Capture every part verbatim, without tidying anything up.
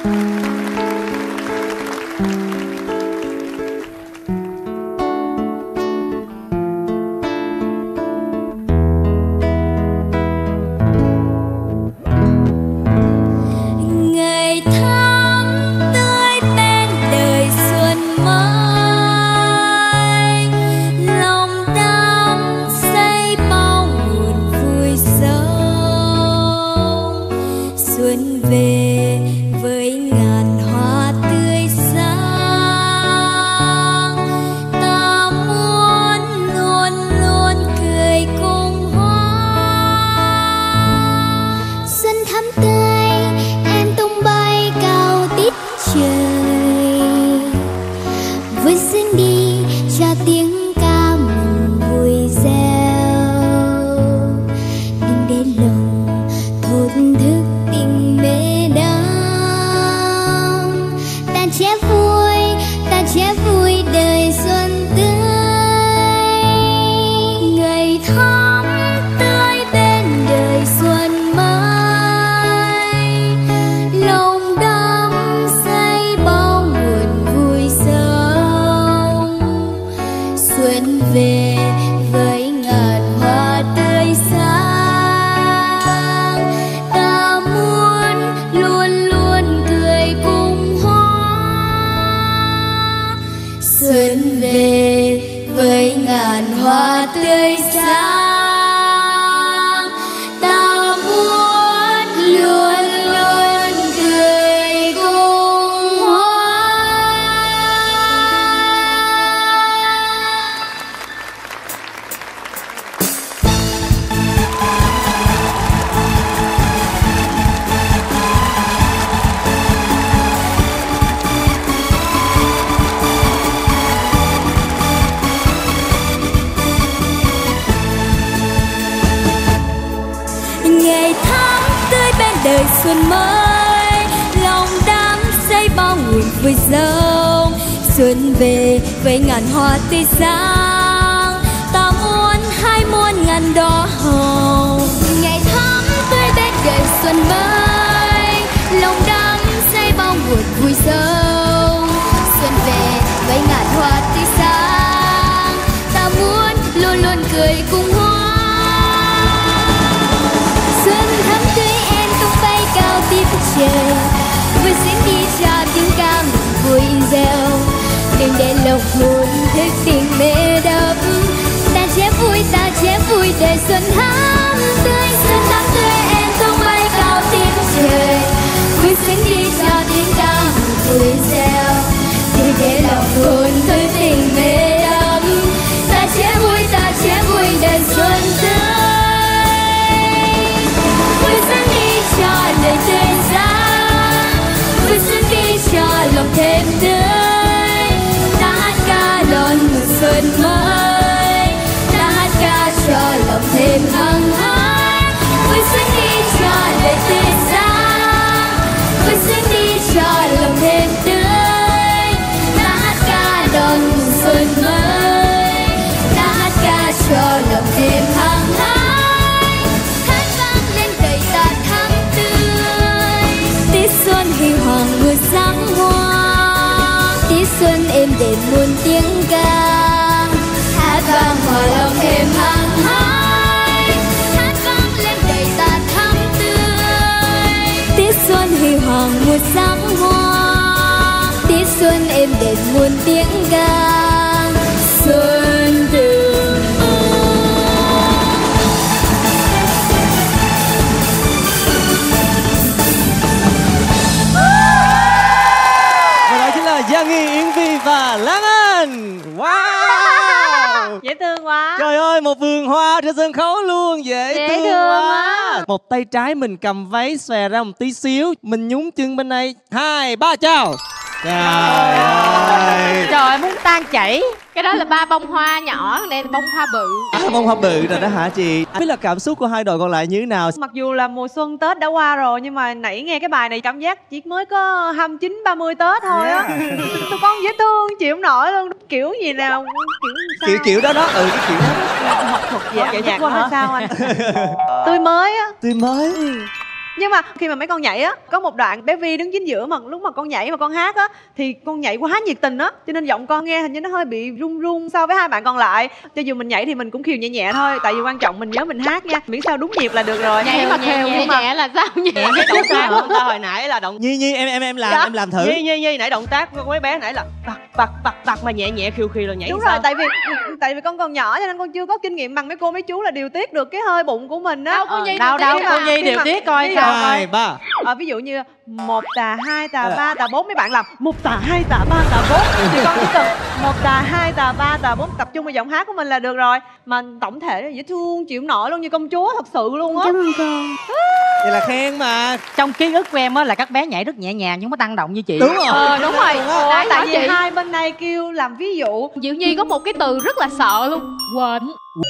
đời xuân mới, lòng đắm say bao nguồn vui dâng. Xuân về với ngàn hoa tươi sáng, ta muốn hai muôn ngàn đóa hồng. Ngày tháng tươi bên đời xuân mới, lòng đắm say bao nguồn vui dâng. Xuân về với ngàn hoa tươi sáng, ta muốn luôn luôn cười cùng hoa. Xuân thắm tươi em tung bay cao tiếp trời, vui xinh đi cho tiếng ca mừng vui reo. Đừng để lòng hồn thức tình mê đắm, ta che vui ta che vui đời xuân thắm tươi. Xuân thắm tươi em tung bay cao tiếp trời, vui xinh đi cho tiếng ca mừng vui reo. Đừng để lòng hồn thức tình mê đắm, ta che vui ta che vui đời xuân tươi. Vui xuân đi cho đời tươi sáng, vui xuân đi cho lòng thêm tươi. Ta hát ca đón mùa xuân mới, ta hát ca cho lòng thêm hăng hái. Vui xuân đi cho đời tươi sáng, vui xuân đi cho lòng thêm tươi. Ta hát ca đón mùa xuân mới, ta hát ca cho lòng thêm hăng hái. Xuân huy hoàng mùa sáng hoa, tiết xuân êm đềm muôn tiếng ca. Hát vang hòa lòng thêm hăng hái, hát vang lên đầy ta thắm tươi. Tiết xuân huy hoàng mùa sáng hoa, tiết xuân êm đềm muôn tiếng ca. Xuân từ Giang Nghi, Yến Vi và Lan Anh. Wow, dễ thương quá. Trời ơi, một vườn hoa trên sân khấu luôn. Dễ, dễ thương, thương quá. quá. Một tay trái mình cầm váy xòe ra một tí xíu, mình nhún chân bên này. Hai, ba, chào. Trời ơi, trời ơi, muốn tan chảy. Cái đó là ba bông hoa nhỏ, này bông hoa bự. À, bông hoa bự rồi đó hả chị? Biết là cảm xúc của hai đội còn lại như thế nào? Mặc dù là mùa xuân Tết đã qua rồi, nhưng mà nãy nghe cái bài này cảm giác chỉ mới có hai mươi chín ba mươi Tết thôi á. Yeah. Tụi con dễ thương chịu không nổi luôn. Kiểu gì nào kiểu sao? Kiểu kiểu đó đó, ừ cái kiểu đó. Học thuật vậy nhạc quá hay sao anh? Tươi mới á. Tươi mới. Ừ. Nhưng mà khi mà mấy con nhảy á, có một đoạn bé Vi đứng chính giữa mà lúc mà con nhảy mà con hát á thì con nhảy quá nhiệt tình á, cho nên giọng con nghe hình như nó hơi bị run run so với hai bạn còn lại. Cho dù mình nhảy thì mình cũng khiều nhẹ nhẹ thôi, tại vì quan trọng mình nhớ mình hát nha, miễn sao đúng nhịp là được rồi. Nhảy mà khều nhẹ nhẹ là sao nhỉ? Cái động tác của người ta hồi nãy là động Nhi Nhi em em em làm Dạ. em làm thử. Nhi Nhi Nhi nãy động tác của mấy bé nãy là bật bật bật bật mà nhẹ nhẹ khiều khiều rồi nhảy Đúng sao? rồi, tại vì tại vì con còn nhỏ cho nên con chưa có kinh nghiệm bằng mấy cô mấy chú là điều tiết được cái hơi bụng của mình á. Đâu có Nhi đâu điều đâu tiết cô mà. Nhi Khi điều mà- tiết coi ví dụ- sao Hai coi. ba. Ờ, ví dụ như một tà hai tà ba tà bốn, mấy bạn làm một tà hai tà ba tà bốn thì con chỉ cần một tà hai tà ba tà bốn, tập trung vào giọng hát của mình là được rồi. Mà tổng thể là dễ thương chịu nổi luôn, như công chúa thật sự luôn á. Cảm ơn con. Vậy là khen mà. Trong ký ức của em á là các bé nhảy rất nhẹ nhàng nhưng mà tăng động như chị. Đúng rồi. Ờ đúng rồi. Ủa, Đấy, tại nói vì chị hai bên này kêu làm ví dụ. Diệu Nhi có một cái từ rất là sợ luôn, quện.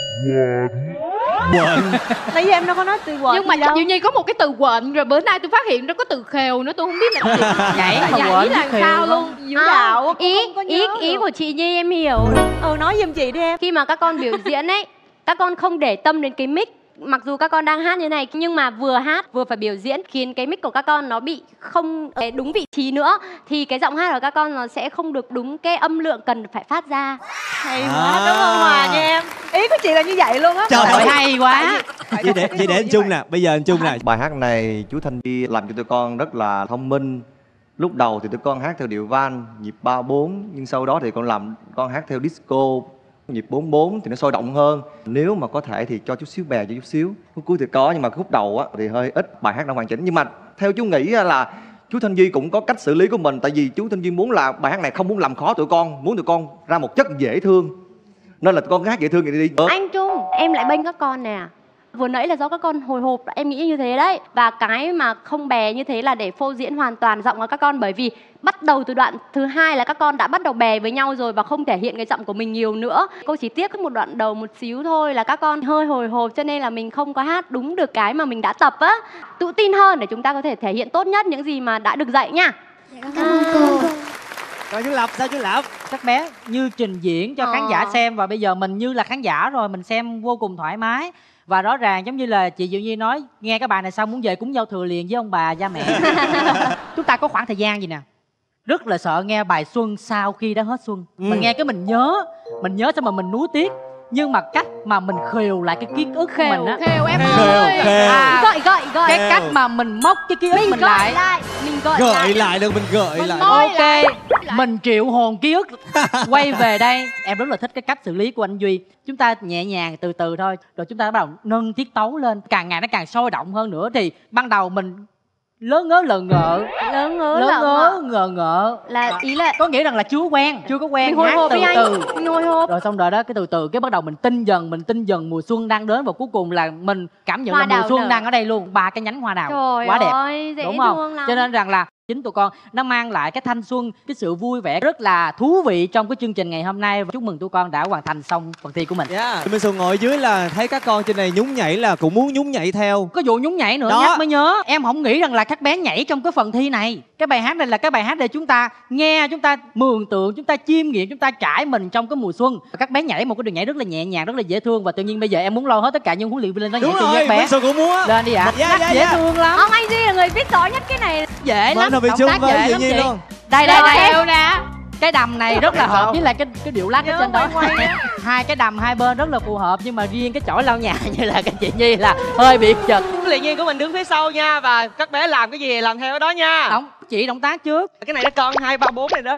Quên. Tại vì em đâu có nói từ quên Nhưng mà gì đâu. Diệu Nhi có một cái từ quện, rồi bữa nay tôi phát hiện nó có từ khều nữa, tôi không biết là chị Nhảy mà nhảy quện là biết khều sao không? luôn. Vũ đạo con ý không có ý nhớ ý được. của chị Nhi em hiểu. Ừ, nói giùm chị đi em. Khi mà các con biểu diễn ấy, các con không để tâm đến cái mic. Mặc dù các con đang hát như này nhưng mà vừa hát vừa phải biểu diễn, khiến cái mic của các con nó bị không ở đúng vị trí nữa, thì cái giọng hát của các con nó sẽ không được đúng cái âm lượng cần phải phát ra. Hay À. quá, cảm ơn Hòa nha em. Ý của chị là như vậy luôn á. Trời Trời ơi. hay quá. Vậy để vậy để anh Trung nè, bây giờ anh Trung nè. Bài hát này chú Thanh Duy làm cho tụi con rất là thông minh. Lúc đầu thì tụi con hát theo điệu van, nhịp ba bốn, nhưng sau đó thì con làm con hát theo disco, nhịp bốn bốn thì nó sôi động hơn. Nếu mà có thể thì cho chút xíu bè cho chút xíu. Khúc cuối thì có nhưng mà khúc đầu á thì hơi ít, bài hát đã hoàn chỉnh. Nhưng mà theo chú nghĩ là chú Thanh Duy cũng có cách xử lý của mình, tại vì chú Thanh Duy muốn là bài hát này không muốn làm khó tụi con, muốn tụi con ra một chất dễ thương. Nên là tụi con hát dễ thương vậy đi. Anh Trung, em lại bênh các con nè. Vừa nãy là do các con hồi hộp, em nghĩ như thế đấy. Và cái mà không bè như thế là để phô diễn hoàn toàn giọng của các con. Bởi vì bắt đầu từ đoạn thứ hai là các con đã bắt đầu bè với nhau rồi và không thể hiện cái giọng của mình nhiều nữa. Cô chỉ tiếc một đoạn đầu một xíu thôi là các con hơi hồi hộp, cho nên là mình không có hát đúng được cái mà mình đã tập á. Tự tin hơn để chúng ta có thể thể hiện tốt nhất những gì mà đã được dạy nha. Cảm ơn cô. Rồi chú Lập, sao chú Lập? Các bé như trình diễn cho khán giả xem, và bây giờ mình như là khán giả rồi, mình xem vô cùng thoải mái. Và rõ ràng giống như là chị Diệu Nhi nói, nghe cái bài này xong muốn về cúng giao thừa liền với ông bà cha mẹ. Chúng ta có khoảng thời gian gì nè, rất là sợ nghe bài Xuân sau khi đã hết xuân. Ừ. Mình nghe cái mình nhớ, mình nhớ xong mà mình nuối tiếc. Nhưng mà cách mà mình khều lại cái ký ức của Khều, mình á, khều em Khều, ơi. khều. À, Gọi gọi gọi. cái Khều. cách mà mình móc cái ký ức Mình mình gọi lại. lại, mình gọi Gợi lại. lại được, mình gợi Mình lại. môi Ok, lại. mình triệu hồn ký ức quay về đây. Em rất là thích cái cách xử lý của anh Duy. Chúng ta nhẹ nhàng từ từ thôi, rồi chúng ta bắt đầu nâng tiết tấu lên, càng ngày nó càng sôi động hơn nữa. Thì ban đầu mình lớn ngớ lờ ngợ, Lớn ngớ lớn lợn ngớ ạ. ngờ ngợ, Là ý là có nghĩa rằng là chưa quen, chưa có quen, mình hồi hát hộp từ đi anh. từ. Mình hồi hộp. Rồi xong rồi đó, cái từ từ cái bắt đầu mình tin dần, mình tin dần mùa xuân đang đến, và cuối cùng là mình cảm nhận Hoa là mùa đào xuân nở. đang ở đây luôn, ba cái nhánh hoa đào Trời quá đẹp. ơi, dễ Đúng không? thương lắm. Cho nên rằng là chính tụi con nó mang lại cái thanh xuân, cái sự vui vẻ rất là thú vị trong cái chương trình ngày hôm nay. Và chúc mừng tụi con đã hoàn thành xong phần thi của mình. Yeah. Minh Xuân ngồi dưới là thấy các con trên này nhún nhảy là cũng muốn nhún nhảy theo. Có vụ nhún nhảy nữa, Đó. nhắc mới nhớ. Em không nghĩ rằng là các bé nhảy trong cái phần thi này. Cái bài hát này là cái bài hát để chúng ta nghe, chúng ta mường tượng, chúng ta chiêm nghiệm, chúng ta trải mình trong cái mùa xuân. Các bé nhảy một cái đường nhảy rất là nhẹ nhàng, rất là dễ thương. Và tự nhiên bây giờ em muốn lo hết tất cả những huấn luyện viên lên đó nhảy Đúng cùng với rồi, các bé. Minh Xuân cũng muốn á. Lên đi ạ. Dạ, dạ, Dễ dạ. thương lắm. Ông anh Duy là người biết rõ nhất cái này. Dễ lắm. Minh Hợp Việt Động Trung tác với dễ Diệu lắm Nhi chị. luôn. Đây đây đây. Khều nè. Cái đầm này rất là hợp với lại cái cái điệu lắc ở Nhớ trên đó. quay quay á. Hai cái đầm hai bên rất là phù hợp, nhưng mà riêng cái chổi lau nhà như là cái chị Nhi là hơi biệt chật. Huấn luyện viên của mình đứng phía sau nha, và các bé làm cái gì làm theo đó nha. Động chỉ động tác trước. Cái này nó con hai ba bốn này đó.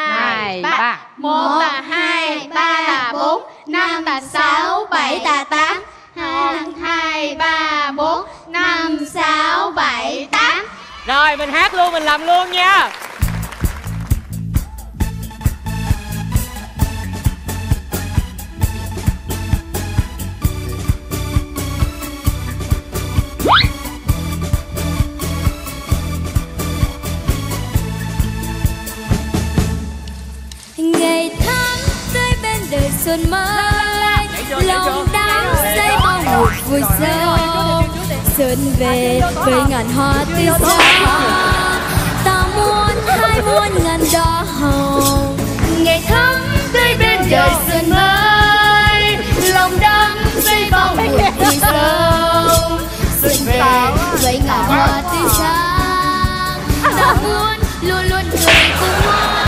Hai ba. Một là hai, ba là bốn, năm là sáu, bảy là tám. Một, hai, ba, bốn, năm, sáu, bảy, tám. Rồi mình hát luôn, mình làm luôn nha. Ngày tháng tươi bên đời xuân mới, lòng đắm say mong một vui sâu. Xuân về với ngàn hoa tươi sáng, ta muốn hai muôn ngàn đóa hồng. Ngày tháng tươi bên đời xuân mới, lòng đắm say mong một vui sâu. Xuân về với ngàn hoa luôn luôn cười cùng hoa.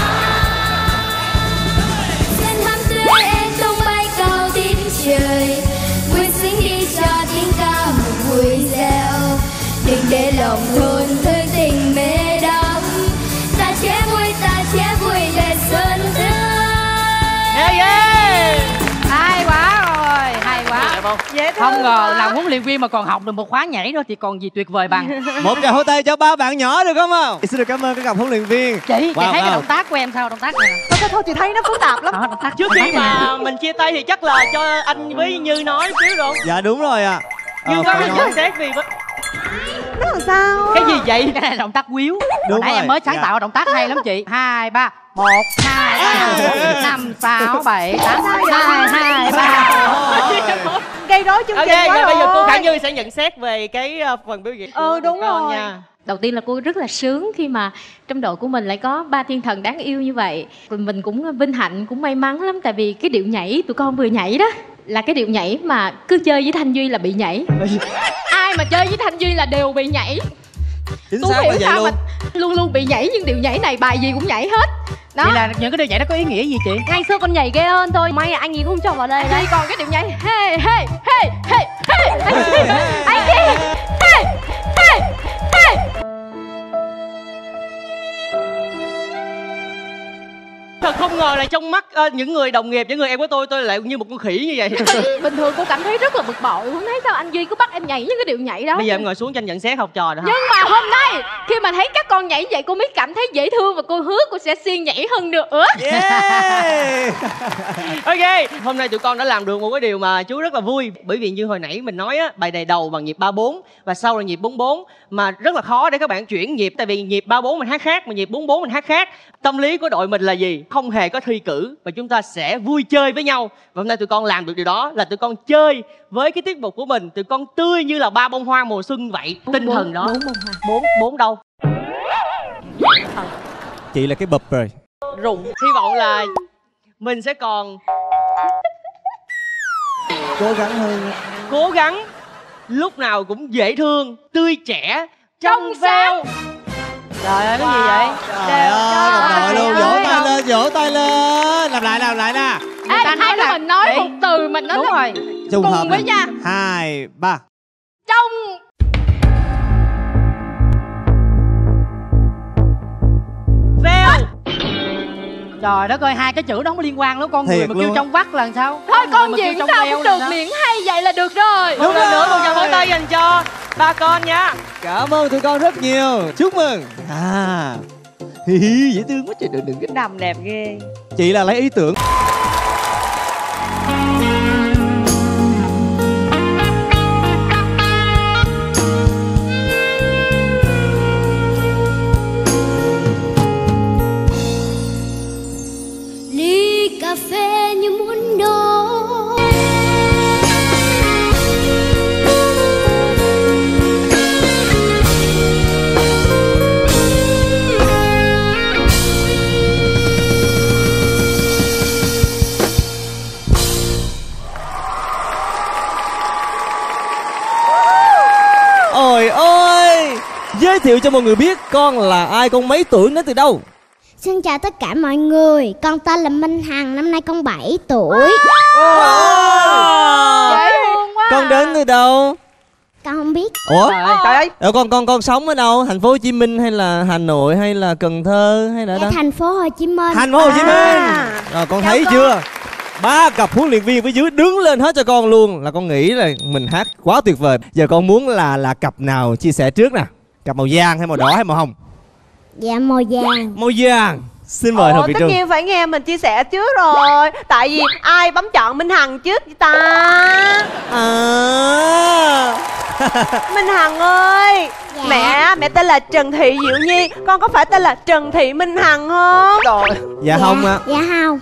Xin thắm tươi em tung bay cao tím trời, vui xinh đi cho tiếng ca một vui reo. Đừng để lòng thôn thức tình mê đắm, ta chế vui ta chế vui để xuân tươi. Yeah, yeah. Hay quá rồi, hay quá. Dễ thương Không ngờ quá. làm huấn luyện viên mà còn học được một khóa nhảy nữa thì còn gì tuyệt vời bằng. Một tràng hô tay cho ba bạn nhỏ được không không? Xin được cảm ơn các cặp huấn luyện viên. Chị, chị Wow, thấy cái wow. động tác của em sao? Động tác này nè. Thôi thôi thôi chị thấy nó phức tạp lắm. Đó, động tác Trước động tác khi này nè. mà mình chia tay thì chắc là cho anh với Như nói xíu được. Dạ đúng rồi ạ. Như Ờ, có phải mình nói. nhận xét gì với Nó làm sao? Cái gì vậy? Cái này là động tác quýu. Đúng Hồi nãy rồi, em mới sáng dạ. tạo động tác hay lắm chị. Hai ba một hai ba bốn năm sáu bảy tám hai hai ba. Gây rối chương Ok, trình quá vậy bây giờ cô rồi. Khả Như sẽ nhận xét về cái uh, phần biểu diễn của Ừ, đúng tụi con rồi. nha. Đầu tiên là cô rất là sướng khi mà trong đội của mình lại có ba thiên thần đáng yêu như vậy. Rồi mình cũng vinh hạnh, cũng may mắn lắm. Tại vì cái điệu nhảy tụi con vừa nhảy đó là cái điệu nhảy mà cứ chơi với Thanh Duy là bị nhảy. Ai mà chơi với Thanh Duy là đều bị nhảy. Chính Tôi xác hiểu là vậy sao luôn. mà luôn luôn bị nhảy, nhưng điệu nhảy này bài gì cũng nhảy hết. Đó. Vậy là những cái điều nhảy đó có ý nghĩa gì chị? Ngày xưa con nhảy ghê hơn thôi. May là anh ấy không cho vào đây đấy. Duy còn cái điệu nhảy hey hey hey hey hey. Anh Duy hey hey hey. Thật không ngờ là trong mắt ờ, những người đồng nghiệp, những người em của tôi, tôi lại như một con khỉ như vậy. Bình thường cô cảm thấy rất là bực bội, không thấy sao anh Duy cứ bắt em nhảy những cái điệu nhảy đó. Bây giờ em ngồi xuống cho anh nhận xét học trò được không? Nhưng mà hôm nay khi mà thấy các con nhảy vậy cô mới cảm thấy dễ thương, và cô hứa cô sẽ siêng nhảy hơn nữa. Yeah. Ok, hôm nay tụi con đã làm được một cái điều mà chú rất là vui. Bởi vì như hồi nãy mình nói á, bài này đầu bằng nhịp ba bốn và sau là nhịp bốn bốn, mà rất là khó để các bạn chuyển nhịp. Tại vì nhịp ba bốn mình hát khác, mà nhịp bốn bốn mình hát khác. Tâm lý của đội mình là gì? Không hề có thi cử, mà chúng ta sẽ vui chơi với nhau. Và hôm nay tụi con làm được điều đó, là tụi con chơi với cái tiết mục của mình. Tụi con tươi như là ba bông hoa mùa xuân vậy. Tinh thần đó. Bốn bông hoa. Bốn, bốn đâu? Chị là cái bập rồi. Rụng. Hy vọng là mình sẽ còn Cố gắng hơn. cố gắng, lúc nào cũng dễ thương, tươi trẻ, trong Trong veo. Trời ơi, cái gì vậy? Trời ơi, một đội luôn, vỗ ơi. tay lên, vỗ tay lên. Làm lại, làm lại nè. Ê, ta nói hai đứa là- mình nói Để- một từ mình nói Đúng là rồi. Trùng cùng hợp với nè. nha. Hai, ba. Trong Veo. Trời đất ơi, hai cái chữ đó không có liên quan lắm. Con người Thiệt mà luôn kêu á. trong vắt là sao? thôi người con mà kêu diễn trong sao veo cũng là được, sao? miệng hay vậy là được rồi. Một lần nữa một tràng vỗ tay dành cho ba con nha. Cảm ơn tụi con rất nhiều. Chúc mừng. À. Hi hi, dễ thương quá trời, đừng đừng. Cái đầm đẹp ghê. Chị là lấy ý tưởng. Ly cà phê như muốn nổ, Ôi ôi, giới thiệu cho mọi người biết con là ai, con mấy tuổi, đến từ đâu? Xin chào tất cả mọi người, con tên là Minh Hằng, năm nay con bảy tuổi. Dễ thương quá. Con đến từ đâu? Con không biết. Ủa? Trời ơi. Trời ơi. Ờ, con con con sống ở đâu? Thành phố Hồ Chí Minh hay là Hà Nội hay là Cần Thơ hay là ở Ở đâu? thành phố Hồ Chí Minh. Thành phố Hồ Chí Minh. À. Rồi con Chào thấy con. chưa? Ba cặp huấn luyện viên phía dưới đứng lên hết cho con luôn, là con nghĩ là mình hát quá tuyệt vời. Giờ con muốn là là cặp nào chia sẻ trước nè? Cặp màu vàng hay màu đỏ hay màu hồng? Dạ màu vàng. Màu vàng. Xin mời Hồ Ồ, Việt tất Trung. nhiên phải nghe mình chia sẻ trước rồi. Tại vì ai bấm chọn Minh Hằng trước vậy ta? À. Minh Hằng ơi. Dạ. Mẹ, mẹ tên là Trần Thị Diệu Nhi. Con có phải tên là Trần Thị Minh Hằng không? Rồi. Dạ không ạ. Dạ không.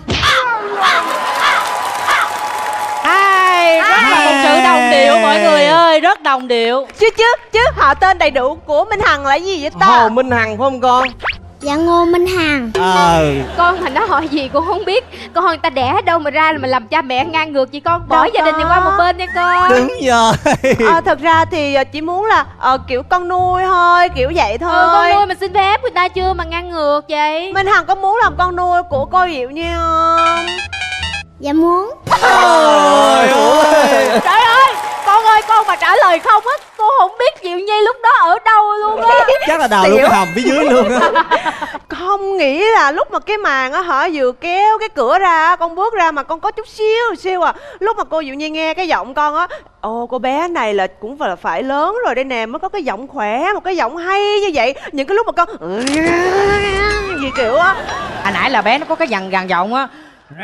Hai, rất là một sự đồng điệu mọi người ơi, rất đồng điệu. Chứ chứ chứ họ tên đầy đủ của Minh Hằng là gì vậy ta? Hồ Minh Hằng phải không con? Dạ Ngô Minh Hằng. Ờ Con mà nó hỏi gì con không biết. Con hỏi người ta đẻ ở đâu mà ra là mà làm cha mẹ ngang ngược vậy con. Bỏ Đâu gia đình này có. qua một bên nha con. đúng rồi. Ờ, thật ra thì ờ, chỉ muốn là ờ, kiểu con nuôi thôi, kiểu vậy thôi. Ừ, con nuôi mà xin phép người ta chưa mà ngang ngược vậy. Minh Hằng có muốn làm con nuôi của cô Diệu Nhi không? Dạ muốn. Trời ơi. Trời ơi, con ơi, con mà trả lời không á, cô không biết Diệu Nhi lúc đó ở đâu luôn á. Chắc là đào luôn cái hầm phía dưới luôn á. Không nghĩ là lúc mà cái màn á hả, vừa kéo cái cửa ra, con bước ra mà con có chút xíu xíu à. Lúc mà cô Diệu Nhi nghe cái giọng con á, ồ cô bé này là cũng phải là phải lớn rồi đây nè, mới có cái giọng khỏe, một cái giọng hay như vậy. Những cái lúc mà con gì kiểu á. Hồi nãy là bé nó có cái dằn gằn giọng á.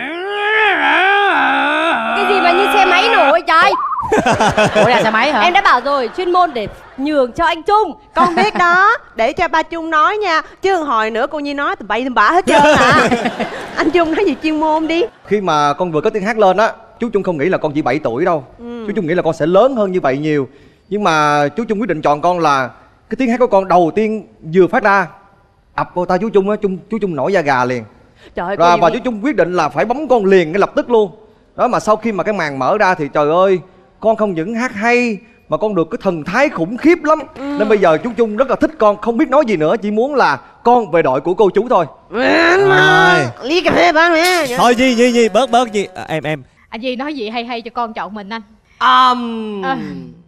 Cái gì mà như xe máy nổ vậy trời. Ủa là xe máy hả? Em đã bảo rồi, chuyên môn để nhường cho anh Trung. Con biết đó, để cho ba Trung nói nha. Chứ hồi nữa cô Nhi nói tụi bay tụi bả hết trơn à. Anh Trung nói gì chuyên môn đi. Khi mà con vừa có tiếng hát lên á, chú Trung không nghĩ là con chỉ bảy tuổi đâu. Ừ. Chú Trung nghĩ là con sẽ lớn hơn như vậy nhiều. Nhưng mà chú Trung quyết định chọn con là cái tiếng hát của con đầu tiên vừa phát ra ập vô tay chú Trung á, Trung chú Trung nổi da gà liền. Trời ơi, cô Và, Diệu và Nhi- chú Trung quyết định là phải bấm con liền ngay lập tức luôn. Đó, mà sau khi mà cái màn mở ra thì trời ơi, con không những hát hay mà con được cái thần thái khủng khiếp lắm. Ừ. Nên bây giờ chú Trung rất là thích con, không biết nói gì nữa, chỉ muốn là con về đội của cô chú thôi. Rồi. Ly cà phê ba mẹ. Thôi Nhi Nhi Nhi bớt bớt Nhi. À, em em Anh Duy nói gì hay hay cho con chọn mình anh. Um, Ờ.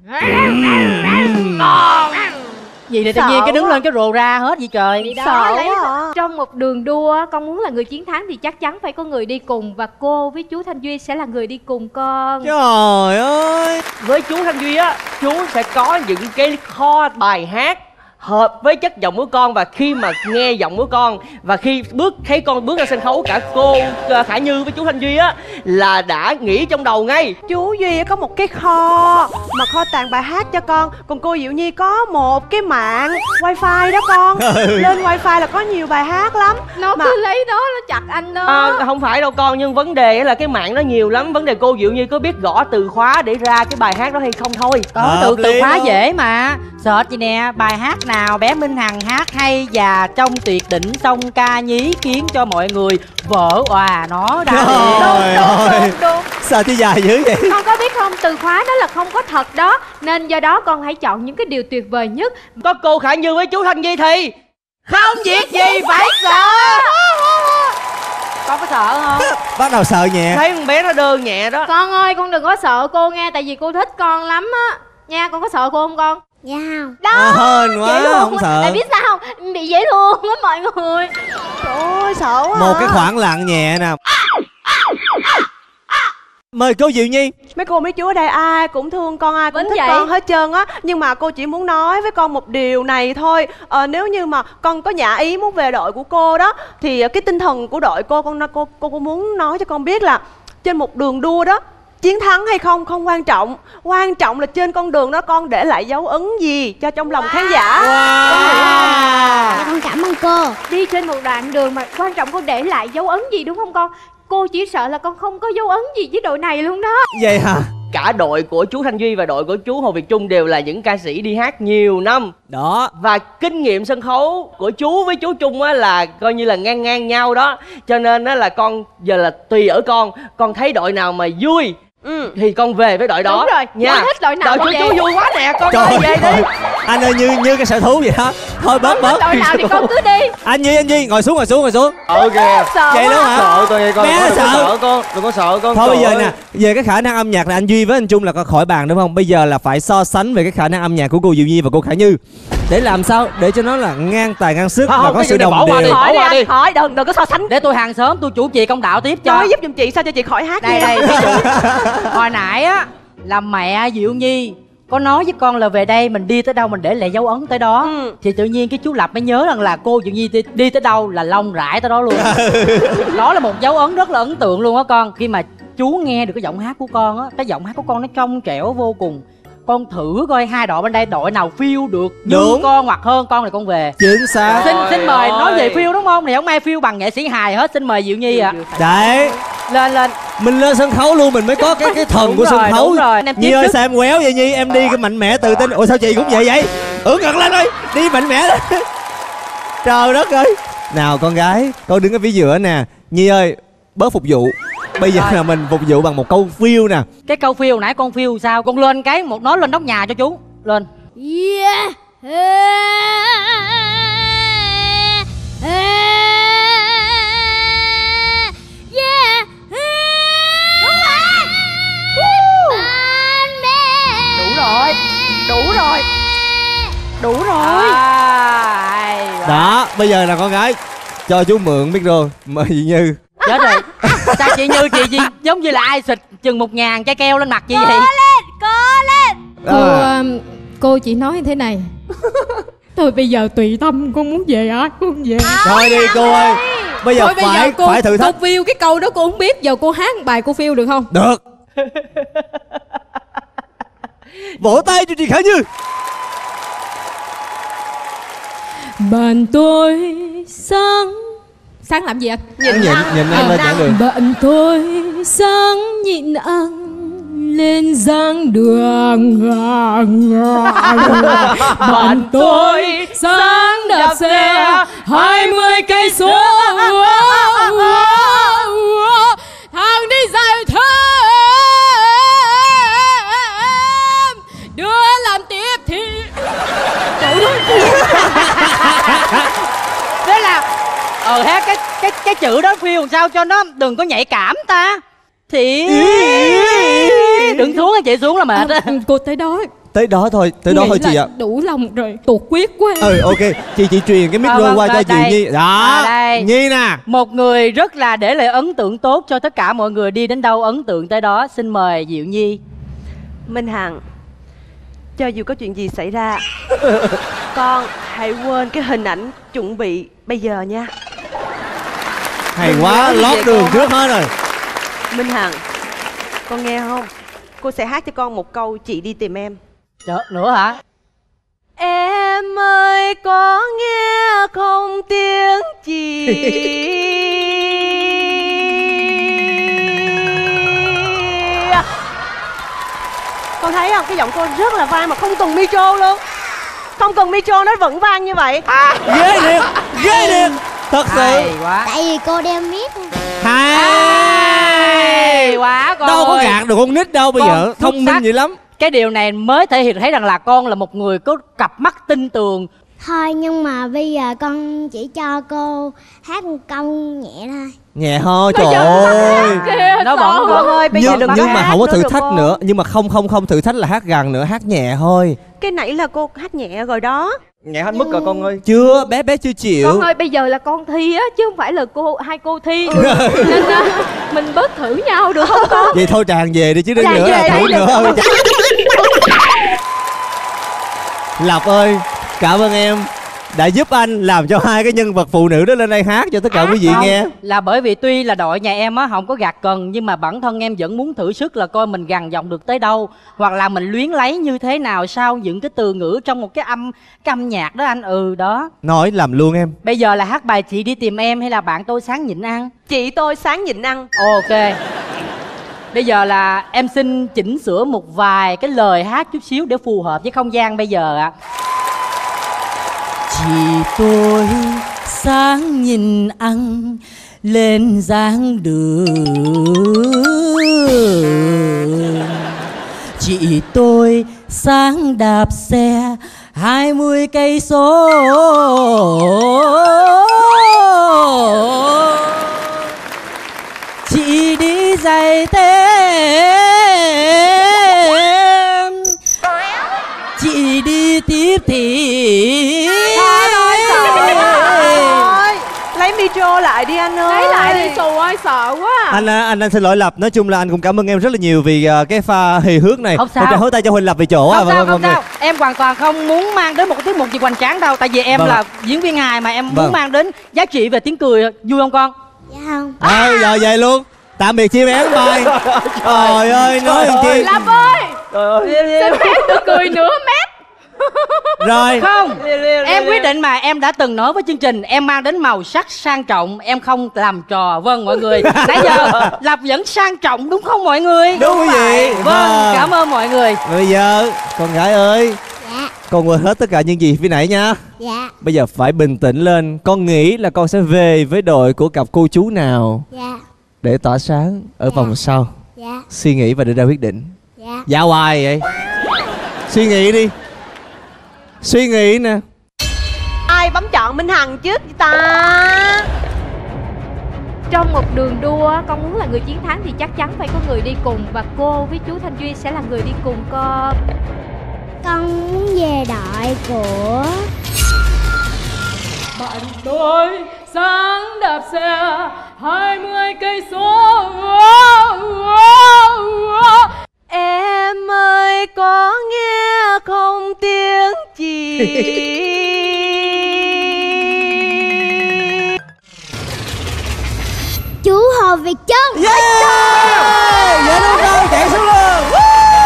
Gì thì tự Sợ nhiên cái đứng quá. lên cái rồ ra hết vậy trời. Vậy đó, Sợ lấy quá à. trong một đường đua con muốn là người chiến thắng thì chắc chắn phải có người đi cùng, và cô với chú Thanh Duy sẽ là người đi cùng con. trời ơi. với chú Thanh Duy á, chú sẽ có những cái kho bài hát hợp với chất giọng của con. Và khi mà nghe giọng của con và khi bước thấy con bước ra sân khấu, cả cô uh, Khả Như với chú Thanh Duy á là đã nghĩ trong đầu ngay. Chú Duy có một cái kho mà kho tàng bài hát cho con. Còn cô Diệu Nhi có một cái mạng wifi đó con. Lên wifi là có nhiều bài hát lắm. Nó Mà- cứ lấy đó nó chặt anh đó. À, không phải đâu con, nhưng vấn đề là cái mạng nó nhiều lắm. Vấn đề cô Diệu Nhi có biết gõ từ khóa để ra cái bài hát đó hay không thôi. Có Hợp từ từ lý khóa luôn. dễ mà. Search gì nè, bài hát nào bé Minh Hằng hát hay và trong tuyệt đỉnh song ca nhí khiến cho mọi người vỡ òa nó ra. Trời ơi. Sao chứ dài dữ vậy? Con có biết không, từ khóa đó là không có thật đó. Nên do đó con hãy chọn những cái điều tuyệt vời nhất. Có cô Khả Như với chú Thanh Duy thì không việc gì phải sợ. Con có sợ không? Bắt đầu sợ nhẹ. Thấy con bé nó đơn nhẹ đó. Con ơi, con đừng có sợ cô nghe, tại vì cô thích con lắm á nha. Con có sợ cô không con? Dạ không. Đó, Hên dễ quá, thương không quá. sợ. Tại biết sao không? Bị dễ thương á mọi người. Trời ơi sợ quá Một à. cái khoảng lặng nhẹ nè. Mời cô Diệu Nhi. Mấy cô mấy chú ở đây ai cũng thương con, ai cũng Đúng thích vậy. con hết trơn á. Nhưng mà cô chỉ muốn nói với con một điều này thôi. ờ, Nếu như mà con có nhã ý muốn về đội của cô đó, thì cái tinh thần của đội cô con cô cô, cô muốn nói cho con biết là trên một đường đua đó, chiến thắng hay không không quan trọng. Quan trọng là trên con đường đó con để lại dấu ấn gì cho trong lòng khán giả. Dạ con cảm ơn cô. Đi trên một đoạn đường mà quan trọng con để lại dấu ấn gì đúng không con? Cô chỉ sợ là con không có dấu ấn gì với đội này luôn đó. Vậy hả? Cả đội của chú Thanh Duy và đội của chú Hồ Việt Trung đều là những ca sĩ đi hát nhiều năm. Đó. Và kinh nghiệm sân khấu của chú với chú Trung á là coi như là ngang ngang nhau đó. Cho nên á là con giờ là tùy ở con. Con thấy đội nào mà vui Ừ. thì con về với đội đó. Đúng rồi, nha. con thích đội nào đội con của về. chú vui quá nè, con Trời ơi về ơi. đi. Anh ơi, như như cái sở thú vậy đó. Thôi bớt Con bớt. thích đội nào thì con cứ đi. Anh Nhi, anh Nhi ngồi xuống, ngồi xuống, ngồi xuống. Sợ kìa. Sợ Vậy quá. luôn hả? Sợ con nghe con, Bé con đừng có sợ. sợ con, đừng có sợ con. Thôi bây Trời giờ ơi. nè, về cái khả năng âm nhạc là anh Duy với anh Trung là có khỏi bàn đúng không? Bây giờ là phải so sánh về cái khả năng âm nhạc của cô Diệu Nhi và cô Khả Như. Để làm sao để cho nó là ngang tài ngang sức Không, và không, có cái sự chuyện này đồng bỏ qua đều. đi. Hỏi đi qua đi. anh, hỏi đừng đừng có so sánh. Để tôi hàng sớm tôi chủ trì công đạo tiếp cho. Nói giúp giùm chị sao cho chị khỏi hát Đây nha. đây, ví dụ hồi nãy á là mẹ Diệu Nhi có nói với con là về đây mình đi tới đâu mình để lại dấu ấn tới đó. Ừ. Thì tự nhiên cái chú Lập mới nhớ rằng là cô Diệu Nhi đi, đi tới đâu là lông rải tới đó luôn. Đó là một dấu ấn rất là ấn tượng luôn á con. Khi mà chú nghe được cái giọng hát của con á, cái giọng hát của con nó trong trẻo vô cùng. Con thử coi hai đội bên đây đội nào phiêu được như Đúng. con hoặc hơn con thì con về. Chính xác. Xin xin mời ơi. nói về phiêu đúng không? Này không ai phiêu bằng nghệ sĩ hài hết. Xin mời Diệu Nhi ạ. Đấy, Lên lên. mình lên sân khấu luôn mình mới có cái cái thần Đúng của rồi, sân khấu. đúng rồi. Em Nhi tiếp ơi sức. sao em quéo vậy Nhi? Em đi cái mạnh mẽ tự tin. Ủa sao chị cũng vậy vậy? Ưỡn ngực lên đi, đi mạnh mẽ lên. Trời đất ơi. Nào con gái, con đứng ở phía giữa nè. Nhi ơi, bớt phục vụ. Bây giờ là mình phục vụ bằng một câu phiêu nè. Cái câu phiêu nãy con phiêu sao? Con lên cái một nói lên nóc nhà cho chú. Lên. Yeah. Yeah. Đủ rồi. Đủ rồi. Đủ rồi. À, đó, bây giờ là con gái cho chú mượn micro. Mời chị Như. Chết rồi. Sao chị Như chị gì giống như là ai xịt chừng một ngàn chai keo lên mặt chị vậy? Cố lên, cố lên. Cô um, cô chỉ nói như thế này. Thôi bây giờ tùy tâm, con muốn về ai con về. Thôi đi cô ơi. Bây giờ Thôi phải bây giờ cô, phải thử thách. cô phiêu cái câu đó cô không biết, giờ cô hát một bài cô phiêu được không? Được. Vỗ tay cho chị Khả Như. Bạn tôi sáng sáng làm gì ạ? Nhìn nhìn nhìn em lên giảng đường. Bạn tôi sáng nhịn ăn lên giảng đường. Bạn tôi sáng đạp xe hai mươi cây số thằng đi dài thơm đưa làm tiếp thì Thế là ờ hát cái cái cái chữ đó phiêu làm sao cho nó đừng có nhạy cảm ta. Thì đừng xuống chị, xuống là mệt á. À, cô tới đó. Tới đó thôi, tới đó Nghĩ thôi chị ạ. Đủ lòng rồi, tuột quyết quá. Ừ ok, chị chị truyền cái micro Ờ, vâng, qua cho vâng, chị đây. Nhi. Đó, À, đây. Nhi nè. Một người rất là để lại ấn tượng tốt cho tất cả mọi người, đi đến đâu ấn tượng tới đó. Xin mời Diệu Nhi. Minh Hằng, cho dù có chuyện gì xảy ra, con hãy quên cái hình ảnh chuẩn bị bây giờ nha. Hay quá, lót đường trước hết rồi. Minh Hằng, con nghe không? Cô sẽ hát cho con một câu Chị đi tìm em. Trời, nữa hả? Em ơi có nghe không tiếng chị Con thấy không, cái giọng cô rất là vang mà không cần micro luôn. Không cần micro nó vẫn vang như vậy. À, ghê thiệt, ghê thiệt. Thật sự Hay quá. Tại vì cô đeo mic. hay. Hay quá con Đâu có ơi. gạt được con nít đâu bây Con giờ. xuất Thông minh sắc. vậy lắm. Cái điều này mới thể hiện thấy rằng là con là một người có cặp mắt tinh tường. Thôi nhưng mà bây giờ con chỉ cho cô hát một câu nhẹ thôi. Nhẹ thôi, trời ơi. Nó vẫn Con ơi, bây giờ Nhưng, đừng nhưng có mà hát không có nữa thử được thách không? nữa. Nhưng mà không không không thử thách là hát gần nữa, hát nhẹ thôi. Cái nãy là cô hát nhẹ rồi đó. Nhẹ hết mức rồi con ơi. Chưa, bé bé chưa chịu. Con ơi, bây giờ là con thi á, chứ không phải là cô hai cô thi. Nên á, mình bớt thử nhau được không con? Vậy thôi Tràng về đi chứ đừng Tràng nữa là về thử đi, nữa. đừng. Lộc ơi, cảm ơn em đã giúp anh làm cho hai cái nhân vật phụ nữ đó lên đây hát cho tất cả quý vị Không, nghe. là bởi vì tuy là đội nhà em á không có gạt cần, nhưng mà bản thân em vẫn muốn thử sức là coi mình gằn giọng được tới đâu, hoặc là mình luyến lấy như thế nào sau những cái từ ngữ trong một cái âm cái âm nhạc đó anh. Ừ đó. Nói làm luôn em. Bây giờ là hát bài Chị đi tìm em hay là Bạn tôi sáng nhịn ăn? Chị tôi sáng nhịn ăn. Ok. Bây giờ là em xin chỉnh sửa một vài cái lời hát chút xíu để phù hợp với không gian bây giờ ạ. Chị tôi sáng nhìn ăn lên giảng đường. Chị tôi sáng đạp xe hai mươi cây số. Chị đi giày thêm, chị đi tiếp thì Lấy micro lại đi anh ơi. Lấy lại đi, trời ơi sợ quá. Anh anh anh xin lỗi Lập. Nói chung là anh cũng cảm ơn em rất là nhiều vì uh, cái pha hề hước này. Không sao. Một tràng hối tay cho Huỳnh Lập về chỗ. Không à, sao, vâng, không vâng, sao. Em hoàn toàn không muốn mang đến một cái tiết mục gì hoành tráng đâu. Tại vì em Vâng. là diễn viên hài mà em Vâng. muốn mang đến giá trị về tiếng cười. Vui không con? Dạ không. À, giờ về luôn. Tạm biệt chim én bye. Trời ơi, nói làm chi. Lập ơi, Trời ơi. xin phép được cười nửa mét. Rồi. Không, em quyết định mà em đã từng nói với chương trình em mang đến màu sắc sang trọng, em không làm trò. Vâng mọi người, nãy giờ Lập vẫn sang trọng đúng không mọi người? Đúng quý vị. Vâng, cảm ơn mọi người. Bây giờ con gái ơi, Dạ. Con quên hết tất cả những gì phía nãy nha. Dạ. Bây giờ phải bình tĩnh lên. Con nghĩ là con sẽ về với đội của cặp cô chú nào Dạ. để tỏa sáng ở vòng sau? Dạ. Suy nghĩ và đưa ra quyết định. Dạ. Dạ hoài vậy. Suy nghĩ đi. Suy nghĩ nè. Ai bấm chọn Minh Hằng trước vậy ta? Trong một đường đua, con muốn là người chiến thắng thì chắc chắn phải có người đi cùng. Và cô với chú Thanh Duy sẽ là người đi cùng con. Con muốn về đội của Bạn tôi sáng đạp xe hai mươi cây số. Em ơi có nghe không tiếng chị? chú Hồ Việt Trân. Yeah! Dạ đúng rồi, chạy xuống luôn.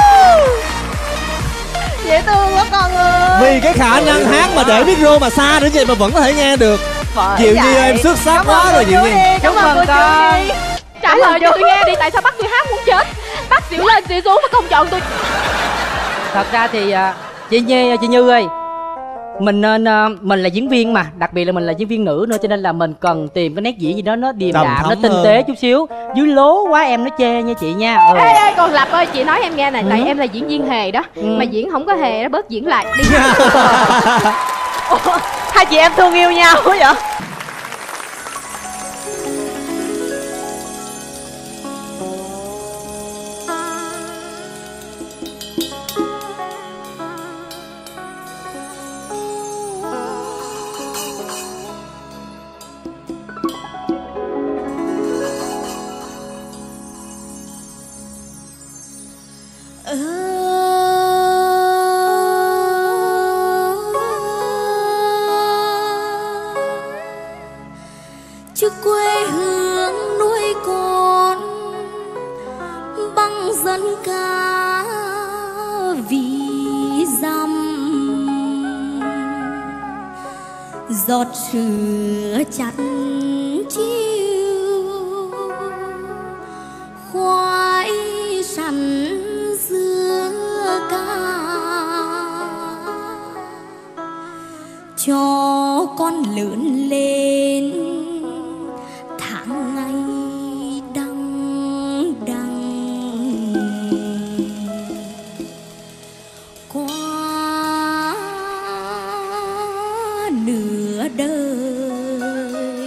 Dễ thương quá con ơi. Vì cái khả năng hát mà để micro mà xa nữa vậy mà vẫn có thể nghe được. Bởi Diệu Nhi vậy. em xuất sắc Cảm quá ơn rồi cô Diệu chú Nhi. đi, Chúc cảm ơn mừng cô con. chú đi. Trả lời cho tôi nghe đi, tại sao bắt tôi hát muốn chết? Bắt xỉu lên xỉu xuống mà không chọn tôi. Thật ra thì à, chị Nhi, chị Như ơi, mình nên à, mình là diễn viên mà, đặc biệt là mình là diễn viên nữ nữa, cho nên là mình cần tìm cái nét diễn gì đó nó điềm Đầm đạm, thấm nó tinh hơn. tế chút xíu. Dưới lố quá em nó chê nha chị nha. Ừ. Ê, ê, còn Lập ơi, chị nói em nghe này, tại Ừ. em là diễn viên hề đó. Ừ. Mà diễn không có hề đó, bớt diễn lại đi. Ủa, hai chị em thương yêu nhau quá vậy? Chứ quê hương nuôi con băng dân ca vì dăm giọt sữa chặt chiêu khoai sắn dưa ca cho con lớn lên tháng ngày đằng đằng qua nửa đời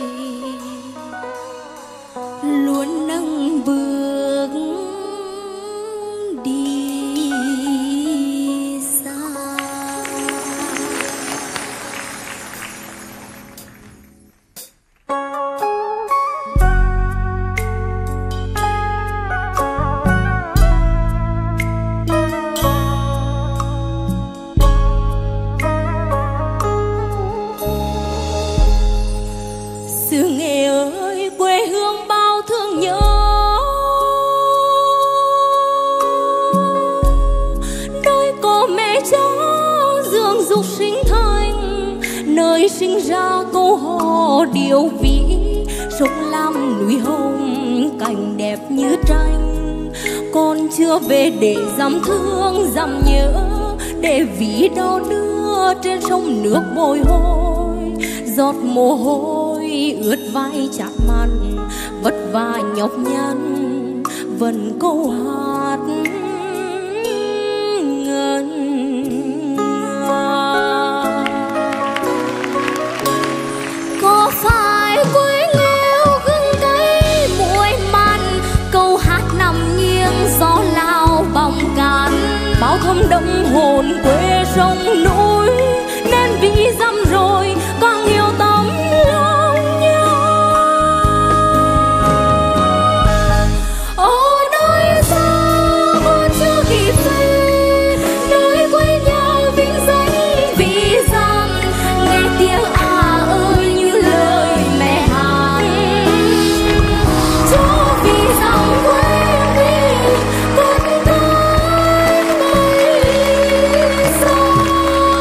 luôn nâng bước đi xa. Xưa Nghệ ơi quê hương bao thương nhớ, nơi có mẹ cháu dưỡng dục sinh thành, nơi sinh ra câu hò điệu vĩ, sông lam núi hồng cảnh đẹp như tranh. Con chưa về để dằm thương dằm nhớ, để ví đau đưa trên sông nước bồi hồi, giọt mồ hôi ướt vai chát mặn, vất vả nhọc nhằn vẫn câu hát ngân nga. Có phải quê nghèo gừng cay muối mặn, câu hát nằm nghiêng gió lao bóng cát, bao thâm đậm hồn quê sông núi, nên vì dăm rồi càng yêu tấm lòng nhau. Ở nơi xa con chưa kịp về, nơi quê nhà vinh danh vì rằng nghe tiếng à ơi như lời mẹ hát, cho vì rằng quê mình con cái mây xa.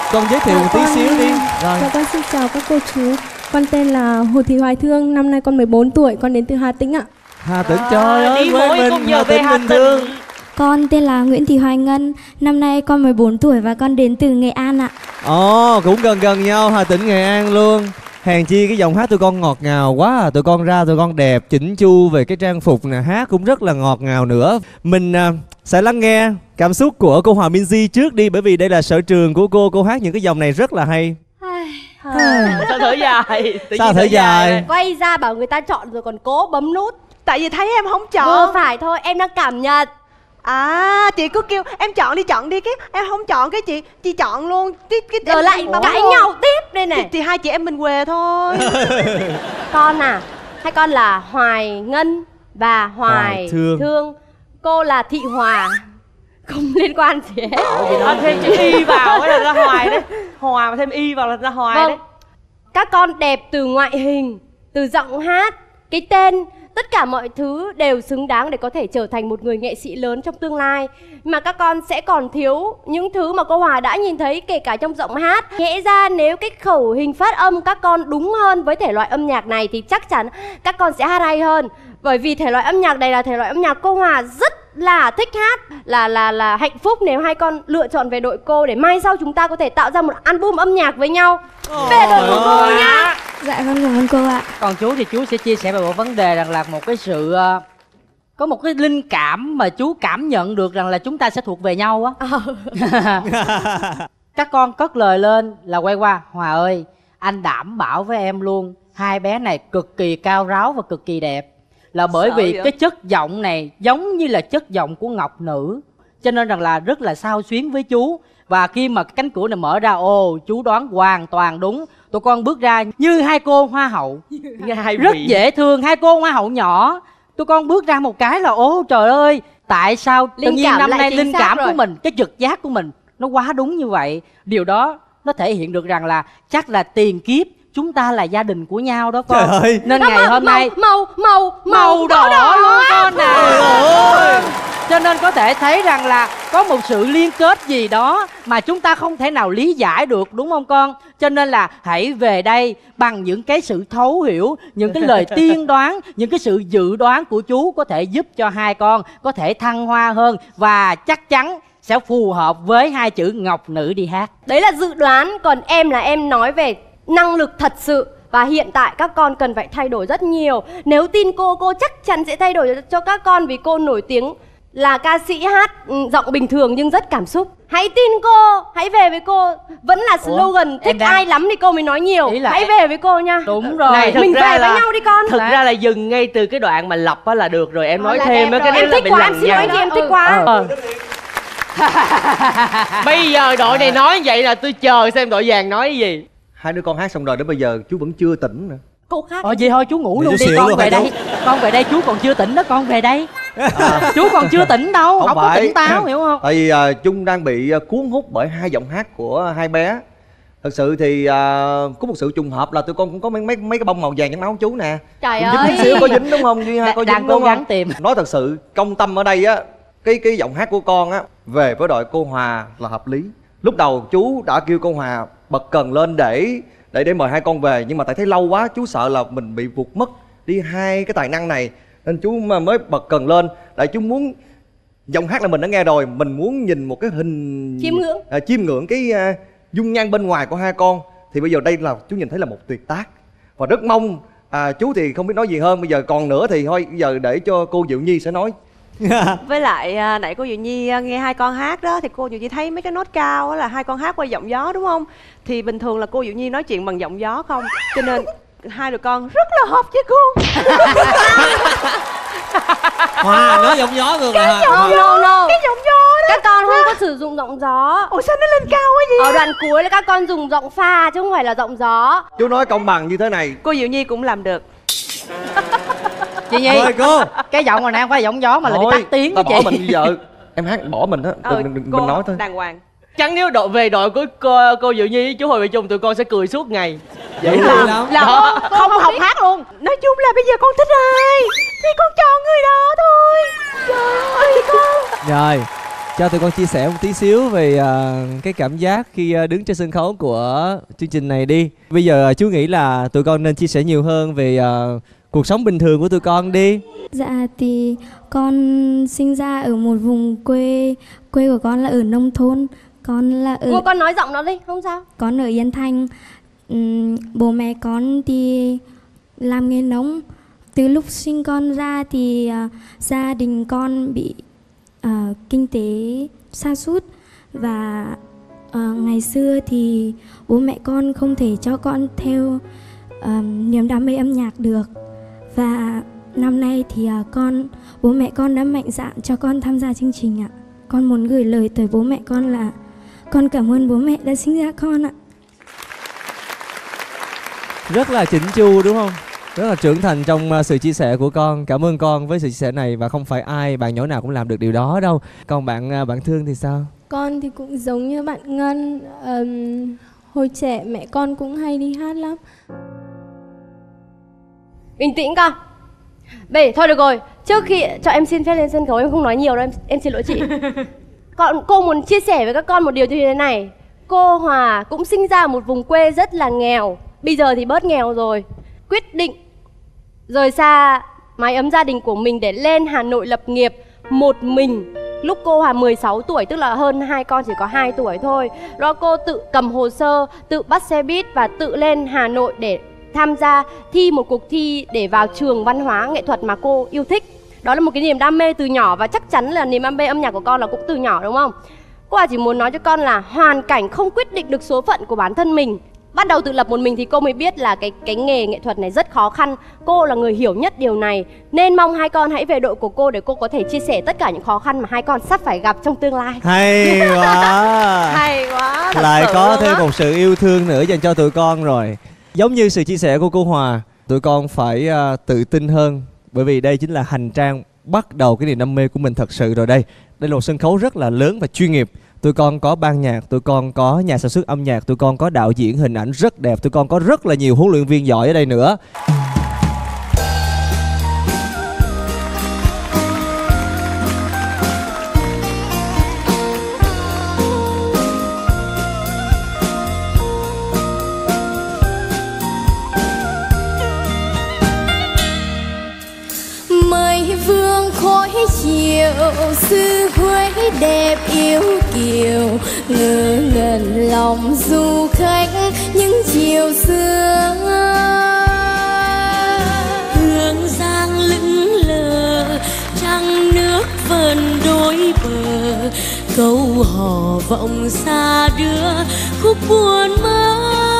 con giới thiệu một tí con... xíu đi. Rồi. Dạ con xin chào các cô chú. Con tên là Hồ Thị Hoài Thương, năm nay con mười bốn tuổi, con đến từ Hà Tĩnh ạ. Hà Tĩnh, trời ơi, đi quê mỗi mình, cùng giờ Hà về Tĩnh Hà bình thường. Con tên là Nguyễn Thị Hoài Ngân, năm nay con mười bốn tuổi và con đến từ Nghệ An ạ. Ồ, cũng gần gần nhau, Hà Tĩnh, Nghệ An luôn. Hèn chi cái giọng hát tụi con ngọt ngào quá à. Tụi con ra tụi con đẹp, chỉnh chu về cái trang phục nè, hát cũng rất là ngọt ngào nữa. Mình à, sẽ lắng nghe cảm xúc của cô Hòa Minzy trước đi. Bởi vì đây là sở trường của cô, cô hát những cái dòng này rất là hay. Sao thở dài? Tự Sao nhiên thở dài? Quay ra bảo người ta chọn rồi còn cố bấm nút. Tại vì thấy em không chọn. Vừa phải thôi, em đang cảm nhận. À, chị cứ kêu em chọn đi, chọn đi, cái em không chọn cái chị chị chọn luôn cái cái Giờ lại cãi nhau tiếp đây này. Thì, thì hai chị em mình què thôi. Con à, hai con là Hoài Ngân và Hoài, Hoài Thương. Thương. Cô là Thị Hòa. Không liên quan gì hết. Anh thêm chữ y vào cái là ra Hoài đấy. Hòa mà thêm y vào là ra Hoài Vâng. đấy. Các con đẹp từ ngoại hình, từ giọng hát, cái tên, tất cả mọi thứ đều xứng đáng để có thể trở thành một người nghệ sĩ lớn trong tương lai. Mà các con sẽ còn thiếu những thứ mà cô Hòa đã nhìn thấy, kể cả trong giọng hát. Nhẽ ra nếu cái khẩu hình phát âm các con đúng hơn với thể loại âm nhạc này thì chắc chắn các con sẽ hát hay hơn. Bởi vì thể loại âm nhạc này là thể loại âm nhạc cô Hòa rất là thích hát. Là là là hạnh phúc nếu hai con lựa chọn về đội cô để mai sau chúng ta có thể tạo ra một album âm nhạc với nhau. Về đội của cô nhá. Dạ con cảm ơn cô ạ. Còn chú thì chú sẽ chia sẻ về một vấn đề rằng là một cái sự uh, có một cái linh cảm mà chú cảm nhận được rằng là chúng ta sẽ thuộc về nhau á. Các con cất lời lên là quay qua: Hòa ơi, anh đảm bảo với em luôn, hai bé này cực kỳ cao ráo và cực kỳ đẹp. Là bởi Sợ vì vậy? cái chất giọng này giống như là chất giọng của ngọc nữ, cho nên rằng là rất là xao xuyến với chú. Và khi mà cánh cửa này mở ra, ồ, chú đoán hoàn toàn đúng. Tụi con bước ra như hai cô hoa hậu, Hai rất vị. dễ thương, hai cô hoa hậu nhỏ. Tụi con bước ra một cái là ô trời ơi, tại sao tự Linh nhiên cảm năm lại nay chính linh xác cảm rồi. của mình, cái trực giác của mình nó quá đúng như vậy. Điều đó nó thể hiện được rằng là chắc là tiền kiếp chúng ta là gia đình của nhau đó con. Trời ơi. Nên Nó ngày màu- hôm nay màu màu màu đỏ, đỏ luôn con nè. Cho nên có thể thấy rằng là có một sự liên kết gì đó mà chúng ta không thể nào lý giải được, đúng không con? Cho nên là hãy về đây bằng những cái sự thấu hiểu, những cái lời tiên đoán, những cái sự dự đoán của chú có thể giúp cho hai con có thể thăng hoa hơn và chắc chắn sẽ phù hợp với hai chữ ngọc nữ đi hát. Đấy là dự đoán, còn em là em nói về năng lực thật sự. Và hiện tại các con cần phải thay đổi rất nhiều. Nếu tin cô, cô chắc chắn sẽ thay đổi cho các con. Vì cô nổi tiếng là ca sĩ hát ừ, giọng bình thường nhưng rất cảm xúc. Hãy tin cô, hãy về với cô. Vẫn là slogan, Ủa, thích em đang- ai lắm thì cô mới nói nhiều. Ý là Hãy em- về với cô nha. Đúng rồi. Này, thực Mình ra về là- với nhau đi con. Thực ra là dừng ngay từ cái đoạn mà lập á là được rồi. Em nói là thêm đẹp á, cái rồi. đấy Em là thích bị quá, lằng em xin lỗi nhằng. chị, em thích quá. Ờ. Bây giờ đội này nói vậy là tôi chờ xem đội vàng nói gì. Hai đứa con hát xong rồi đến bây giờ chú vẫn chưa tỉnh nữa. Cô khác. Ờ vậy thôi chú ngủ Vậy luôn chú đi, xỉu con luôn về hả đây. Con về đây, chú còn chưa tỉnh đó, con về đây. À, chú còn chưa tỉnh đâu, không, có tỉnh táo, hiểu không? Tại vì uh, Trung đang bị uh, cuốn hút bởi hai giọng hát của hai bé. Thật sự thì uh, có một sự trùng hợp là tụi con cũng có mấy mấy mấy cái bông màu vàng trong áo chú nè. Trời Cũng dính ơi. chút xíu, có dính đúng không Duy ha? Có Đang dính cố đúng gắng không? tìm. Nói thật sự công tâm ở đây á, cái cái giọng hát của con á về với đội cô Hòa là hợp lý. Lúc đầu chú đã kêu cô Hòa bật cần lên để để để mời hai con về, nhưng mà tại thấy lâu quá chú sợ là mình bị vụt mất đi hai cái tài năng này nên chú mà mới bật cần lên. Tại chú muốn giọng hát là mình đã nghe rồi, mình muốn nhìn một cái hình Chiêm ngưỡng. à, chiêm ngưỡng cái à, dung nhan bên ngoài của hai con. Thì bây giờ đây là chú nhìn thấy là một tuyệt tác và rất mong à, chú thì không biết nói gì hơn. Bây giờ còn nữa thì thôi, bây giờ để cho cô Diệu Nhi sẽ nói. Với lại à, nãy cô Diệu Nhi à, nghe hai con hát đó thì cô Diệu Nhi thấy mấy cái nốt cao á là hai con hát qua giọng gió đúng không? Thì bình thường là cô Diệu Nhi nói chuyện bằng giọng gió không, cho nên hai đứa con rất là hợp với cô. Hòa nói giọng gió ngược lại hả? No, no, no. Cái giọng gió đó. Các con không có sử dụng giọng gió. Ủa sao nó lên cao quá vậy? Ở đoạn cuối là các con dùng giọng pha chứ không phải là giọng gió. Chú nói công bằng như thế này. Cô Diệu Nhi cũng làm được. Chị Nhi, Mời cô. cái giọng này nè không phải giọng gió mà là bị Thôi, tắt tiếng ta đó bỏ chị. mình bây giờ em hát bỏ mình á. Ờ, đừng, đừng, cô mình nói thôi. đàng hoàng. Chắc nếu đội về đội của cô, cô Diệu Nhi với chú Hồi Bị Chung tụi con sẽ cười suốt ngày. Vậy Vậy luôn là lắm. Là Đó. không, không học hát luôn. Nói chung là bây giờ con thích ai thì con chọn người đó thôi. Trời ơi con. Rồi, cho tụi con chia sẻ một tí xíu về uh, cái cảm giác khi uh, đứng trên sân khấu của chương trình này đi. Bây giờ uh, chú nghĩ là tụi con nên chia sẻ nhiều hơn về uh, cuộc sống bình thường của tụi con đi. Dạ thì con sinh ra ở một vùng quê, quê của con là ở nông thôn. Con là ở... Cô con nói giọng nó đi, không sao. Con ở Yên Thành. Uhm, bố mẹ con thì làm nghề nông. Từ lúc sinh con ra thì uh, gia đình con bị uh, kinh tế sa sút. Và uh, ngày xưa thì bố mẹ con không thể cho con theo uh, niềm đam mê âm nhạc được. Và năm nay thì uh, con bố mẹ con đã mạnh dạn cho con tham gia chương trình ạ. Con muốn gửi lời tới bố mẹ con là con cảm ơn bố mẹ đã sinh ra con ạ. Rất là chỉnh chu đúng không? Rất là trưởng thành trong uh, sự chia sẻ của con. Cảm ơn con với sự chia sẻ này. Và không phải ai, bạn nhỏ nào cũng làm được điều đó đâu. Còn bạn uh, bạn Thương thì sao? Con thì cũng giống như bạn Ngân. um, Hồi trẻ mẹ con cũng hay đi hát lắm. Bình tĩnh con. Bể, thôi được rồi. Trước khi cho em xin phép lên sân khấu, em không nói nhiều đâu, em, em xin lỗi chị. Còn cô muốn chia sẻ với các con một điều như thế này. Cô Hòa cũng sinh ra một vùng quê rất là nghèo. Bây giờ thì bớt nghèo rồi. Quyết định rời xa mái ấm gia đình của mình để lên Hà Nội lập nghiệp một mình. Lúc cô Hòa mười sáu tuổi, tức là hơn hai con chỉ có hai tuổi thôi. Đó, cô tự cầm hồ sơ, tự bắt xe buýt và tự lên Hà Nội để tham gia thi một cuộc thi để vào trường văn hóa nghệ thuật mà cô yêu thích. Đó là một cái niềm đam mê từ nhỏ và chắc chắn là niềm đam mê âm nhạc của con là cũng từ nhỏ đúng không? Cô Hòa chỉ muốn nói cho con là hoàn cảnh không quyết định được số phận của bản thân mình. Bắt đầu tự lập một mình thì cô mới biết là cái cái nghề nghệ thuật này rất khó khăn. Cô là người hiểu nhất điều này. Nên mong hai con hãy về đội của cô để cô có thể chia sẻ tất cả những khó khăn mà hai con sắp phải gặp trong tương lai. Hay quá. Hay quá. Lại có thêm một sự yêu thương nữa dành cho tụi con rồi. Giống như sự chia sẻ của cô Hòa, tụi con phải uh, tự tin hơn. Bởi vì đây chính là hành trang bắt đầu cái niềm đam mê của mình thật sự rồi đây. Đây là một sân khấu rất là lớn và chuyên nghiệp. Tụi con có ban nhạc, tụi con có nhà sản xuất âm nhạc, tụi con có đạo diễn hình ảnh rất đẹp, tụi con có rất là nhiều huấn luyện viên giỏi ở đây nữa. Mây vương khói chiều, xứ Huế đẹp yêu kiều, ngỡ ngẩn lòng du khách những chiều xưa. Hương giang lững lờ, trăng nước vần đôi bờ, câu hò vọng xa đưa khúc buồn mơ.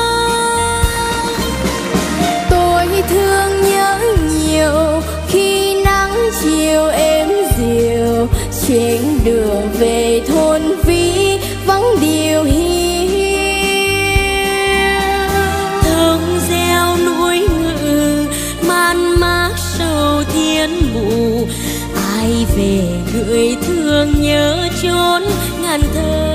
Tôi thương nhớ nhiều khi nắng chiều êm dịu, trên đường về thôn ví vắng điều hiu. Thông reo núi ngự man mác sầu thiên mù, ai về người thương nhớ chốn ngàn thơ.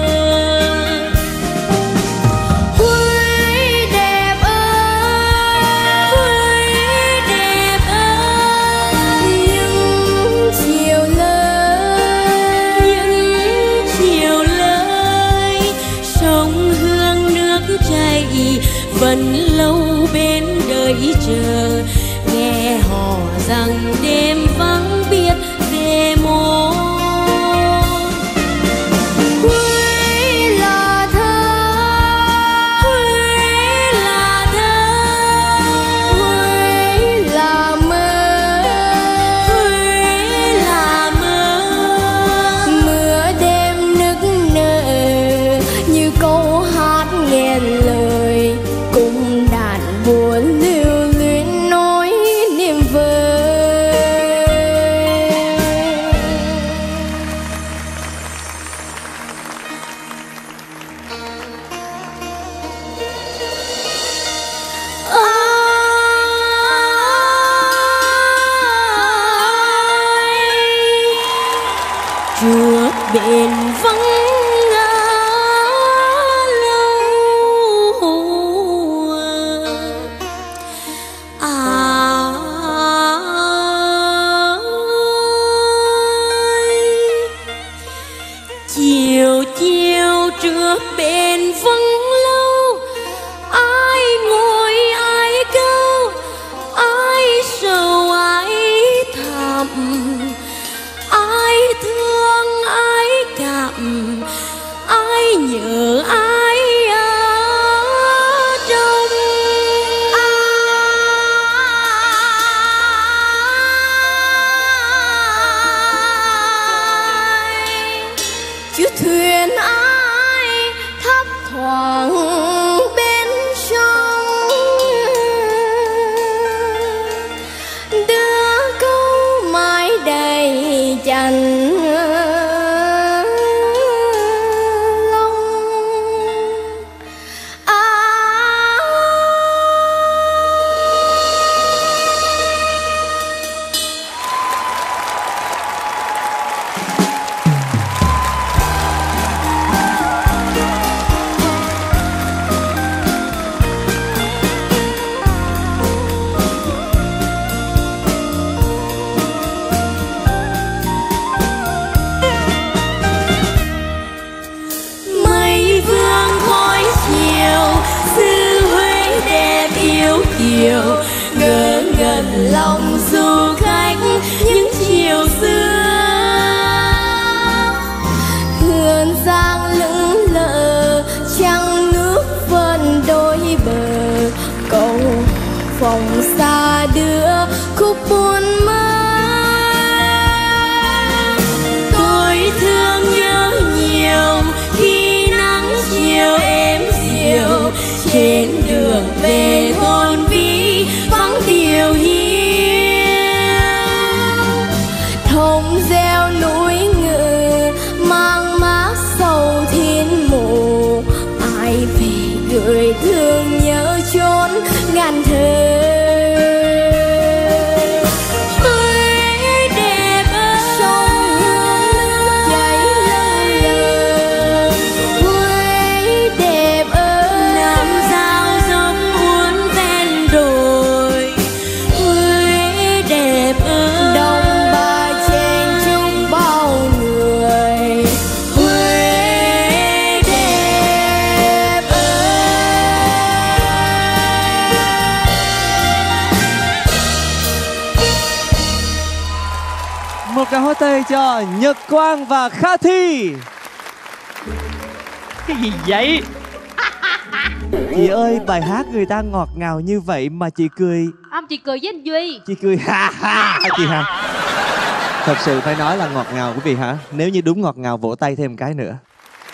Vẫn lâu bên đợi chờ, nghe hò rằng đêm vắng biết về môn. Huế là thơ, Huế là thơ, Huế là mơ, Huế là mơ. Mưa đêm nức nở như câu hát nghẹn lời, cùng đàn buồn lưu luyến nỗi niềm vơi. Ai chuộc bên vắng chiều chiều trước bên vắng lâu, ai ngồi ai câu, ai sầu ai thầm, ai thương ai cảm, ai nhớ ai ở trong. Chiếc thuyền ai thấp thoáng bên sông, đưa câu mãi đầy chăn lòng. À, mây vương khói chiều, xứ Huế đẹp yêu kiều, ngỡ ngẩn lòng du khách những chiều xưa. Hương giang lững lờ, trăng nước vẫn đôi bờ, cầu phòng xa đưa khúc buồn mơ. Tôi thương nhớ nhiều khi nắng chiều êm dịu, trên đường về thôn ví vắng điều hiu. Thông reo núi ngự mang mát sầu thiên mù, ai về gửi thương nhớ chốn ngàn thơ. Huế đẹp ơi, sông hương chảy lâng lờ. Huế đẹp ơi, năm sao dốc uốn ven đồi. Huế đẹp ơi, đồng bà chen chúc bao người. Huế đẹp ơi. Một cái hot tay cho Nhật Quang và Kha Thi. Cái gì vậy? Chị ơi, bài hát người ta ngọt ngào như vậy mà chị cười. Ông chị cười với anh Duy. Chị cười ha ha hả chị ha? Thật sự phải nói là ngọt ngào quý vị hả? Nếu như đúng ngọt ngào vỗ tay thêm một cái nữa.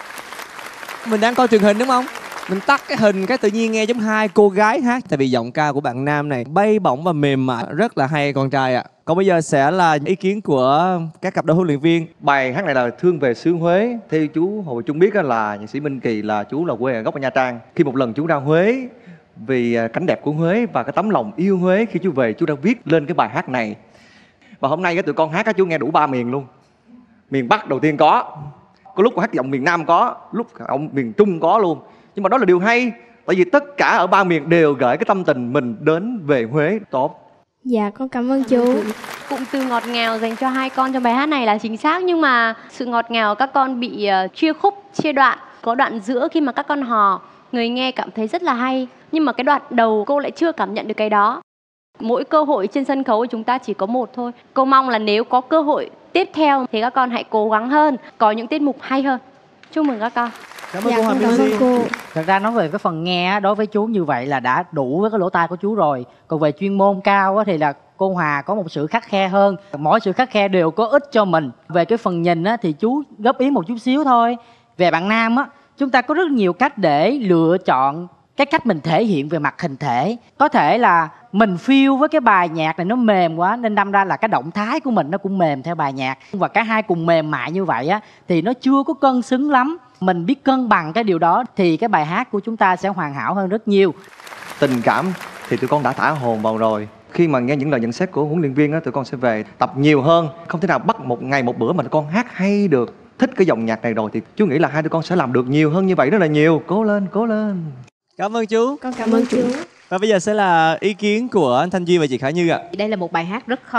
Mình đang coi truyền hình đúng không? Mình tắt cái hình cái tự nhiên nghe giống hai cô gái hát. Tại vì giọng ca của bạn nam này bay bổng và mềm mại, rất là hay con trai ạ. Còn bây giờ sẽ là ý kiến của các cặp đôi huấn luyện viên. Bài hát này là Thương về xứ Huế. Theo chú Hồ Trung biết á, là nhạc sĩ Minh Kỳ là chú là quê ở gốc ở Nha Trang. Khi một lần chú ra Huế vì cảnh đẹp của Huế và cái tấm lòng yêu Huế, khi chú về chú đã viết lên cái bài hát này. Và hôm nay cái tụi con hát á, chú nghe đủ ba miền luôn. Miền Bắc đầu tiên có, có lúc hát giọng miền Nam có, lúc giọng miền Trung có luôn. Nhưng mà đó là điều hay, tại vì tất cả ở ba miền đều gửi cái tâm tình mình đến về Huế tốt. Dạ con cảm ơn chú. Cụm từ ngọt ngào dành cho hai con trong bài hát này là chính xác, nhưng mà sự ngọt ngào các con bị uh, chia khúc, chia đoạn. Có đoạn giữa khi mà các con hò, người nghe cảm thấy rất là hay, nhưng mà cái đoạn đầu cô lại chưa cảm nhận được cái đó. Mỗi cơ hội trên sân khấu của chúng ta chỉ có một thôi. Cô mong là nếu có cơ hội tiếp theo thì các con hãy cố gắng hơn, có những tiết mục hay hơn. Chúc mừng các con. Cảm ơn Dạ, cô Hoàng con cảm Minh ơn Si. cô. Thật ra nói về cái phần nghe đối với chú như vậy là đã đủ với cái lỗ tai của chú rồi. Còn về chuyên môn cao thì là cô Hòa có một sự khắt khe hơn. Mỗi sự khắt khe đều có ích cho mình. Về cái phần nhìn thì chú góp ý một chút xíu thôi. Về bạn nam á, chúng ta có rất nhiều cách để lựa chọn cái cách mình thể hiện về mặt hình thể. Có thể là mình feel với cái bài nhạc này nó mềm quá nên đâm ra là cái động thái của mình nó cũng mềm theo bài nhạc. Và cả hai cùng mềm mại như vậy á thì nó chưa có cân xứng lắm. Mình biết cân bằng cái điều đó thì cái bài hát của chúng ta sẽ hoàn hảo hơn rất nhiều. Tình cảm thì tụi con đã thả hồn vào rồi. Khi mà nghe những lời nhận xét của huấn luyện viên á, tụi con sẽ về tập nhiều hơn. Không thể nào bắt một ngày một bữa mà tụi con hát hay được. Thích cái dòng nhạc này rồi thì chú nghĩ là hai đứa con sẽ làm được nhiều hơn như vậy rất là nhiều. Cố lên, cố lên. Cảm ơn chú. Con cảm ơn chú. Và bây giờ sẽ là ý kiến của anh Thanh Duy và chị Khả Như ạ. Đây là một bài hát rất khó.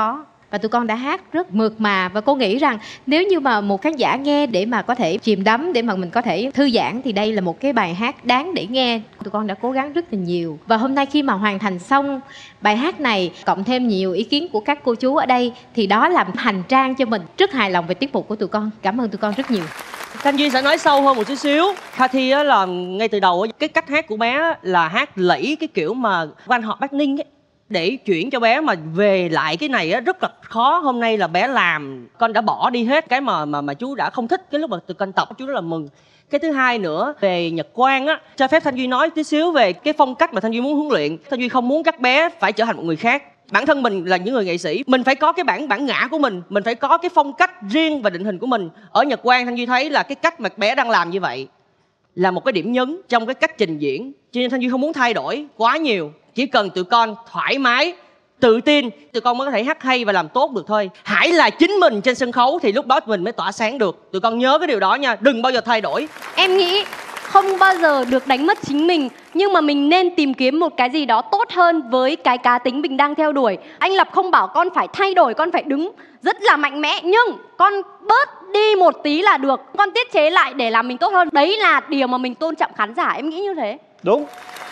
và tụi con đã hát rất mượt mà. Và cô nghĩ rằng nếu như mà một khán giả nghe để mà có thể chìm đắm, để mà mình có thể thư giãn, thì đây là một cái bài hát đáng để nghe. Tụi con đã cố gắng rất là nhiều, và hôm nay khi mà hoàn thành xong bài hát này, cộng thêm nhiều ý kiến của các cô chú ở đây, thì đó là hành trang cho mình. Rất hài lòng về tiết mục của tụi con. Cảm ơn tụi con rất nhiều. Thanh Duy sẽ nói sâu hơn một chút xíu. Cathy á là ngay từ đầu cái cách hát của bé là hát lẫy cái kiểu mà quan họ Bắc Ninh ấy. Để chuyển cho bé mà về lại cái này á rất là khó. Hôm nay là bé làm, con đã bỏ đi hết cái mà mà mà chú đã không thích cái lúc mà tụi con tập, chú rất là mừng. Cái thứ hai nữa về nhật quang á, cho phép Thanh Duy nói tí xíu về cái phong cách mà Thanh Duy muốn huấn luyện. Thanh Duy không muốn các bé phải trở thành một người khác. Bản thân mình là những người nghệ sĩ, mình phải có cái bản bản ngã của mình, mình phải có cái phong cách riêng và định hình của mình. Ở nhật quang Thanh Duy thấy là cái cách mà bé đang làm như vậy là một cái điểm nhấn trong cái cách trình diễn, cho nên Thanh Duy không muốn thay đổi quá nhiều. Chỉ cần tụi con thoải mái, tự tin, tụi con mới có thể hát hay và làm tốt được thôi. Hãy là chính mình trên sân khấu thì lúc đó mình mới tỏa sáng được. Tụi con nhớ cái điều đó nha, đừng bao giờ thay đổi. Em nghĩ không bao giờ được đánh mất chính mình, nhưng mà mình nên tìm kiếm một cái gì đó tốt hơn với cái cá tính mình đang theo đuổi. Anh Lập không bảo con phải thay đổi, con phải đứng rất là mạnh mẽ, nhưng con bớt đi một tí là được. Con tiết chế lại để làm mình tốt hơn. Đấy là điều mà mình tôn trọng khán giả, em nghĩ như thế. Đúng.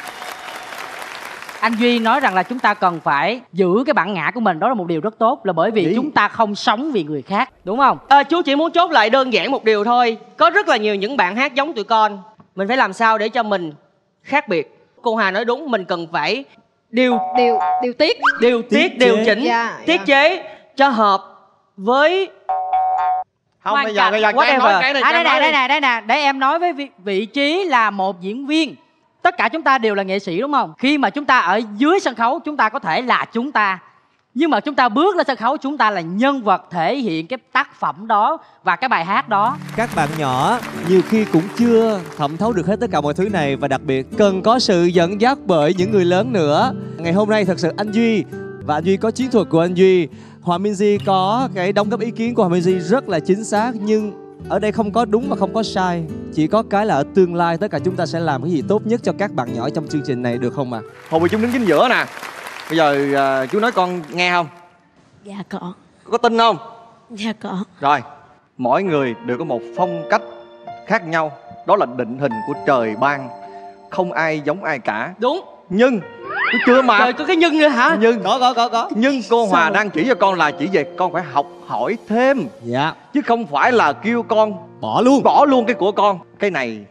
Anh Duy nói rằng là chúng ta cần phải giữ cái bản ngã của mình, đó là một điều rất tốt, là bởi vì Đấy. chúng ta không sống vì người khác, đúng không? À, chú chỉ muốn chốt lại đơn giản một điều thôi. Có rất là nhiều những bạn hát giống tụi con, mình phải làm sao để cho mình khác biệt. Cô Hà nói đúng, mình cần phải điều điều điều tiết điều tiết điều chỉnh yeah, tiết yeah. chế cho hợp với không. Bây giờ bây giờ cái nói cái này, à, đây nè đây nè đây nè để em nói với vị, vị trí là một diễn viên. Tất cả chúng ta đều là nghệ sĩ, đúng không? Khi mà chúng ta ở dưới sân khấu, chúng ta có thể là chúng ta, nhưng mà chúng ta bước lên sân khấu, chúng ta là nhân vật thể hiện cái tác phẩm đó và cái bài hát đó. Các bạn nhỏ nhiều khi cũng chưa thẩm thấu được hết tất cả mọi thứ này, và đặc biệt cần có sự dẫn dắt bởi những người lớn nữa. Ngày hôm nay thật sự anh Duy và anh Duy có chiến thuật của anh Duy, Hoàng Minh Di có cái đóng góp ý kiến của Hoàng Minh Di rất là chính xác, nhưng ở đây không có đúng và không có sai. Chỉ có cái là ở tương lai tất cả chúng ta sẽ làm cái gì tốt nhất cho các bạn nhỏ trong chương trình này, được không ạ? À? Hồ Bùi Chung đứng chính giữa nè. Bây giờ uh, chú nói con nghe không? Dạ có. Có tin không? Dạ có. Rồi, mỗi người đều có một phong cách khác nhau. Đó là định hình của trời ban. Không ai giống ai cả. Đúng. Nhưng tôi chưa mà. Trời, có cái nhưng nữa hả? Nhưng có có có có. Nhưng cô Hòa Sao? đang chỉ cho con là chỉ về con phải học hỏi thêm. Dạ. Chứ không phải là kêu con bỏ luôn bỏ luôn cái của con. Cái này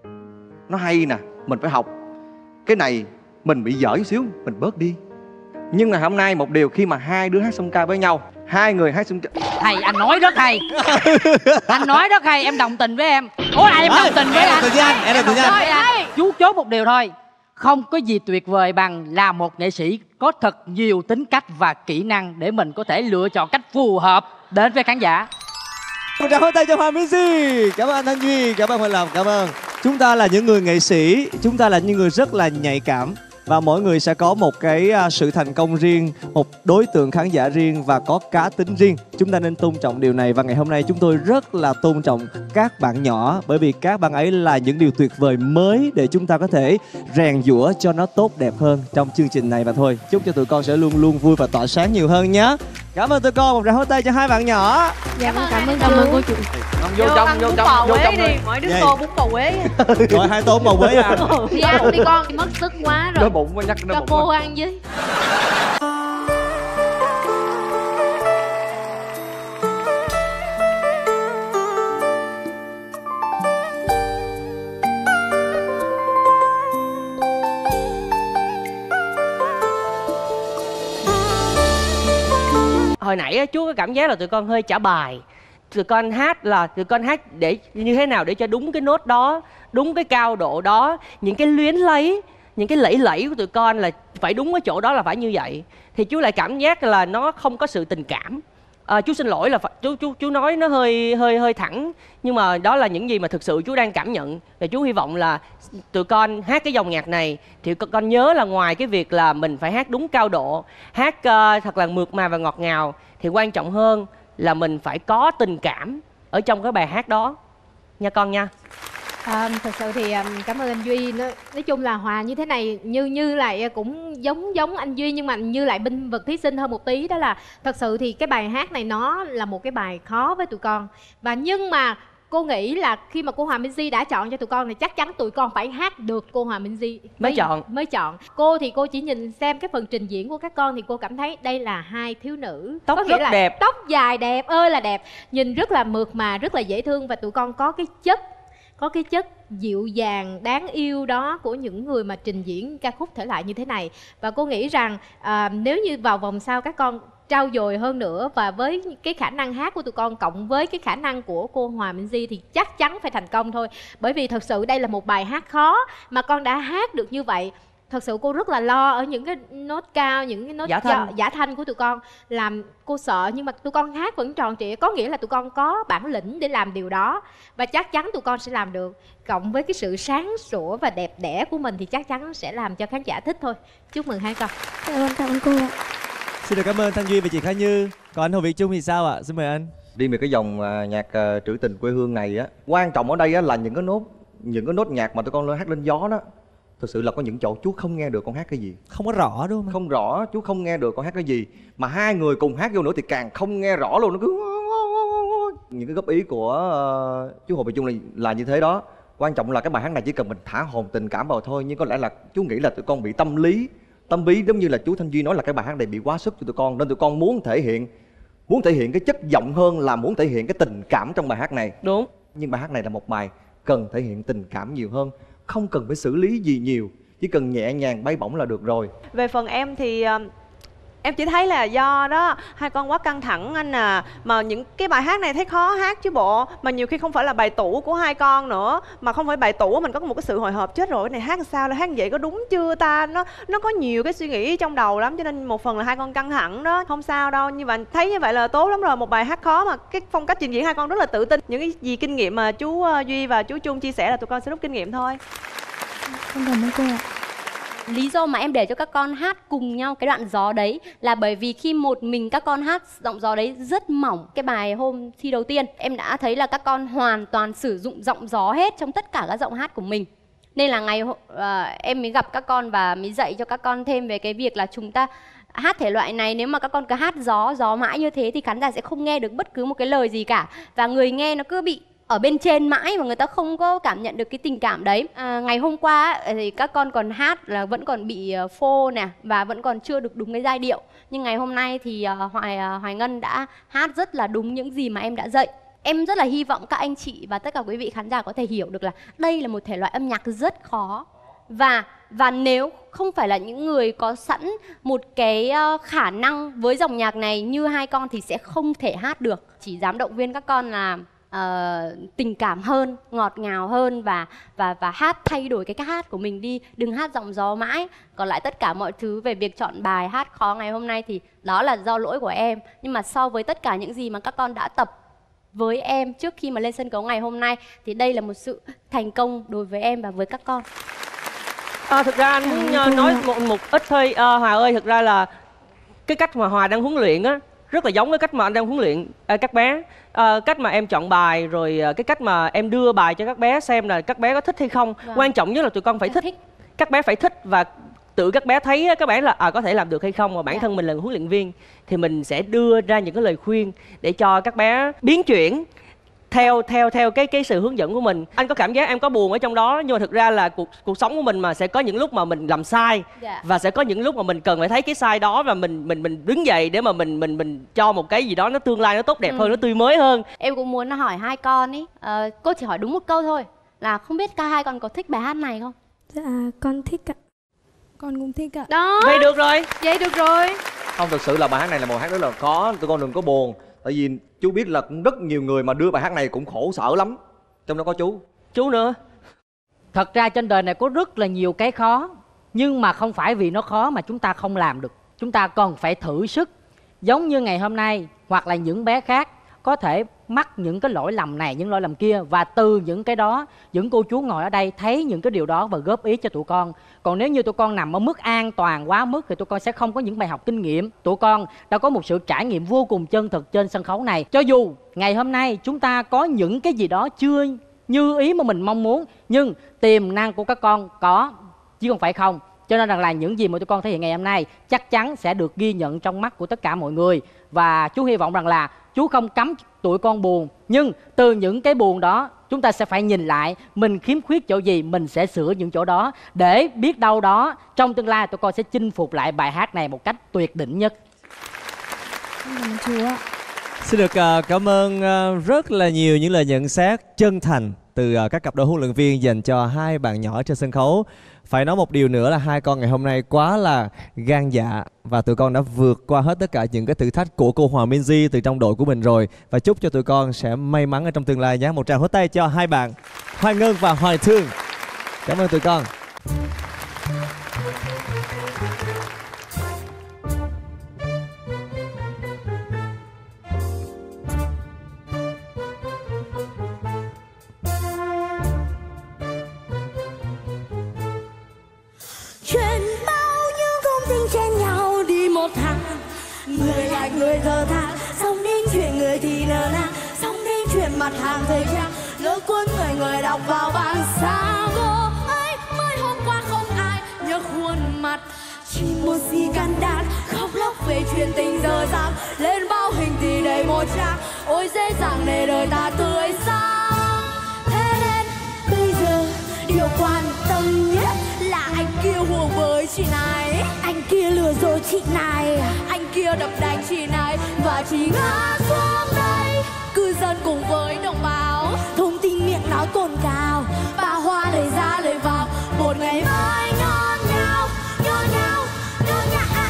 nó hay nè, mình phải học. Cái này mình bị dở xíu, mình bớt đi. Nhưng mà hôm nay một điều, khi mà hai đứa hát song ca với nhau, hai người hát song ca. Hay, anh nói rất hay. Anh nói rất hay, em đồng tình với em. Ủa này em đồng tình với anh. Em đồng tình với anh. Chú chốt một điều thôi. Không có gì tuyệt vời bằng là một nghệ sĩ có thật nhiều tính cách và kỹ năng để mình có thể lựa chọn cách phù hợp đến với khán giả. Một tràng pháo tay cho Hoàng Minh Di. Cảm ơn anh Thanh Duy, cảm ơn Hoàng Lộc, cảm ơn. Chúng ta là những người nghệ sĩ, chúng ta là những người rất là nhạy cảm. Và mỗi người sẽ có một cái sự thành công riêng, một đối tượng khán giả riêng và có cá tính riêng. Chúng ta nên tôn trọng điều này, và ngày hôm nay chúng tôi rất là tôn trọng các bạn nhỏ, bởi vì các bạn ấy là những điều tuyệt vời mới để chúng ta có thể rèn giũa cho nó tốt đẹp hơn trong chương trình này mà thôi. Chúc cho tụi con sẽ luôn luôn vui và tỏa sáng nhiều hơn nhé. Cảm ơn tụi con, một tràng pháo tay cho hai bạn nhỏ. Dạ vâng, cảm ơn cảm ơn cô chủ. Vô trong, vô trong, vô trong đi, mỗi đứa tô bún bò Huế. Rồi hai tô bún bò Huế à? Đi ăn đi con, mất sức quá rồi. Đói bụng quá, nhắc đói cho bụng cô quá. ăn với. Hồi nãy á, chú có cảm giác là tụi con hơi trả bài. Tụi con hát là tụi con hát để như thế nào để cho đúng cái nốt đó, đúng cái cao độ đó, những cái luyến lấy, những cái lẫy lẫy của tụi con là phải đúng cái chỗ đó, là phải như vậy. Thì chú lại cảm giác là nó không có sự tình cảm. À, chú xin lỗi là phải, chú chú chú nói nó hơi hơi hơi thẳng, nhưng mà đó là những gì mà thực sự chú đang cảm nhận. Và chú hy vọng là tụi con hát cái dòng nhạc này thì con, con nhớ là ngoài cái việc là mình phải hát đúng cao độ, hát uh, thật là mượt mà và ngọt ngào, thì quan trọng hơn là mình phải có tình cảm ở trong cái bài hát đó nha con nha. À, thật sự thì cảm ơn anh Duy. Nói, nói chung là Hòa như thế này như như lại cũng giống giống anh Duy, nhưng mà như lại binh vực thí sinh hơn một tí. Đó là thật sự thì cái bài hát này nó là một cái bài khó với tụi con. Và nhưng mà cô nghĩ là khi mà cô Hòa Minzy đã chọn cho tụi con thì chắc chắn tụi con phải hát được cô Hòa Minzy mới, mới chọn mới chọn. Cô thì cô chỉ nhìn xem cái phần trình diễn của các con thì cô cảm thấy đây là hai thiếu nữ tóc có nghĩa rất là đẹp, tóc dài đẹp ơi là đẹp, nhìn rất là mượt mà, rất là dễ thương. Và tụi con có cái chất có cái chất dịu dàng đáng yêu đó của những người mà trình diễn ca khúc thể loại như thế này. Và cô nghĩ rằng à, nếu như vào vòng sau các con trau dồi hơn nữa và với cái khả năng hát của tụi con cộng với cái khả năng của cô Hòa Minzy thì chắc chắn phải thành công thôi. Bởi vì thật sự đây là một bài hát khó mà con đã hát được như vậy. Thật sự cô rất là lo ở những cái nốt cao, những cái nốt giả thanh. giả, giả thanh của tụi con. Làm cô sợ nhưng mà tụi con hát vẫn tròn trịa. Có nghĩa là tụi con có bản lĩnh để làm điều đó. Và chắc chắn tụi con sẽ làm được. Cộng với cái sự sáng sủa và đẹp đẽ của mình thì chắc chắn sẽ làm cho khán giả thích thôi. Chúc mừng hai con. Cảm ơn, cảm ơn cô ạ. Xin được cảm ơn Thanh Duy và chị Khả Như. Còn anh Hồ Việt Trung thì sao ạ? Xin mời anh. Đi về cái dòng uh, nhạc uh, trữ tình quê hương này á, quan trọng ở đây á là những cái nốt những cái nốt nhạc mà tụi con lên hát lên gió đó. Thực sự là có những chỗ chú không nghe được con hát cái gì. Không có rõ đúng không? Không rõ, chú không nghe được con hát cái gì. Mà hai người cùng hát vô nữa thì càng không nghe rõ luôn. Nó cứ những cái góp ý của uh, chú Hồ Việt Trung là, là như thế đó. Quan trọng là cái bài hát này chỉ cần mình thả hồn tình cảm vào thôi. Nhưng có lẽ là chú nghĩ là tụi con bị tâm lý Tâm lý giống như là chú Thanh Duy nói là cái bài hát này bị quá sức cho tụi con. Nên tụi con muốn thể hiện Muốn thể hiện cái chất giọng hơn là muốn thể hiện cái tình cảm trong bài hát này. Đúng. Nhưng bài hát này là một bài cần thể hiện tình cảm nhiều hơn. Không cần phải xử lý gì nhiều, chỉ cần nhẹ nhàng bay bổng là được rồi. Về phần em thì uh, em chỉ thấy là do đó hai con quá căng thẳng anh à. Mà những cái bài hát này thấy khó hát chứ bộ. Mà nhiều khi không phải là bài tủ của hai con nữa. Mà không phải bài tủ, mình có một cái sự hồi hộp. Chết rồi, cái này hát sao, là hát vậy có đúng chưa ta. Nó nó có nhiều cái suy nghĩ trong đầu lắm. Cho nên một phần là hai con căng thẳng đó. Không sao đâu, nhưng mà thấy như vậy là tốt lắm rồi. Một bài hát khó mà cái phong cách trình diễn hai con rất là tự tin. Những cái gì kinh nghiệm mà chú Duy và chú Trung chia sẻ là tụi con sẽ rút kinh nghiệm thôi. Con cảm ơn cô ạ. Lý do mà em để cho các con hát cùng nhau cái đoạn gió đấy là bởi vì khi một mình các con hát giọng gió đấy rất mỏng. Cái bài hôm thi đầu tiên em đã thấy là các con hoàn toàn sử dụng giọng gió hết trong tất cả các giọng hát của mình. Nên là ngày uh, em mới gặp các con và mới dạy cho các con thêm về cái việc là chúng ta hát thể loại này, nếu mà các con cứ hát gió gió mãi như thế thì khán giả sẽ không nghe được bất cứ một cái lời gì cả. Và người nghe nó cứ bị ở bên trên mãi và người ta không có cảm nhận được cái tình cảm đấy. À, ngày hôm qua thì các con còn hát là vẫn còn bị phô nè và vẫn còn chưa được đúng cái giai điệu. Nhưng ngày hôm nay thì uh, Hoài uh, Hoài Ngân đã hát rất là đúng những gì mà em đã dạy. Em rất là hy vọng các anh chị và tất cả quý vị khán giả có thể hiểu được là đây là một thể loại âm nhạc rất khó. Và và nếu không phải là những người có sẵn một cái uh, khả năng với dòng nhạc này như hai con thì sẽ không thể hát được. Chỉ dám động viên các con là Uh, tình cảm hơn, ngọt ngào hơn và và và hát thay đổi cái cách hát của mình đi, đừng hát giọng gió mãi. Còn lại tất cả mọi thứ về việc chọn bài hát khó ngày hôm nay thì đó là do lỗi của em. Nhưng mà so với tất cả những gì mà các con đã tập với em trước khi mà lên sân khấu ngày hôm nay thì đây là một sự thành công đối với em và với các con. À, thực ra anh muốn nói một, một ít thôi. à, Hòa ơi, thực ra là cái cách mà Hòa đang huấn luyện á rất là giống với cách mà anh đang huấn luyện à, các bé. À, cách mà em chọn bài rồi à, cái cách mà em đưa bài cho các bé xem là các bé có thích hay không. Vâng. Quan trọng nhất là tụi con phải thích. thích các bé phải thích và tự các bé thấy các bé là à, có thể làm được hay không. Mà bản dạ. thân mình là huấn luyện viên thì mình sẽ đưa ra những cái lời khuyên để cho các bé biến chuyển theo theo theo cái cái sự hướng dẫn của mình. Anh có cảm giác em có buồn ở trong đó, nhưng mà thực ra là cuộc cuộc sống của mình mà sẽ có những lúc mà mình làm sai. Yeah. Và sẽ có những lúc mà mình cần phải thấy cái sai đó và mình mình mình đứng dậy để mà mình mình mình cho một cái gì đó nó tương lai nó tốt đẹp ừ. hơn, nó tươi mới hơn. Em cũng muốn hỏi hai con ý, uh, cô chỉ hỏi đúng một câu thôi là không biết cả hai con có thích bài hát này không? Dạ con thích ạ. Con cũng thích ạ. Đó. Vậy được rồi. Vậy được rồi. Không, thực sự là bài hát này là một bài hát rất là khó, tụi con đừng có buồn. Tại vì chú biết là cũng rất nhiều người mà đưa bài hát này cũng khổ sở lắm. Trong đó có chú. Chú nữa. Thật ra trên đời này có rất là nhiều cái khó. Nhưng mà không phải vì nó khó mà chúng ta không làm được. Chúng ta còn phải thử sức. Giống như ngày hôm nay hoặc là những bé khác có thể mắc những cái lỗi lầm này, những lỗi lầm kia. Và từ những cái đó, những cô chú ngồi ở đây thấy những cái điều đó và góp ý cho tụi con. Còn nếu như tụi con nằm ở mức an toàn quá mức thì tụi con sẽ không có những bài học kinh nghiệm. Tụi con đã có một sự trải nghiệm vô cùng chân thực trên sân khấu này. Cho dù ngày hôm nay chúng ta có những cái gì đó chưa như ý mà mình mong muốn. Nhưng tiềm năng của các con có chứ không phải không. Cho nên rằng là những gì mà tụi con thể hiện ngày hôm nay chắc chắn sẽ được ghi nhận trong mắt của tất cả mọi người. Và chú hy vọng rằng là chú không cấm tụi con buồn, nhưng từ những cái buồn đó chúng ta sẽ phải nhìn lại mình khiếm khuyết chỗ gì, mình sẽ sửa những chỗ đó, để biết đâu đó trong tương lai tụi con sẽ chinh phục lại bài hát này một cách tuyệt đỉnh nhất. Cảm chú ạ. Xin được uh, cảm ơn uh, rất là nhiều những lời nhận xét chân thành từ uh, các cặp đôi huấn luyện viên dành cho hai bạn nhỏ trên sân khấu. Phải nói một điều nữa là hai con ngày hôm nay quá là gan dạ và tụi con đã vượt qua hết tất cả những cái thử thách của cô Hoàng Minzy từ trong đội của mình rồi. Và chúc cho tụi con sẽ may mắn ở trong tương lai nhé. Một tràng hỗ tay cho hai bạn Hoài Ngân và Hoài Thương. Cảm ơn tụi con. Chuyện bao nhiêu công tình chen nhau đi một tháng, người lại người thờ than, xong đến chuyện người thì nở nang, xong đến chuyện mặt hàng thời trang, lỡ cuốn người người đọc vào bảng xa vô ấy mới hôm qua không ai nhớ khuôn mặt, chỉ một gì can đảm khóc lóc về chuyện tình dở dang, lên bao hình thì đầy một trang, ôi dễ dàng để đời ta tươi sáng. Thế nên bây giờ điều quan tâm nhất là anh kia hùa với chị này, anh kia lừa dối chị này, anh kia đập đánh chị này và chị ngã xuống đây. Cư dân cùng với đồng bào thông tin miệng nói cồn cào, bà Hoa lời ra lời vào, một ngày mai nhon nhao nhon nhao nhon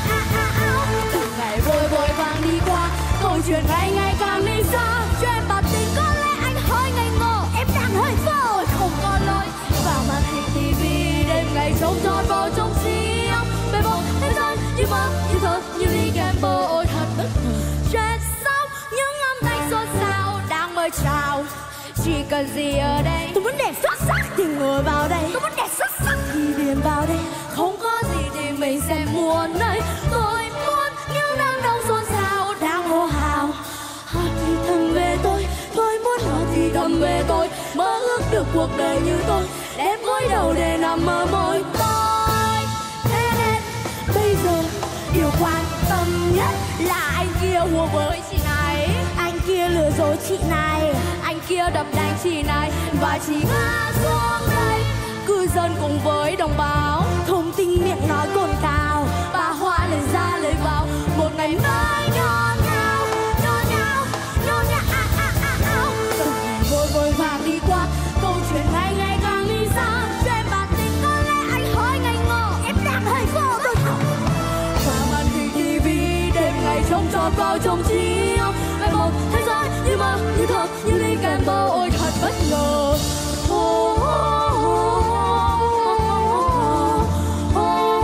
nhao. Từng ngày vội vội vàng đi qua, câu chuyện ngày ngày càng đi xa, chuyện bản tình có lẽ anh hơi ngây ngô, em đang hơi vội không có lỗi. Vào màn hình ti vi đêm ngày trông tròn vào trong trí óc, về một thế giới như mơ như thơ như ly gamble, ôi thật bất ngờ. Chuyện sau những âm thanh xôn xao đang mời chào, chỉ cần gì ở đây tôi muốn đẹp xuất sắc thì ngồi vào đây, tôi muốn đẹp xuất sắc thì điền vào đây, không có gì thì mình sẽ muốn đây. Tôi muốn những đám đông xôn xao đang hô hào, họ thì thầm về tôi, tôi muốn họ thì thầm về tôi, mơ ước được cuộc đời như tôi, đem gối đầu để nằm mơ môi tôi. Thế nên bây giờ điều quan tâm nhất là anh kia hùa với chị này, anh kia lừa dối chị này, anh kia đập đánh chị này và chị ngã xuống đây. Cư dân cùng với đồng bào thông tin miệng nói cồn cào, bà Hoa lời ra lời vào, một ngày mai nhon nhao nhon nhao nhon nhao. Từng ngày vội vội vàng đi qua, câu chuyện ngày ngày càng đi xa, chuyện bản tình có lẽ anh hơi ngây ngô, em đang hơi vô tôi thầm. Và màn hình ti vi đêm ngày trông tròn vào trong trí óc, về một thế giới như mơ như thơ như ly gamble, ôi thật bất ngờ. Oh, oh, oh, oh, oh,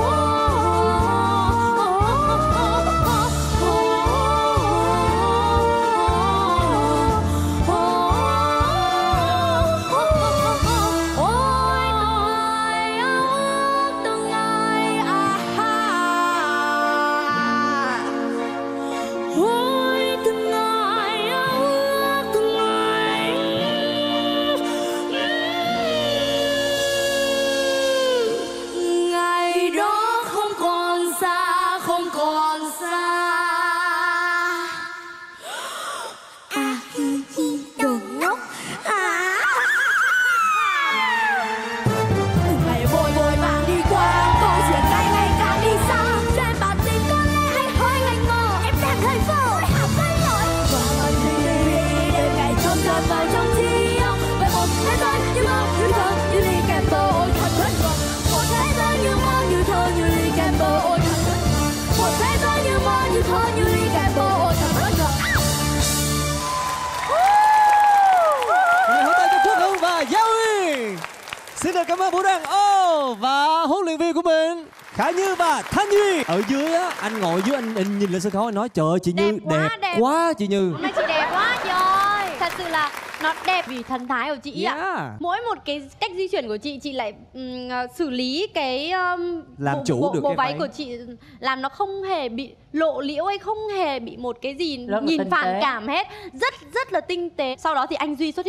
Xin được cảm ơn Vũ Đăng Ô và huấn luyện viên của mình Khả Như và Thanh Duy. Ở dưới á, anh ngồi dưới anh, anh nhìn lên sân khấu anh nói trời ơi chị Như Đẹp quá, đẹp, đẹp. quá chị Như. Hôm nay chị đẹp quá chị ơi. Thật sự là nó đẹp vì thần thái của chị Yeah. ạ. Mỗi một cái cách di chuyển của chị, chị lại ừm, xử lý cái um, Làm bộ, chủ bộ, được bộ cái váy váy. của chị, làm nó không hề bị lộ liễu hay không hề bị một cái gì Rất là nhìn tinh phản tế. cảm hết. Rất rất là tinh tế. Sau đó thì anh Duy xuất hiện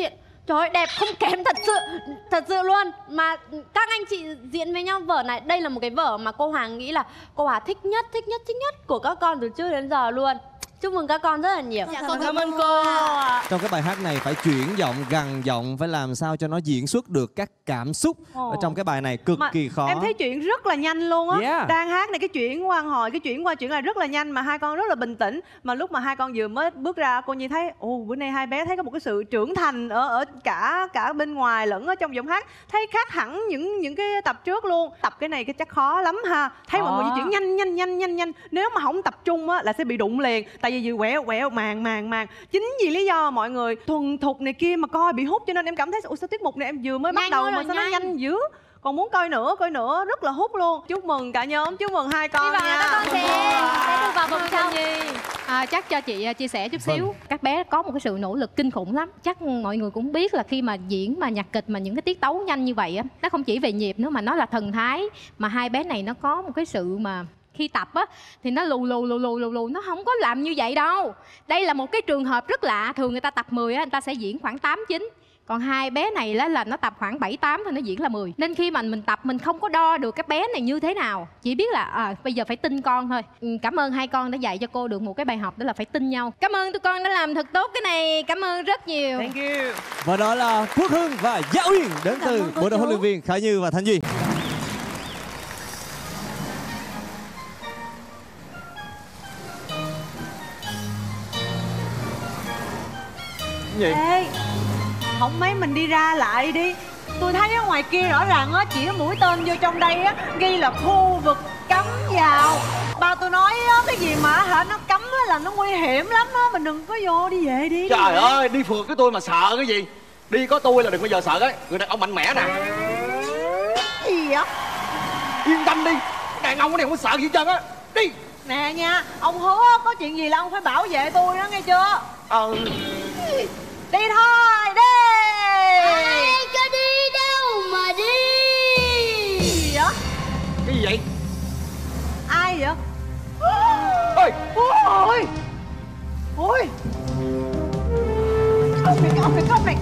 Trời ơi, đẹp không kém thật sự. Thật sự luôn. Mà các anh chị diễn với nhau vở này, đây là một cái vở mà cô Hoàng nghĩ là cô Hòa thích nhất, thích nhất, thích nhất của các con từ trước đến giờ luôn. Chúc mừng các con rất là nhiều. Dạ, con cảm ơn cô. Trong cái bài hát này phải chuyển giọng, gằn giọng, phải làm sao cho nó diễn xuất được các cảm xúc Ồ. ở trong cái bài này cực Mà kỳ khó. em thấy chuyển rất là nhanh luôn á. Yeah. Đang hát này cái chuyển qua hồi, cái chuyển qua chuyển lại rất là nhanh. Mà hai con rất là bình tĩnh. Mà lúc mà hai con vừa mới bước ra, cô Nhi thấy ồ bữa nay hai bé thấy có một cái sự trưởng thành ở ở cả cả bên ngoài lẫn ở trong giọng hát. Thấy khác hẳn những những cái tập trước luôn. Tập cái này cái chắc khó lắm ha. Thấy mọi người di chuyển nhanh nhanh nhanh nhanh nhanh. Nếu mà không tập trung á là sẽ bị đụng liền. Tại vì vừa quẹo quẹo màng màng màng. Chính vì lý do mọi người thuần thục này kia mà coi bị hút, cho nên em cảm thấy ủa sao tiết mục này em vừa mới bắt Nhanh đầu thôi mà rồi, sao nó nhanh. nhanh dữ. Còn muốn coi nữa, coi nữa, rất là hút luôn. Chúc mừng cả nhóm, chúc mừng hai con Hy vọng nha. là các con sẽ sẽ được vào vòng trong. À, chắc cho chị à, chia sẻ chút Vâng. xíu. Các bé có một cái sự nỗ lực kinh khủng lắm. Chắc mọi người cũng biết là khi mà diễn mà nhạc kịch mà những cái tiết tấu nhanh như vậy á, nó không chỉ về nhịp nữa mà nó là thần thái. Mà hai bé này nó có một cái sự mà khi tập á thì nó lù lù lù lù lù lù, nó không có làm như vậy đâu. Đây là một cái trường hợp rất lạ. Thường người ta tập mười á, người ta sẽ diễn khoảng tám chín. Còn hai bé này là, là nó tập khoảng bảy tám thôi, nó diễn là mười. Nên khi mà mình tập mình không có đo được các bé này như thế nào. Chỉ biết là à, bây giờ phải tin con thôi. Ừ, cảm ơn hai con đã dạy cho cô được một cái bài học, đó là phải tin nhau. Cảm ơn tụi con đã làm thật tốt cái này. Cảm ơn rất nhiều. Thank you. Và đó là Quốc Hưng và Gia Uyên đến từ bộ đội huấn luyện viên Khải Như và Thanh Duy. Gì? Ê, không mấy mình đi ra lại đi. Tôi thấy ở ngoài kia rõ ràng á, chỉ mũi tên vô trong đây á ghi là khu vực cấm vào. Ba tôi nói á, cái gì mà hả nó cấm á là nó nguy hiểm lắm á. Mình đừng có vô, đi về đi. Trời đi ơi, đi phượt với tôi mà sợ cái gì? Đi có tôi là đừng bao giờ sợ đấy. Người đàn ông mạnh mẽ nè. Cái gì vậy? Yên tâm đi, đàn ông cái này không có sợ gì hết trơn á. Đi. Nè nha, ông hứa có chuyện gì là ông phải bảo vệ tôi đó nghe chưa? Ờ. Đi thôi, đi. Ai cho đi đâu mà đi. Cái gì vậy? Cái gì vậy? Ai vậy? Ôi. Ôi. Ôi. Ông này, ông này, ông này.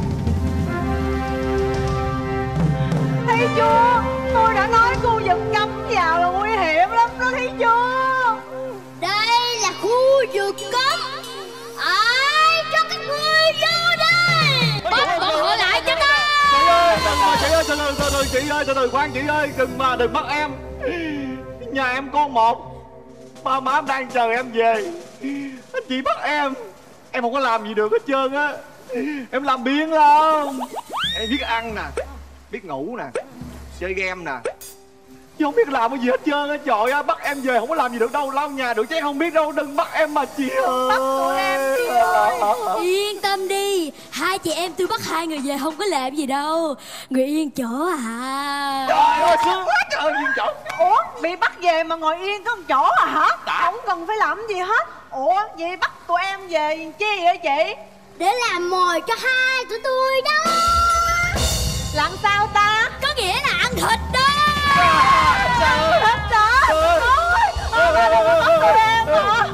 Thấy chưa? Tôi đã nói khu vực cấm vào là nguy hiểm lắm đó, thấy chưa? Đây là khu vực cấm. Ai cho các ngươi vô đây? Bắt bọn họ lại cho ta. Chị ơi, đừng mà chị ơi, từ từ, từ từ, chị ơi, từ từ, khoan chị ơi, đừng mà, đừng bắt em. Nhà em con một, ba má em đang chờ em về. Chị bắt em, em không có làm gì được hết trơn á. Em làm biếng lắm. Em biết ăn nè, biết ngủ nè, chơi game nè, chứ không biết làm cái gì hết trơn á. Trời ơi, bắt em về không có làm gì được đâu, lau nhà được chứ không biết đâu. Đừng bắt em mà chị ơi. Bắt tụi em chị ơi. Yên tâm đi, hai chị em tôi bắt hai người về không có làm gì đâu. Người yên chỗ à. Trời ơi, sướng quá trời ơi, yên chỗ. Ủa, bị bắt về mà ngồi yên có một chỗ à hả? Đã. Không cần phải làm gì hết. Ủa, vậy bắt tụi em về chi vậy chị? Để làm mồi cho hai tụi tôi đó. Làm sao ta? Có nghĩa là ăn thịt đó. Trời ơi. Hết hả? Trời ơi. Ôi, ôi, ôi, ôi, bắt tụi em hả?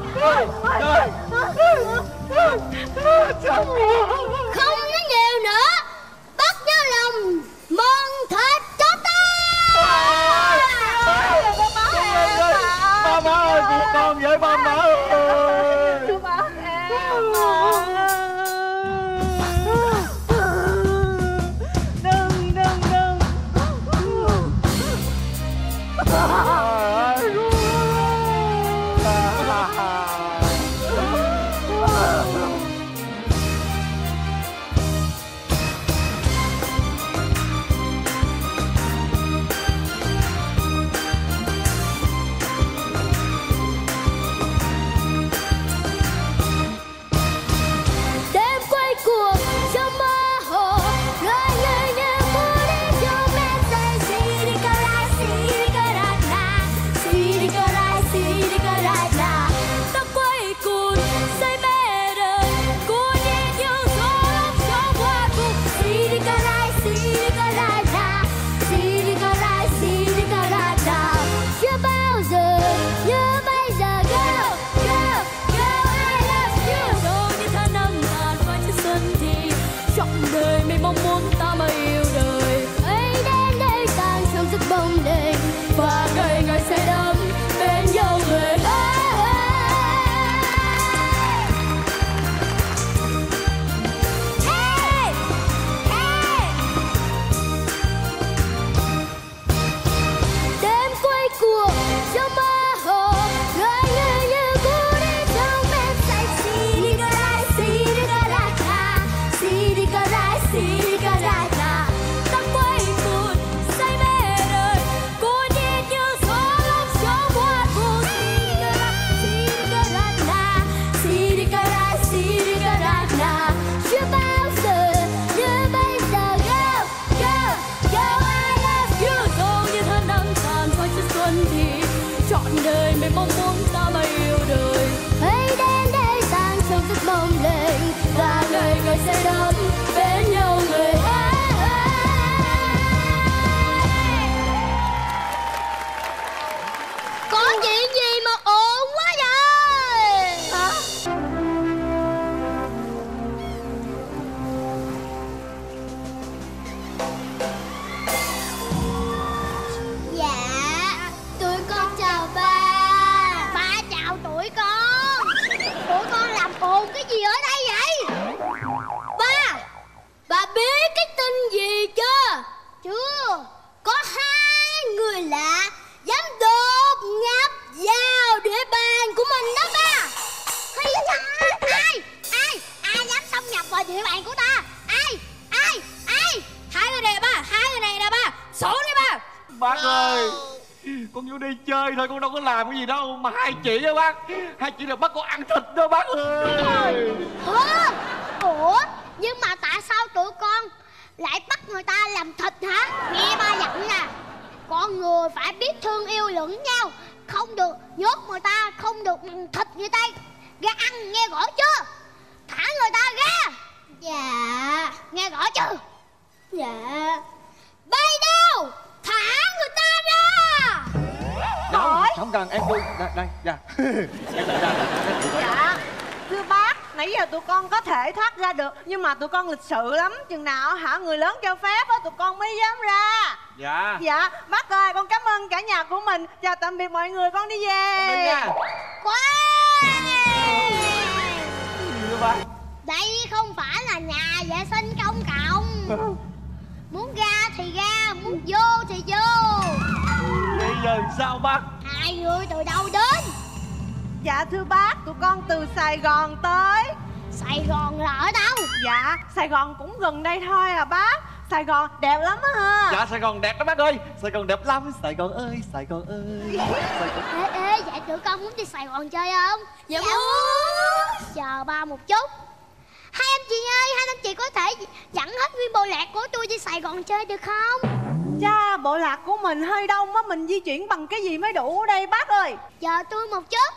Không nói nhiều nữa. Bắt nhớ lòng món thịt cho ta. Ba má ơi, cứu con với ba má ơi. Bắt em mà. Đừng, đừng, đừng. trọn đời mình mong muốn ta mà yêu đời. Hãy đến đây sang trong giấc mong lên và ngày ngày sẽ đến bên nhau người ơi. Có chuyện gì mà ồn quá vậy? Hả? Dạ, tụi con chào ba. Ba chào tụi con. Tụi con làm ồn cái gì ở đây vậy? Ba, ba biết cái tin gì chưa? Chưa. Có hai người lạ dám đột nhập vào địa bàn của mình đó ba. Hay da, ai? Ai? Ai dám xâm nhập vào địa bàn của ta? Ai? Ai? Ai? Hai người này ba, hai người này nè ba. Số đi ba. Bác ơi, con vô đi chơi thôi, con đâu có làm cái gì đâu. Mà hai chị á bác, hai chị là bắt con ăn thịt đó bác ơi. Ủa? Ủa? Nhưng mà tại sao tụi con lại bắt người ta làm thịt hả? Nghe ba dặn nè, con người phải biết thương yêu lẫn nhau, không được nhốt người ta, không được thịt người ta ra ăn, nghe rõ chưa? Thả người ta ra. Dạ. Nghe rõ chưa? Dạ. Bay đâu? Thả người ta ra. Không, không cần, em vui. Đây, đây, dạ. Em ra, ra. Dạ. Thưa bác, nãy giờ tụi con có thể thoát ra được, nhưng mà tụi con lịch sự lắm. Chừng nào hả người lớn cho phép á, tụi con mới dám ra. Dạ. Dạ, bác ơi, con cảm ơn cả nhà của mình. Chào tạm biệt mọi người, con đi về. Đi nha. Bác, đây không phải là nhà vệ sinh công cộng. Muốn ra thì ra, muốn vô thì vô. Bây giờ sao bác? Hai người từ đâu đến? Dạ thưa bác, tụi con từ Sài Gòn tới. Sài Gòn là ở đâu? Dạ, Sài Gòn cũng gần đây thôi à bác. Sài Gòn đẹp lắm á ha. Dạ Sài Gòn đẹp đó bác ơi. Sài Gòn đẹp lắm. Sài Gòn ơi, Sài Gòn ơi, Sài Gòn. Ê ê, vậy tụi con muốn đi Sài Gòn chơi không? Dạ muốn. Chờ ba một chút. Hai anh chị ơi, hai anh chị có thể dẫn hết nguyên bộ lạc của tôi đi Sài Gòn chơi được không? Cha, bộ lạc của mình hơi đông á, mình di chuyển bằng cái gì mới đủ đây bác ơi? Chờ tôi một chút.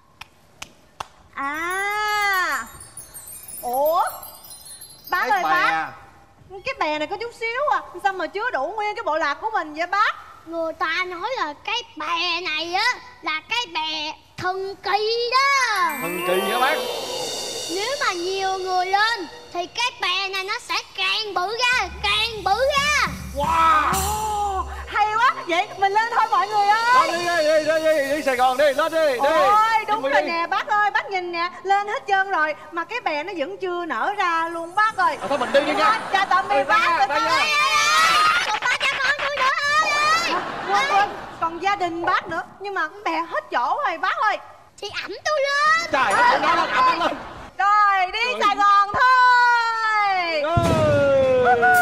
À. Ủa? Bác cái ơi bè. bác, cái bè này có chút xíu à, sao mà chứa đủ nguyên cái bộ lạc của mình vậy bác? Người ta nói là cái bè này á là cái bè thần kỳ đó. Thần kỳ hả bác? Nếu mà nhiều người lên thì cái bè này nó sẽ càng bự ra, càng bự ra. Wow. Oh, hay quá, vậy mình lên thôi mọi người ơi. Đó, đi, đi, đi, đi, đi, đi Sài Gòn đi, lên đi, đi. Ôi đúng đi, rồi đi. nè bác ơi, bác nhìn nè, lên hết trơn rồi mà cái bè nó vẫn chưa nở ra luôn bác ơi. À, thôi mình đi đi nha. Chào tạm biệt bác. Ra, ra nha. Còn ba cha con tôi nữa ơi. Quên quên, còn gia đình bác nữa, nhưng mà bè hết chỗ rồi bác ơi. Thì ẩm tôi lên. Trời ơi, nó lên, ẩm lên. Rồi đi Rồi. Sài Gòn thôi. Ơi.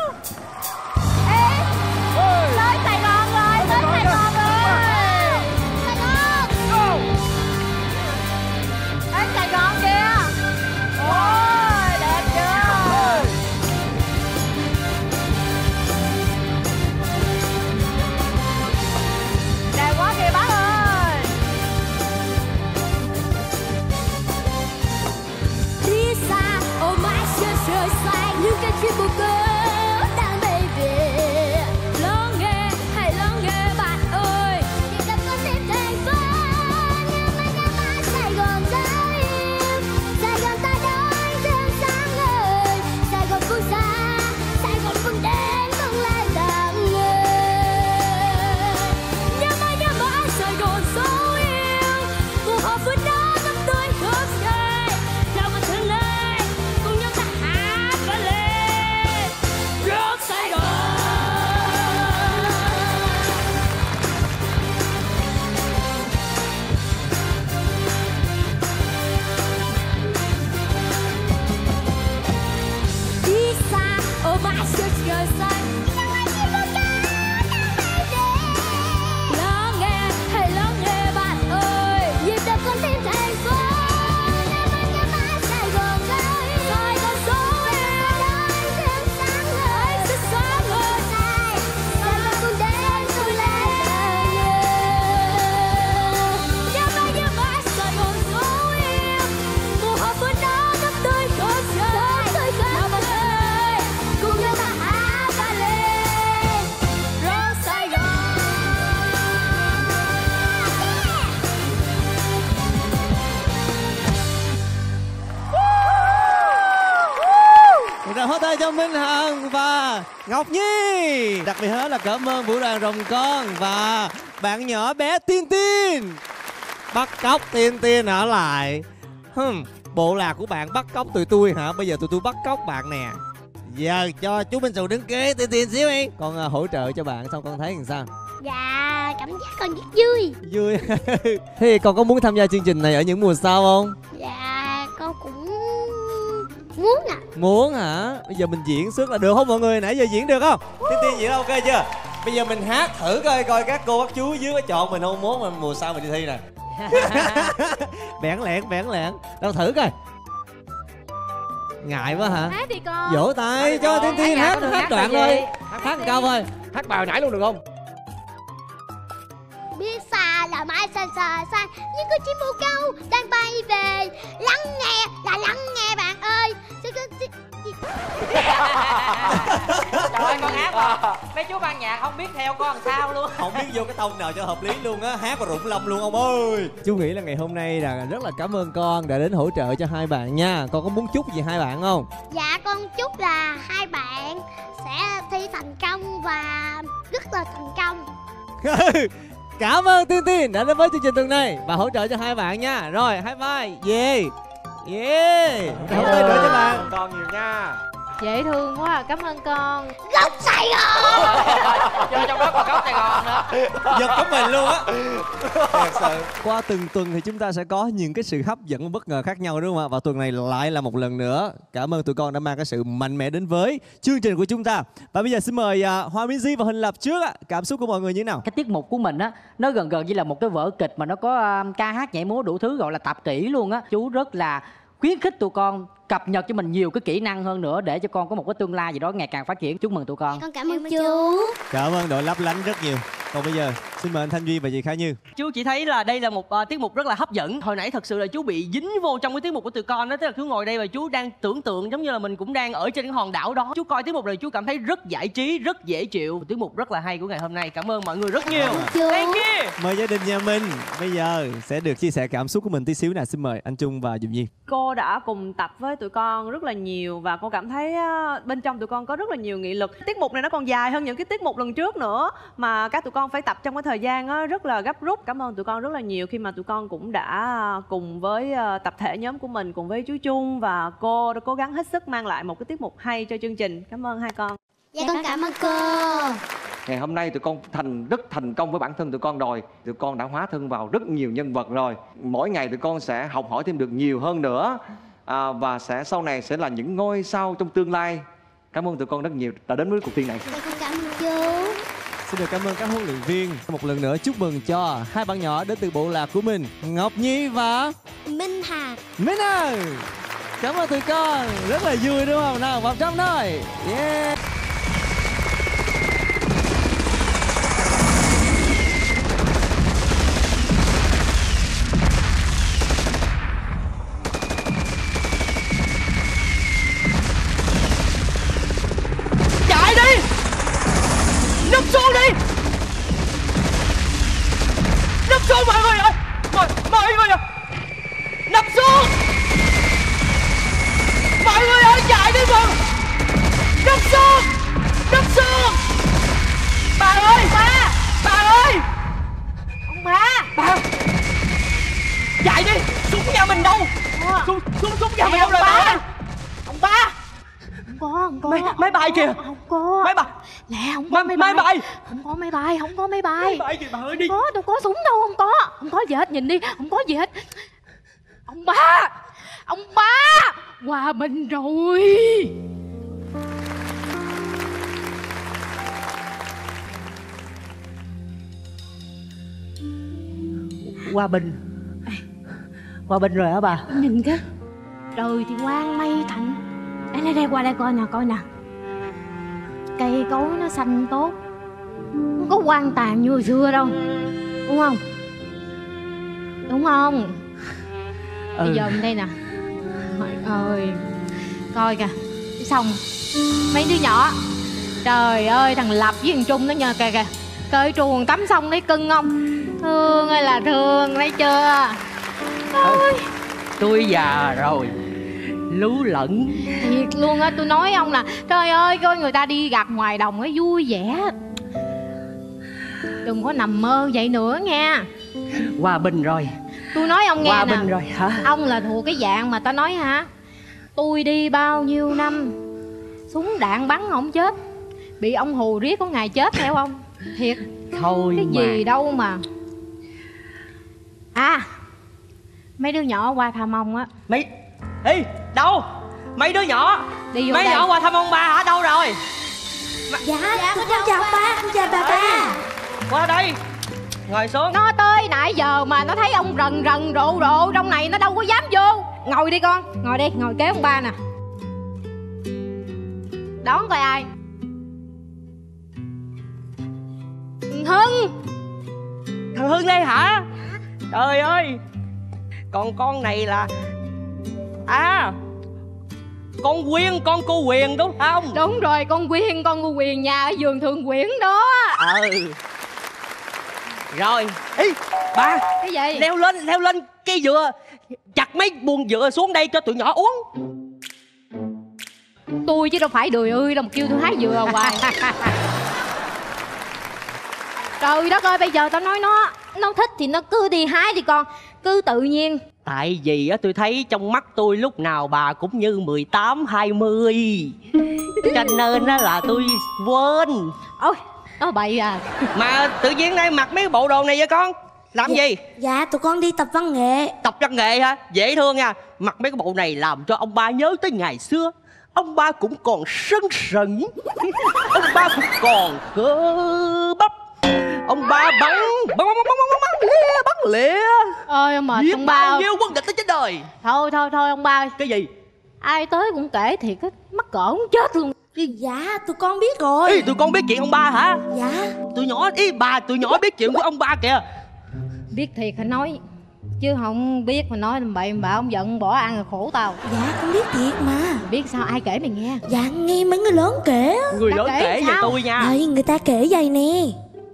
Ê, tới Sài Gòn rồi, tới Sài Gòn rồi. Sài Gòn. Đến Sài Gòn kìa. Ôi, đẹp chưa? Đẹp quá kìa bác ơi. Đi xa, ô mãi chưa rời xa những cái chuyến bầu cờ. cho Minh Hằng và Ngọc Nhi. Đặc biệt hết là cảm ơn Vũ đoàn Rồng Con và bạn nhỏ bé Tiên Tiên. Bắt cóc Tiên Tiên ở lại. Hừm, bộ lạc của bạn bắt cóc tụi tôi hả? Bây giờ tụi tôi bắt cóc bạn nè. Giờ cho chú Minh Sù đứng kế Tiên Tiên xíu đi. Con uh, hỗ trợ cho bạn xong con thấy làm sao? Dạ, cảm giác con rất vui. Vui. Thế thì con có muốn tham gia chương trình này ở những mùa sau không? Dạ, con cũng muốn ạ. À. Muốn hả? Bây giờ mình diễn xuất là được không mọi người? Nãy giờ diễn được không? Tiên Tiên diễn ok chưa? Bây giờ mình hát thử coi coi các cô các chú dưới có chọn mình không, muốn mà mùa sau mình đi thi nè. Bẽn lẹn bẽn lẹn. Đâu thử coi. Ngại quá hả? Hát đi con. Vỗ tay cho Tiên Tiên hát, hát, hát đoạn thôi. Hát, hát cao thôi. Hát bài hồi nãy luôn được không? Biết xa là mãi xa xa xa, nhưng có chim bồ câu đang bay về. Lắng nghe là lắng nghe bạn ơi. Trời ơi con hát mà mấy chú ban nhạc không biết theo con làm sao luôn. Không biết vô cái tông nào cho hợp lý luôn á. Hát và rụng lâm luôn ông ơi. Chú nghĩ là ngày hôm nay là rất là cảm ơn con đã đến hỗ trợ cho hai bạn nha. Con có muốn chúc gì hai bạn không? Dạ con chúc là hai bạn sẽ thi thành công và rất là thành công. Cảm ơn Tiên Tiên đã đến với chương trình tuần này và hỗ trợ cho hai bạn nha. Rồi high five. Yeah. Yeah. Hỗ trợ cho bạn. Con nhiều nha. Dễ thương quá à, cảm ơn con. Gốc Sài Gòn. Chơi trong đó còn gốc Sài Gòn nữa. Giật của mình luôn á. Thật sự. Qua từng tuần thì chúng ta sẽ có những cái sự hấp dẫn bất ngờ khác nhau đúng không ạ? Và tuần này lại là một lần nữa. Cảm ơn tụi con đã mang cái sự mạnh mẽ đến với chương trình của chúng ta. Và bây giờ xin mời uh, Hoa Minzy và Huỳnh Lập trước á. Cảm xúc của mọi người như thế nào? Cái tiết mục của mình á, nó gần gần như là một cái vở kịch mà nó có uh, ca hát nhảy múa đủ thứ, gọi là tập kỹ luôn á. Chú rất là khuyến khích tụi con cập nhật cho mình nhiều cái kỹ năng hơn nữa để cho con có một cái tương lai gì đó ngày càng phát triển. Chúc mừng tụi con. Con cảm ơn chú. Cảm ơn đội lấp lánh rất nhiều. Còn bây giờ xin mời anh Thanh Duy và chị Khả Như. Chú chỉ thấy là đây là một uh, tiết mục rất là hấp dẫn. Hồi nãy thật sự là chú bị dính vô trong cái tiết mục của tụi con đó. Tức là chú ngồi đây và chú đang tưởng tượng giống như là mình cũng đang ở trên cái hòn đảo đó. Chú coi tiết mục này chú cảm thấy rất giải trí, rất dễ chịu. Tiết mục rất là hay của ngày hôm nay. Cảm ơn mọi người rất nhiều. Thank you. Mời gia đình nhà mình. Bây giờ sẽ được chia sẻ cảm xúc của mình tí xíu nè. Xin mời anh Trung và Diệu Nhi. Cô đã cùng tập với tụi con rất là nhiều và cô cảm thấy bên trong tụi con có rất là nhiều nghị lực. Tiết mục này nó còn dài hơn những cái tiết mục lần trước nữa mà các tụi con phải tập trong cái thời gian rất là gấp rút. Cảm ơn tụi con rất là nhiều khi mà tụi con cũng đã cùng với tập thể nhóm của mình, cùng với chú Trung và cô đã cố gắng hết sức mang lại một cái tiết mục hay cho chương trình. Cảm ơn hai con. Dạ con cảm ơn cô. Ngày hôm nay tụi con thành rất thành công với bản thân tụi con rồi. Tụi con đã hóa thân vào rất nhiều nhân vật rồi. Mỗi ngày tụi con sẽ học hỏi thêm được nhiều hơn nữa. À, và sẽ sau này sẽ là những ngôi sao trong tương lai. Cảm ơn tụi con rất nhiều đã đến với cuộc thi này. Dạ con cảm ơn chú. Xin được cảm ơn các huấn luyện viên. Một lần nữa chúc mừng cho hai bạn nhỏ đến từ bộ lạc của mình, Ngọc Nhi và Minh Hằng. Minh Hằng. Cảm ơn tụi con, rất là vui đúng không? Nào vào trong thôi. Yeah. Chạy đi, nấp xuống đi, nấp xuống mọi người ơi, mọi, mọi người ơi, nấp xuống, mọi người ơi, chạy đi mọi người, nấp xuống, nấp xuống, bà ơi, ba, bà ơi, ông ba, bà, chạy đi, súng nhà mình đâu, súng súng súng nhà mình đâu rồi bà, ông ba. Không có, không có. Máy, máy bay kìa. Không có. Máy bay. Lẹ, không có máy, máy bay. Không có máy bay, không có máy bay. Máy bay kìa bà ơi đi. Không có, đâu có súng đâu, không có. Không có gì hết, nhìn đi, không có gì hết. Ông ba, ông ba, Hòa Bình rồi. Hòa Bình. Hòa Bình rồi hả bà? Nhìn kìa, trời thì quang mây thạnh. Đây, đây, đây, qua đây coi nè, coi nè. Cây cối nó xanh tốt, không có hoang tàn như hồi xưa đâu. Đúng không? Đúng không? Ừ. Bây giờ mình đây nè. Trời ơi, coi kìa, xong mấy đứa nhỏ. Trời ơi, thằng Lập với thằng Trung nó nhờ kìa kìa. Cởi truồng tắm xong thấy cưng không? Thương ơi là thương, thấy chưa? Ôi. Tôi già rồi, Lú lẫn. Thiệt luôn á, tôi nói ông là trời ơi, coi người ta đi gặt ngoài đồng ấy vui vẻ, đừng có nằm mơ vậy nữa nha. Hòa bình rồi. Tôi nói ông nghe Hòa nè, bình rồi hả? ông là thuộc cái dạng mà ta nói hả, tôi đi bao nhiêu năm súng đạn bắn không chết, bị ông hù riết có ngày chết theo ông. Thiệt. Thôi cái mà. gì đâu mà. À, mấy đứa nhỏ qua thăm ông á. Mấy Ê, đâu? Mấy đứa nhỏ đi vô Mấy đây. nhỏ qua thăm ông ba hả? Đâu rồi? Dạ, dạ con chào ba, con chào bà ba. Qua đây, ngồi xuống. Nó tới nãy giờ mà nó thấy ông rần rần rộ rộ trong này, nó đâu có dám vô. Ngồi đi con, ngồi đi, ngồi kế ông ba nè. Đón coi ai. Hưng. Thằng Hưng đây hả? Trời ơi, còn con này là... À, con Quyên, con cô Quyền đúng không? Đúng rồi, con Quyên, con cô Quyền nhà ở vườn Thượng Quyển đó. Ừ. Rồi, ý, ba. Cái gì? Leo lên, leo lên cây dừa, chặt mấy buồng dừa xuống đây cho tụi nhỏ uống. Tôi chứ đâu phải đười ơi đâu mà kêu tôi hái dừa hoài. Trời đất ơi, bây giờ tao nói nó nó thích thì nó cứ đi hái đi con, cứ tự nhiên. Tại vì á tôi thấy trong mắt tôi lúc nào bà cũng như mười tám, hai mươi, cho nên á là tôi quên. Ôi, nó bậy à. Mà tự nhiên đây mặc mấy bộ đồ này vậy con? Làm Dạ, gì? dạ tụi con đi tập văn nghệ. Tập văn nghệ hả? Dễ thương nha. Mặc mấy cái bộ này làm cho ông ba nhớ tới ngày xưa. Ông ba cũng còn sân sẩn. Ông ba cũng còn cơ bắp. Ông ba bắn bắn bắn bắn bắn bắn lìa bắn lìa. Ơi mà giết ông ba bao nhiêu quân địch tới trên đời. Thôi thôi thôi ông ba ơi. Cái gì? Ai tới cũng kể thiệt á, mắc cỡ cũng chết luôn. Dạ tụi con biết rồi. Ý, tụi con biết chuyện ông ba hả? Dạ. Tụi nhỏ ý bà tụi nhỏ biết chuyện của ông ba kìa. Biết thiệt hả nói, chứ không biết mà nói bậy bạ ông giận bỏ ăn rồi khổ tao. Dạ con biết thiệt mà. Biết sao, ai kể mày nghe? Dạ nghe mấy người lớn kể. Người lớn kể về tôi nha. Đây người ta kể vậy nè.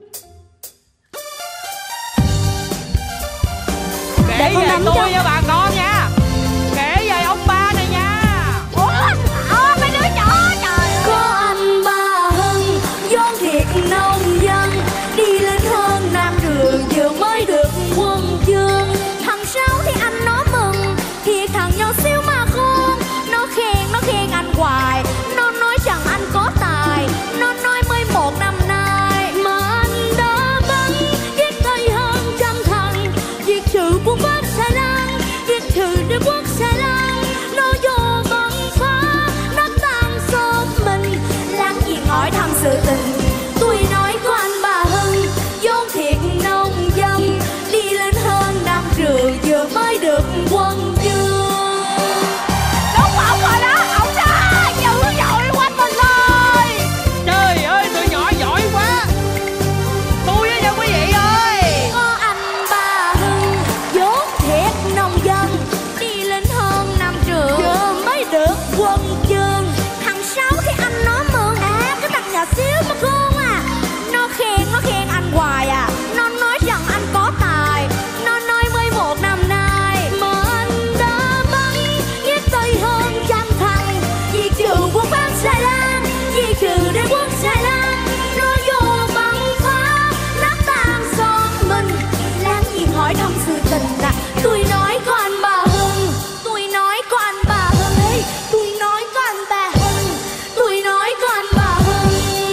Kể về tôi nha bà con nha. Kể về ông ba này nha. Ủa, ơ mấy đứa nhỏ trời ơi. Có anh ba Hưng vốn thiệt nông dân, đi lên hơn năm trường vừa mới được quân chương. Thằng Sáu thì anh nó mừng, thì thằng nhỏ xíu mà khôn. Nó khen, nó khen anh hoài, nó nói rằng anh có tài. Nó nói mới một năm nay mà anh đã bắn giết tay hơn trăm thằng, diệt trừ quân Bắc Xà Lan, diệt trừ đế quốc Xà Lan. Nó vô bắn phá nó tan xóm mình, láng giềng hỏi thăm sự tình. Tôi nói có anh bà Hưng vốn thiệt nông dân, đi lên hơn năm trường vừa mới được quân chương. Đúng ổng rồi đó, ổng đó, dữ dội quanh mình ơi. Trời ơi tụi nhỏ giỏi quá. Tôi á nha quý vị ơi. Có anh ba Hưng vốn thiệt nông dân, đi lên hơn năm trường vừa mới được quân chương. Thằng Sáu thì anh nó mượn, à cái thằng nhỏ xíu mà khôn à. Nó khen, nó khen anh hoài à. Nó nói rằng anh có tài. Nó nói mới một năm nay mà anh đã bắn giết tới hơn trăm thằng, diệt trừ quân Bắc Xà Lan, diệt trừ đế quốc Xà Lan. Nó vô bắn phá nát tan xóm mình, láng giềng hỏi thăm sự tình à. Tôi nói có anh bà Hưng, tôi nói có anh bà Hưng ấy. Tôi nói có anh bà Hưng, tôi nói có anh bà Hưng.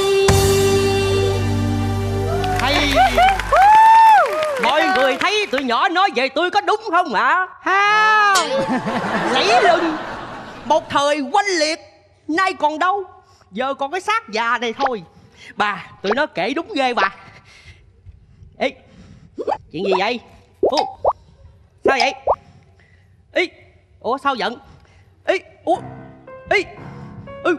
Hay. Mọi người thấy tụi nhỏ nói về tôi có đúng không ạ? Ha. Lấy lưng một thời oanh liệt, nay còn đâu, giờ còn cái xác già này thôi. Bà, tụi nó kể đúng ghê bà. Ê, chuyện gì vậy? Ủa, sao vậy? Ê, ủa sao giận? Ê, ủa, ê, ừ.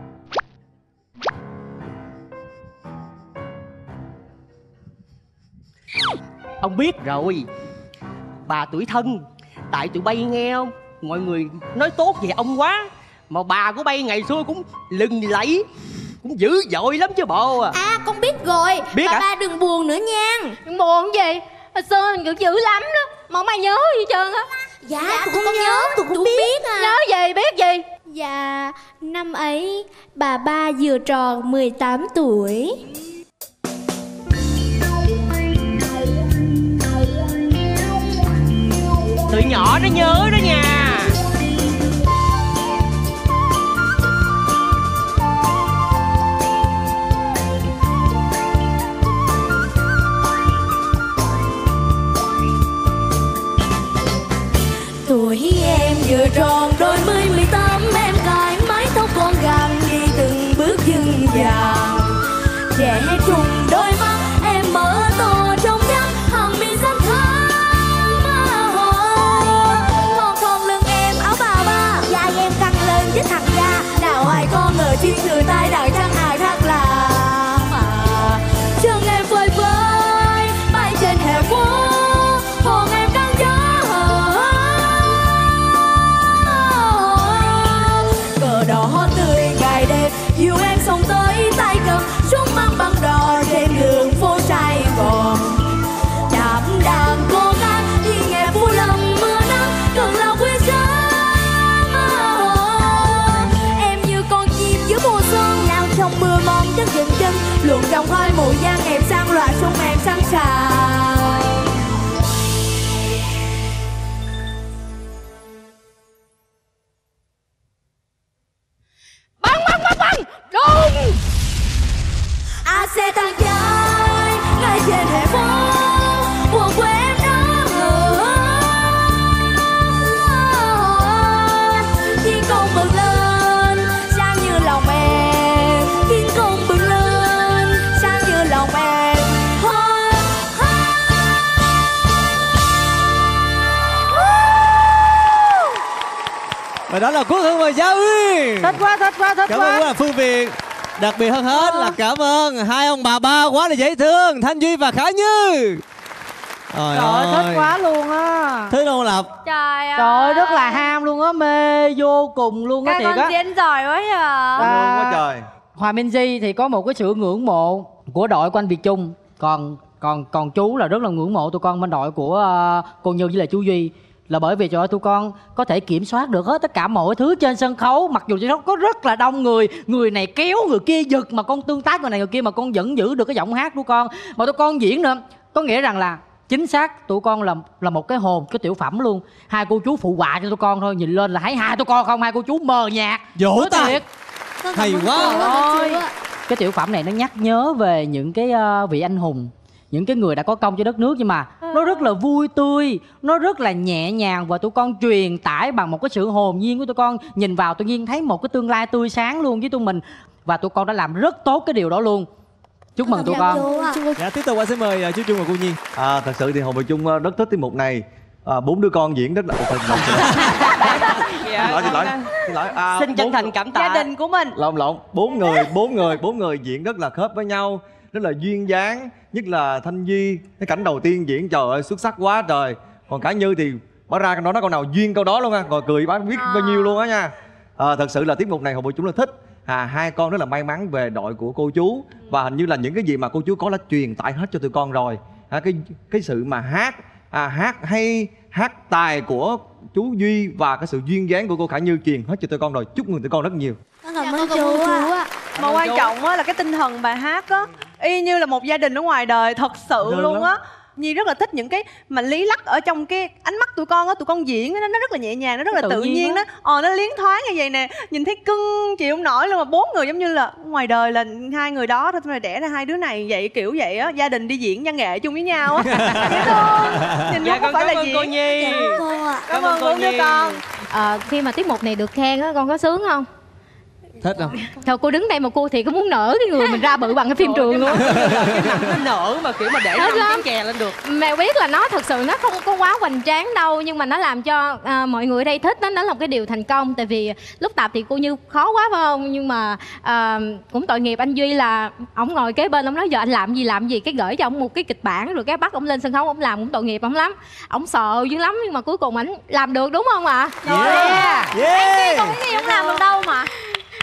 Ông biết rồi, bà tuổi thân. Tại tụi bay nghe không, mọi người nói tốt về ông quá. Mà bà của bay ngày xưa cũng lừng lẫy, cũng dữ dội lắm chứ bộ à. À con biết rồi. Biết bà hả? ba đừng buồn nữa nha. Đừng buồn gì, hồi xưa mình cứ dữ lắm đó, mà không ai nhớ gì hết trơn á. Dạ, dạ tụi con nhớ, tụi con biết à. Nhớ gì, biết gì? Dạ, năm ấy bà ba vừa tròn mười tám tuổi. Tụi nhỏ nó nhớ đó nha. Tuổi em vừa tròn đôi mươi mười tám, em cài mái tóc con gàng đi từng bước dừng dàng. Trẻ trùng đôi mắt em mở to trong trắng hàng mi xanh thắm. Còn còn lưng em áo bà ba, da em căng lên với thằng da. Nào ai con ngờ chuyên từ tay đàn trăng ai khác là mà. Chân em phơi phới bay trên hè phố, còn em đang gió. Cờ đỏ tươi ngày đêm dìu em sông tới tay cầm, súng băng băng đỏ trên đường phố Sài Gòn. Đạp đàn cô gái đi nghe phố lâm mưa nắng, cần lòng quê sớm. Em như con chim giữa mùa xuân, lao trong mưa mòn chân dừng chân, luồn trong khói mù giang em sang loạt sông em sẵn sàng. Bắn bắn bắn bắn đúng. A xe tăng dài ngay trên hè phố, buồn quê em đó. Thiên công bừng lên sang như lòng em, thiên công bừng lên sang như lòng em. Và đó là Quốc Hương và Gia Uyên. Thích quá, thích quá, thích Cảm quá. ơn là Phương Việt. Đặc biệt hơn hết là cảm ơn hai ông bà ba quá là dễ thương, Thanh Duy và Khả Như. Trời, Trời ơi, ơi thích quá luôn á. Thích không Lập? Trời ơi. Trời ơi, rất là ham luôn á, mê vô cùng luôn á, Các thiệt con á. diễn giỏi quá à. À, quá trời. Hòa Minzy thì có một cái sự ngưỡng mộ của đội của anh Việt Trung. Còn còn còn chú là rất là ngưỡng mộ tụi con bên đội của uh, cô Như với lại chú Duy. Là bởi vì trời ơi, tụi con có thể kiểm soát được hết tất cả mọi thứ trên sân khấu. Mặc dù trên sân khấu có rất là đông người, người này kéo người kia giật, mà con tương tác người này người kia mà con vẫn giữ được cái giọng hát của con. Mà tụi con diễn nữa, có nghĩa rằng là chính xác tụi con là là một cái hồn, cái tiểu phẩm luôn. Hai cô chú phụ họa cho tụi con thôi, nhìn lên là thấy hai tụi con không, hai cô chú mờ nhạt. Vỗ tay. Hay quá. Ôi, cái tiểu phẩm này nó nhắc nhớ về những cái uh, vị anh hùng, những cái người đã có công cho đất nước, nhưng mà nó rất là vui tươi, nó rất là nhẹ nhàng, và tụi con truyền tải bằng một cái sự hồn nhiên của tụi con. Nhìn vào tự nhiên thấy một cái tương lai tươi sáng luôn với tụi mình, và tụi con đã làm rất tốt cái điều đó luôn. Chúc mừng tụi con. Dạ, tiếp tục xin mời chú Trung và cô Nhi. À, thật sự thì Hồng và Trung rất thích tiết mục này. À, bốn đứa con diễn rất là xin lỗi xin lỗi xin lỗi à, xin chân bốn... thành cảm tạ gia đình của mình. lộn lộn bốn người bốn người bốn người diễn rất là khớp với nhau, rất là duyên dáng, nhất là Thanh Duy, cái cảnh đầu tiên diễn trời ơi xuất sắc quá trời. Còn Khả Như thì bả ra câu đó nói câu nào duyên câu đó luôn á, rồi cười bả biết bao nhiêu luôn á nha. À, thật sự là tiết mục này Hồng và chúng là thích. À, hai con rất là may mắn về đội của cô chú, và hình như là những cái gì mà cô chú có là truyền tải hết cho tụi con rồi. À, cái cái sự mà hát à, hát hay, hát tài của chú Duy và cái sự duyên dáng của cô Khả Như truyền hết cho tụi con rồi. Chúc mừng tụi con rất nhiều. Cảm ơn chú ạ. Mà quan trọng á là cái tinh thần bài hát á, y như là một gia đình ở ngoài đời thật sự Được luôn á. lắm. Nhi rất là thích những cái mà lý lắc ở trong cái ánh mắt tụi con á, tụi con diễn nó nó rất là nhẹ nhàng, nó rất là Tự tự, nhiên nhiên á. đó. Ờ nó liến thoáng như vậy nè, nhìn thấy cưng chịu không nổi luôn. Mà bốn người giống như là ngoài đời là hai người đó thôi, mà đẻ ra hai đứa này vậy kiểu vậy á, gia đình đi diễn văn nghệ chung với nhau á. Dễ thương. Nhìn Dạ, không có con phải cảm là ơn diễn. cô Nhi. Dạ, cô ạ. Cảm, Cảm ơn ơn cô bốn đứa Nhi. con. À, khi mà tiết mục này được khen á, con có sướng không? Thích không? Thôi cô đứng đây mà cô thì có muốn nở cái người mình ra bự bằng cái phim trường luôn. Cái mặt nó nở mà kiểu mà để Hết năm lắm. chén chè lên được. Mẹ biết là nó thật sự nó không có quá hoành tráng đâu, nhưng mà nó làm cho à, mọi người ở đây thích đó, nó là một cái điều thành công. Tại vì lúc tập thì cô Như khó quá phải không, nhưng mà à, cũng tội nghiệp anh Duy là ổng ngồi kế bên, ổng nói giờ anh làm gì làm gì, cái gửi cho ổng một cái kịch bản rồi cái bắt ổng lên sân khấu ổng làm, cũng tội nghiệp ổng lắm, ổng sợ dữ lắm, nhưng mà cuối cùng ảnh làm được đúng không ạ? Yeah. Em kia con cái gì không làm được đâu mà.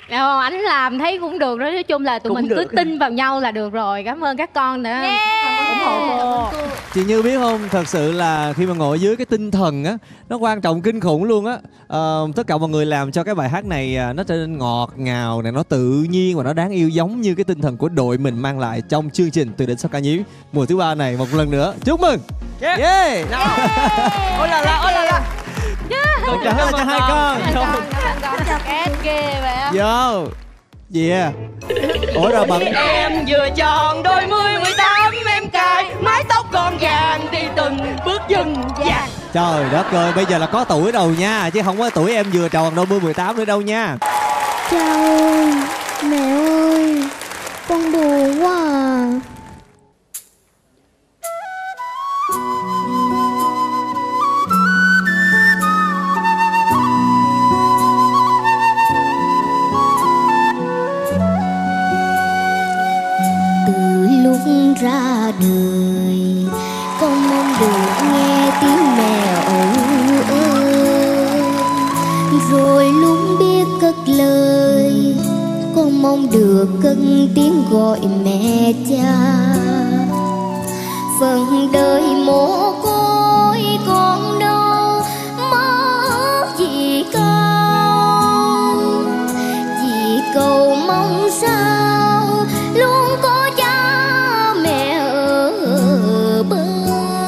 Ờ, ảnh làm thấy cũng được đó, nói chung là tụi Cũng mình được. cứ tin vào nhau là được rồi. Cảm ơn các con nữa ủng hộ cô. Chị Như biết không, thật sự là khi mà ngồi dưới cái tinh thần á, nó quan trọng kinh khủng luôn á. Ờ, tất cả mọi người làm cho cái bài hát này à, nó trở nên ngọt ngào này, nó tự nhiên và nó đáng yêu, giống như cái tinh thần của đội mình mang lại trong chương trình Từ Đỉnh Sau Ca Nhí mùa thứ ba này. Một lần nữa chúc mừng. Yeah. Yeah. Ôi là là, ôi là là. Một tràng hết cho hai con. Két ghê vậy. Vô. Yeah. Ủa rồi bận. Em vừa tròn đôi mươi mười tám, em cài mái tóc con vàng đi từng bước chân vàng. Trời đất ơi, bây giờ là có tuổi rồi nha, chứ không có tuổi em vừa tròn đôi mươi mười tám nữa đâu nha. Cha ơi, mẹ ơi, con buồn quá à. Từ lúc ra đời con mong được nghe tiếng mẹ âu ơi, rồi lúc biết cất lời con mong được cất tiếng gọi mẹ cha. Phần đời mồ côi con đâu mơ gì cao, chỉ cầu mong sao luôn có cha mẹ ở bên.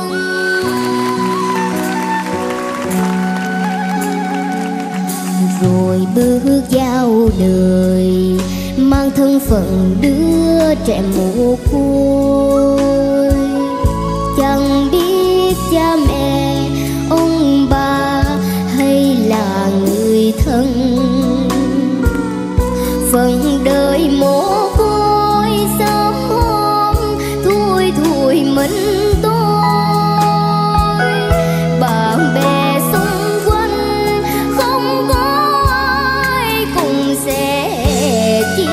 Rồi bước vào đời mang thân phận đứa trẻ mồ côi, chẳng biết cha mẹ ông bà hay là người thân. Phần đời mồ côi sớm hôm thui thui mình tôi, bạn bè xung quanh không có ai cùng sẻ chia.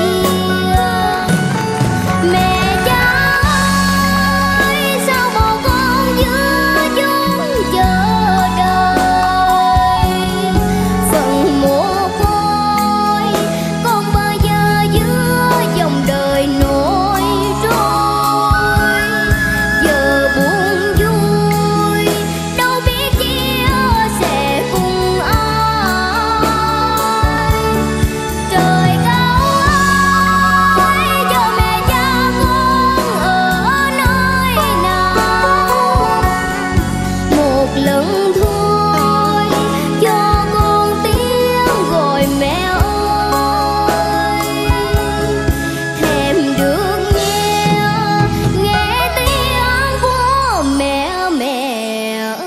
Mẹ cha ơi, sao một con giữa chốn chờ đợi. Phần mồ côi con bơ vơ giữa dòng đời nổi trôi. Giờ buồn vui đâu biết chia sẻ cùng ai. Trời cao ơi, cho mẹ cha con ở nơi nào. Một lần thôi cho con tiếng gọi mẹ ơi. Thèm được nghe nghe tiếng của mẹ mẹ ơi.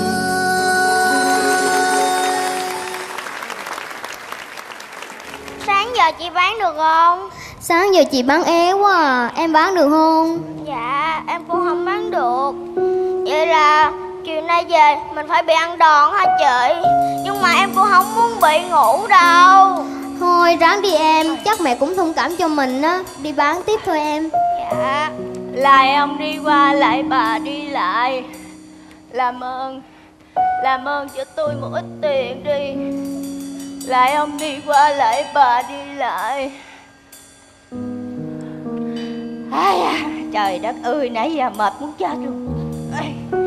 Sáng giờ chị bán được không? Sáng giờ chị bán ế quá à, em bán được không? Dạ, em cũng không bán được. Vậy là chiều nay về mình phải bị ăn đòn hả chị? Nhưng mà em cũng không muốn bị ngủ đâu. Thôi ráng đi em, chắc mẹ cũng thông cảm cho mình á. Đi bán tiếp thôi em. Dạ, lại ông đi qua lại bà đi lại. Làm ơn, làm ơn cho tôi một ít tiền đi. Lại ông đi qua lại bà đi lại. Ai à, trời đất ơi, nãy giờ mệt muốn chết luôn. Ê.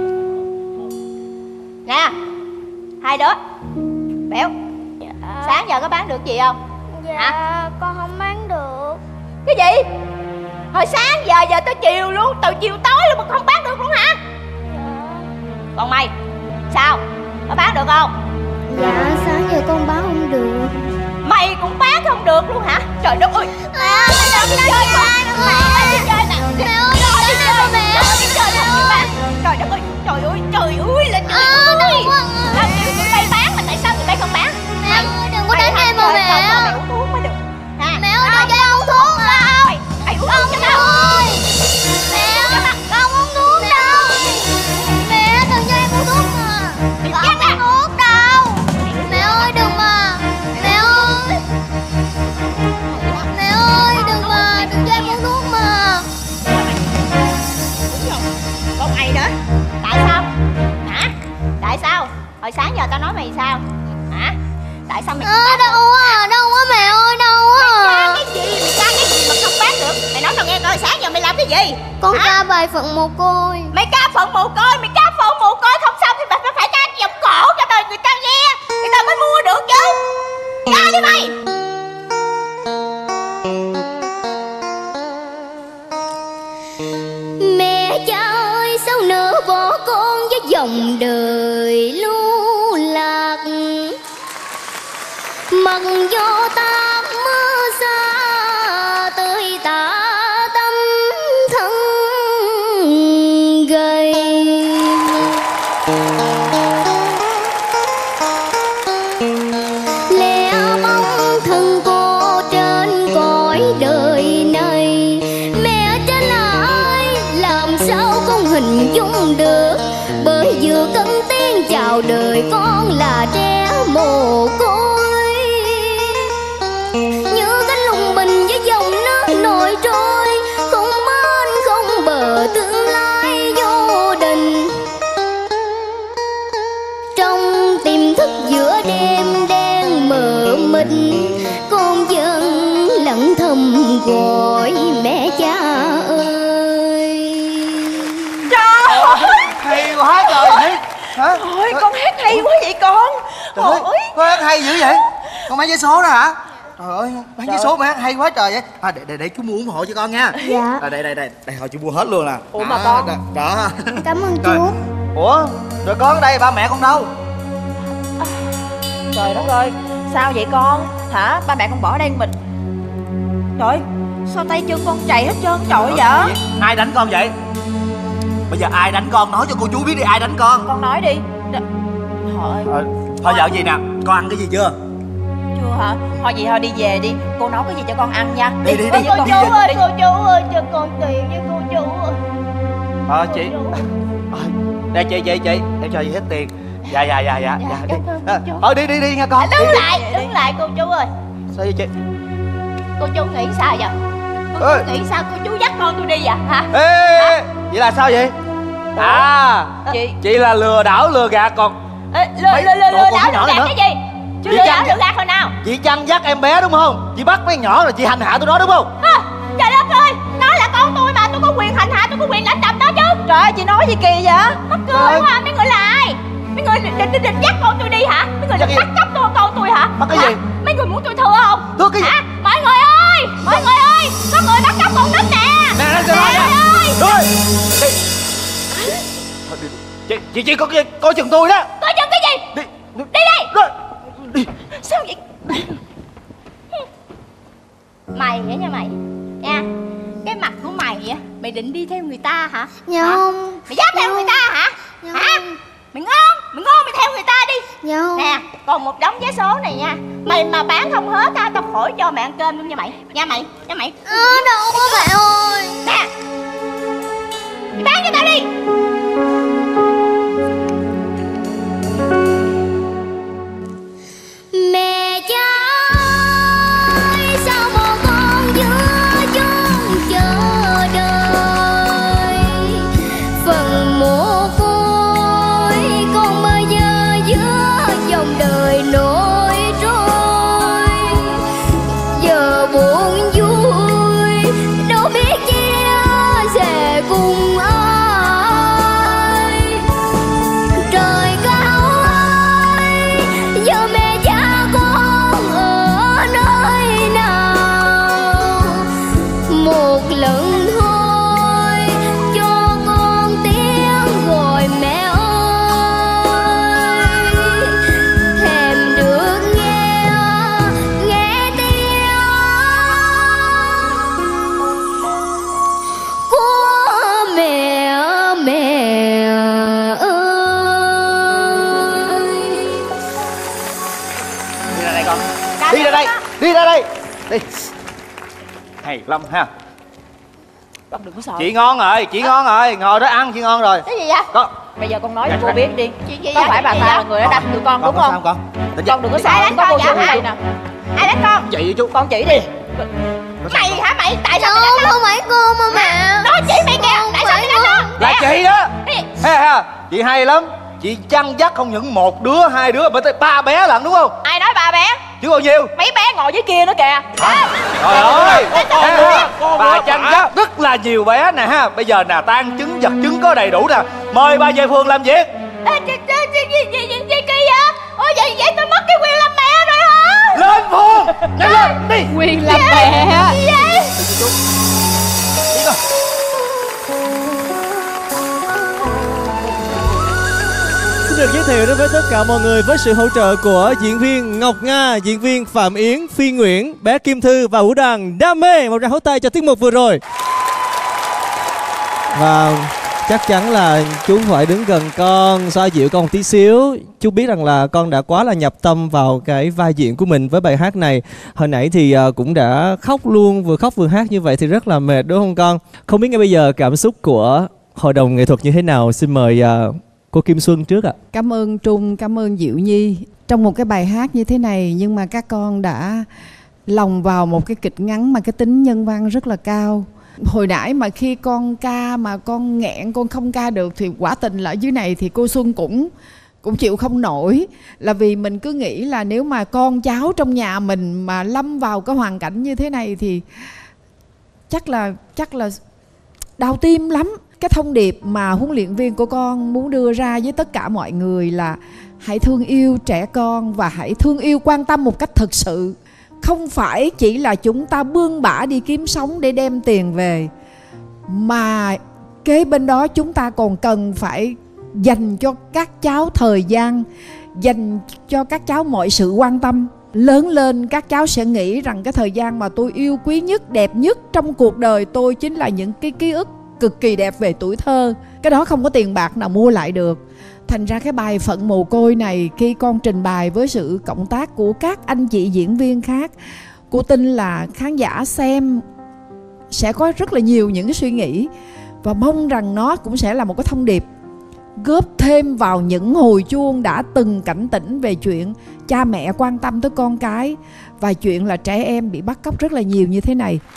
Nè, hai đứa Béo, Dạ. sáng giờ có bán được gì không? Dạ, Hả? con không bán được. Cái gì? Hồi sáng giờ giờ tới chiều luôn, từ chiều tối luôn mà không bán được luôn hả? Còn mày, sao? Có bán được không? Dạ, sáng giờ con bán không được. Mày cũng bán không được luôn hả? Trời đất ơi! À, mày đừng đi chơi con. Mẹ đi chơi nè. Mẹ ơi, Trời đi chơi mẹ. Trời đi chơi không đi bán. Trời đất ơi! Trời ơi! Trời ơi! Lên trời ơi! Làm gì tụi bay bán mà tại sao tụi bay không bán? Mẹ ơi, đừng có đánh em mà mẹ. Mày uống thuốc mới được. Hả? Mẹ ơi, đừng cho em uống thuốc đâu. Mày uống Không thuốc cho tao. ơi. Mẹ ơi, con uống thuốc đâu. Mẹ đừng cho em uống thuốc mà. Con không uống thuốc đâu. Mẹ ơi, đừng mà. Mẹ ơi. Mẹ ơi, đừng mà, đừng cho em uống thuốc mà. Còn mày nữa. Tại sao? Hả? Tại sao? Hồi sáng giờ tao nói mày sao? Hả? Tại sao mày không Ờ, bán đâu được? á, đâu á mẹ ơi, đâu á. rồi sáng giờ mày làm cái gì? Con hả? ca bài phận mồ côi. Mày ca phận mồ côi, mày ca phận mồ côi không xong thì mày phải phải ca vòng cổ cho đời người ta nghe, người ta mới mua được chứ. Ca đi mày. Mẹ cha ơi sao nỡ bỏ con với dòng đời lưu lạc, mặc gió ta mưa xa tới tả tâm thân gầy. Lẽ bóng thân cô trên cõi đời này, mẹ cha là ai làm sao con hình dung được, bởi vừa cất tiếng chào đời con là trẻ mồ côi. Như cánh lùng bình với dòng nước nổi trôi, không mênh không bờ tương lai vô định. Trong tiềm thức giữa đêm đen mờ mịt, con vẫn lặng thầm gọi mẹ cha ơi. Trời ơi, hay quá trời ơi. Hả? Ôi con hát hay quá vậy con. Trời ơi, con hát hay dữ vậy? Con bán vé số đó hả? Trời ơi, bán vé số mà hát hay quá trời vậy. À, để, để, để chú mua ủng hộ cho con nha. Dạ. À, đây, đây, đây, đây, hồi chú mua hết luôn nè. Ủa mà con? Đó, đó. Cảm ơn Trời. chú. Ủa, rồi con ở đây, ba mẹ con đâu? Trời đất ơi, sao vậy con? Hả? Ba mẹ con bỏ đây mình. Trời, sao tay chân con chảy hết trơn trọi vậy? Ai đánh con vậy? Bây giờ ai đánh con, nói cho cô chú biết đi, ai đánh con? Con nói đi. Trời ơi. Thôi, thôi giờ gì nè, con ăn cái gì chưa? Chưa hả? Thôi vậy thôi đi về đi. Cô nấu cái gì cho con ăn nha. Đi, đi, đi. Với Cô con. chú ơi, cô chú ơi, cho con tiền với cô chú ơi. Ờ, chị. Ờ, đây chị, chị, chị, em cho chị hết tiền. Dạ, dạ, dạ, dạ, dạ, đi. À, thôi đi, đi, đi nha con. Đứng Đi, đi. lại, đứng lại cô chú ơi. Sao vậy chị? Cô chú nghĩ sao vậy? Cô Ê. chú nghĩ sao cô chú dắt con tôi đi vậy hả? Ê, ê, ê, vậy là sao vậy? À, Chị chị là lừa đảo lừa gạt còn Ê, lừa Mấy- lừa lừa Ủa, lừa còn đảo cái nhỏ lừa này gạt nữa. cái gì? Chứ Chị lừa chăn- đảo lừa gạt hồi nào? chị chăn dắt em bé đúng không? Chị bắt mấy nhỏ rồi chị hành hạ tụi nó đúng không? À, trời đất ơi, nó là con tôi mà, tôi có quyền hành hạ, tôi có quyền lãnh đạm nó chứ. Trời ơi, chị nói gì kỳ vậy? Mắc cười quá, mấy người là ai? Mấy người định, định, định, định dắt con tôi đi hả? Mấy người Dắt định gì? bắt cóc tôi con tôi hả? Bắt cái Hả? gì? Mấy người muốn tôi thưa không? Thưa cái gì? Hả? Mọi người ơi, mọi người ơi, có người bắt cóc con nít nè. Nè, nè, Mẹ nè, nè. ơi. Rồi. Chị, Thôi, đi, đi. chị, chị, chị có coi chừng tôi đó. Coi chừng cái gì? Đi, Đi đi. Rồi. Đi. Sao vậy? Mày vậy nha mày. Nha. Cái mặt của mày á, mày định đi theo người ta hả? Dạ Hả? không. Mày dám theo người ta hả? Dạ Hả? không. Mày ngon, mày ngon mày theo người ta đi. Dạ không. Nè, còn một đống vé số này nha. Mày mà bán không hết á, tao khỏi cho mày ăn cơm luôn nha mày. Nha mày, nha mày. Ờ, đâu có mẹ ơi. Nè. Mày bán cho tao đi. Mẹ cha ơi, sao một con giữa chốn chờ đợi, phần mồ côi con mơ dơ giữa dòng đời nổi trôi. Giờ buồn vui đâu biết chia sẻ cùng ai. Trời cao ơi, giờ mẹ cha con ở nơi nào, một lần thôi cho con tiếng gọi mẹ ơi. Thèm được nghe nghe tiếng của mẹ mẹ ơi. Đi ra đây con. Đi ra đây, đi ra đây. Đi. Hay lắm ha. Con đừng có sợ. Chị ngon rồi, chị ngon rồi, ngồi đó ăn chị ngon rồi. Cái gì vậy? Con. Bây giờ con nói Dạ, cho cô dạ. biết đi. Chuyện gì Có vậy? phải bà Chuyện ta gì là vậy? người đã đánh tụi con đúng Con không? sao con? Tỉnh Con đừng có sợ. Ai đánh có con cô vậy chú hả? đây nè. Ai đánh con? Chị chú. Con chỉ đi. Mày hả mày? Tại sao Dạ mày không, đánh nó? không phải con mà mẹ. Nó chỉ mày kìa. Không Tại sao mày phải đánh nó? Là Nè. chị đó. Đi. Ha ha, chị hay lắm. Chị chăn dắt không những một đứa, hai đứa, mà tới ba bé lận đúng không? Ai nói bà bé? chứ còn nhiều. Mấy bé ngồi dưới kia nữa kìa. Trời ơi, bà chăn gác rất là nhiều bé nè ha. Bây giờ nè, tang chứng vật chứng có đầy đủ nè. Mời bà về phường làm việc. Gì gì kỳ vậy? Ôi vậy vậy tôi mất cái quyền làm mẹ rồi hả? Lên phường, nhanh lên đi. Quyền làm mẹ. Gì vậy? Xin được giới thiệu đến với tất cả mọi người với sự hỗ trợ của diễn viên Ngọc Nga, diễn viên Phạm Yến, Phi Nguyễn, bé Kim Thư và vũ đoàn Đam Mê. Một tràng hỗ tay cho tiết mục vừa rồi. Và chắc chắn là chú phải đứng gần con, xoa dịu con một tí xíu. Chú biết rằng là con đã quá là nhập tâm vào cái vai diễn của mình với bài hát này. Hồi nãy thì cũng đã khóc luôn, vừa khóc vừa hát như vậy thì rất là mệt đúng không con? Không biết ngay bây giờ cảm xúc của hội đồng nghệ thuật như thế nào? Xin mời cô Kim Xuân trước ạ. Cảm ơn Trung, cảm ơn Diệu Nhi. Trong một cái bài hát như thế này nhưng mà các con đã lồng vào một cái kịch ngắn mà cái tính nhân văn rất là cao. Hồi nãy mà khi con ca mà con nghẹn, con không ca được thì quả tình là ở dưới này thì cô Xuân cũng cũng chịu không nổi. Là vì mình cứ nghĩ là nếu mà con cháu trong nhà mình mà lâm vào cái hoàn cảnh như thế này thì chắc là chắc là đau tim lắm. Cái thông điệp mà huấn luyện viên của con muốn đưa ra với tất cả mọi người là hãy thương yêu trẻ con và hãy thương yêu quan tâm một cách thực sự. Không phải chỉ là chúng ta bươn bả đi kiếm sống để đem tiền về, mà kế bên đó chúng ta còn cần phải dành cho các cháu thời gian, dành cho các cháu mọi sự quan tâm. Lớn lên các cháu sẽ nghĩ rằng cái thời gian mà tôi yêu quý nhất, đẹp nhất trong cuộc đời tôi chính là những cái ký ức cực kỳ đẹp về tuổi thơ. Cái đó không có tiền bạc nào mua lại được. Thành ra cái bài Phận Mồ Côi này khi con trình bày với sự cộng tác của các anh chị diễn viên khác, cô tin là khán giả xem sẽ có rất là nhiều những cái suy nghĩ. Và mong rằng nó cũng sẽ là một cái thông điệp góp thêm vào những hồi chuông đã từng cảnh tỉnh về chuyện cha mẹ quan tâm tới con cái và chuyện là trẻ em bị bắt cóc rất là nhiều như thế này.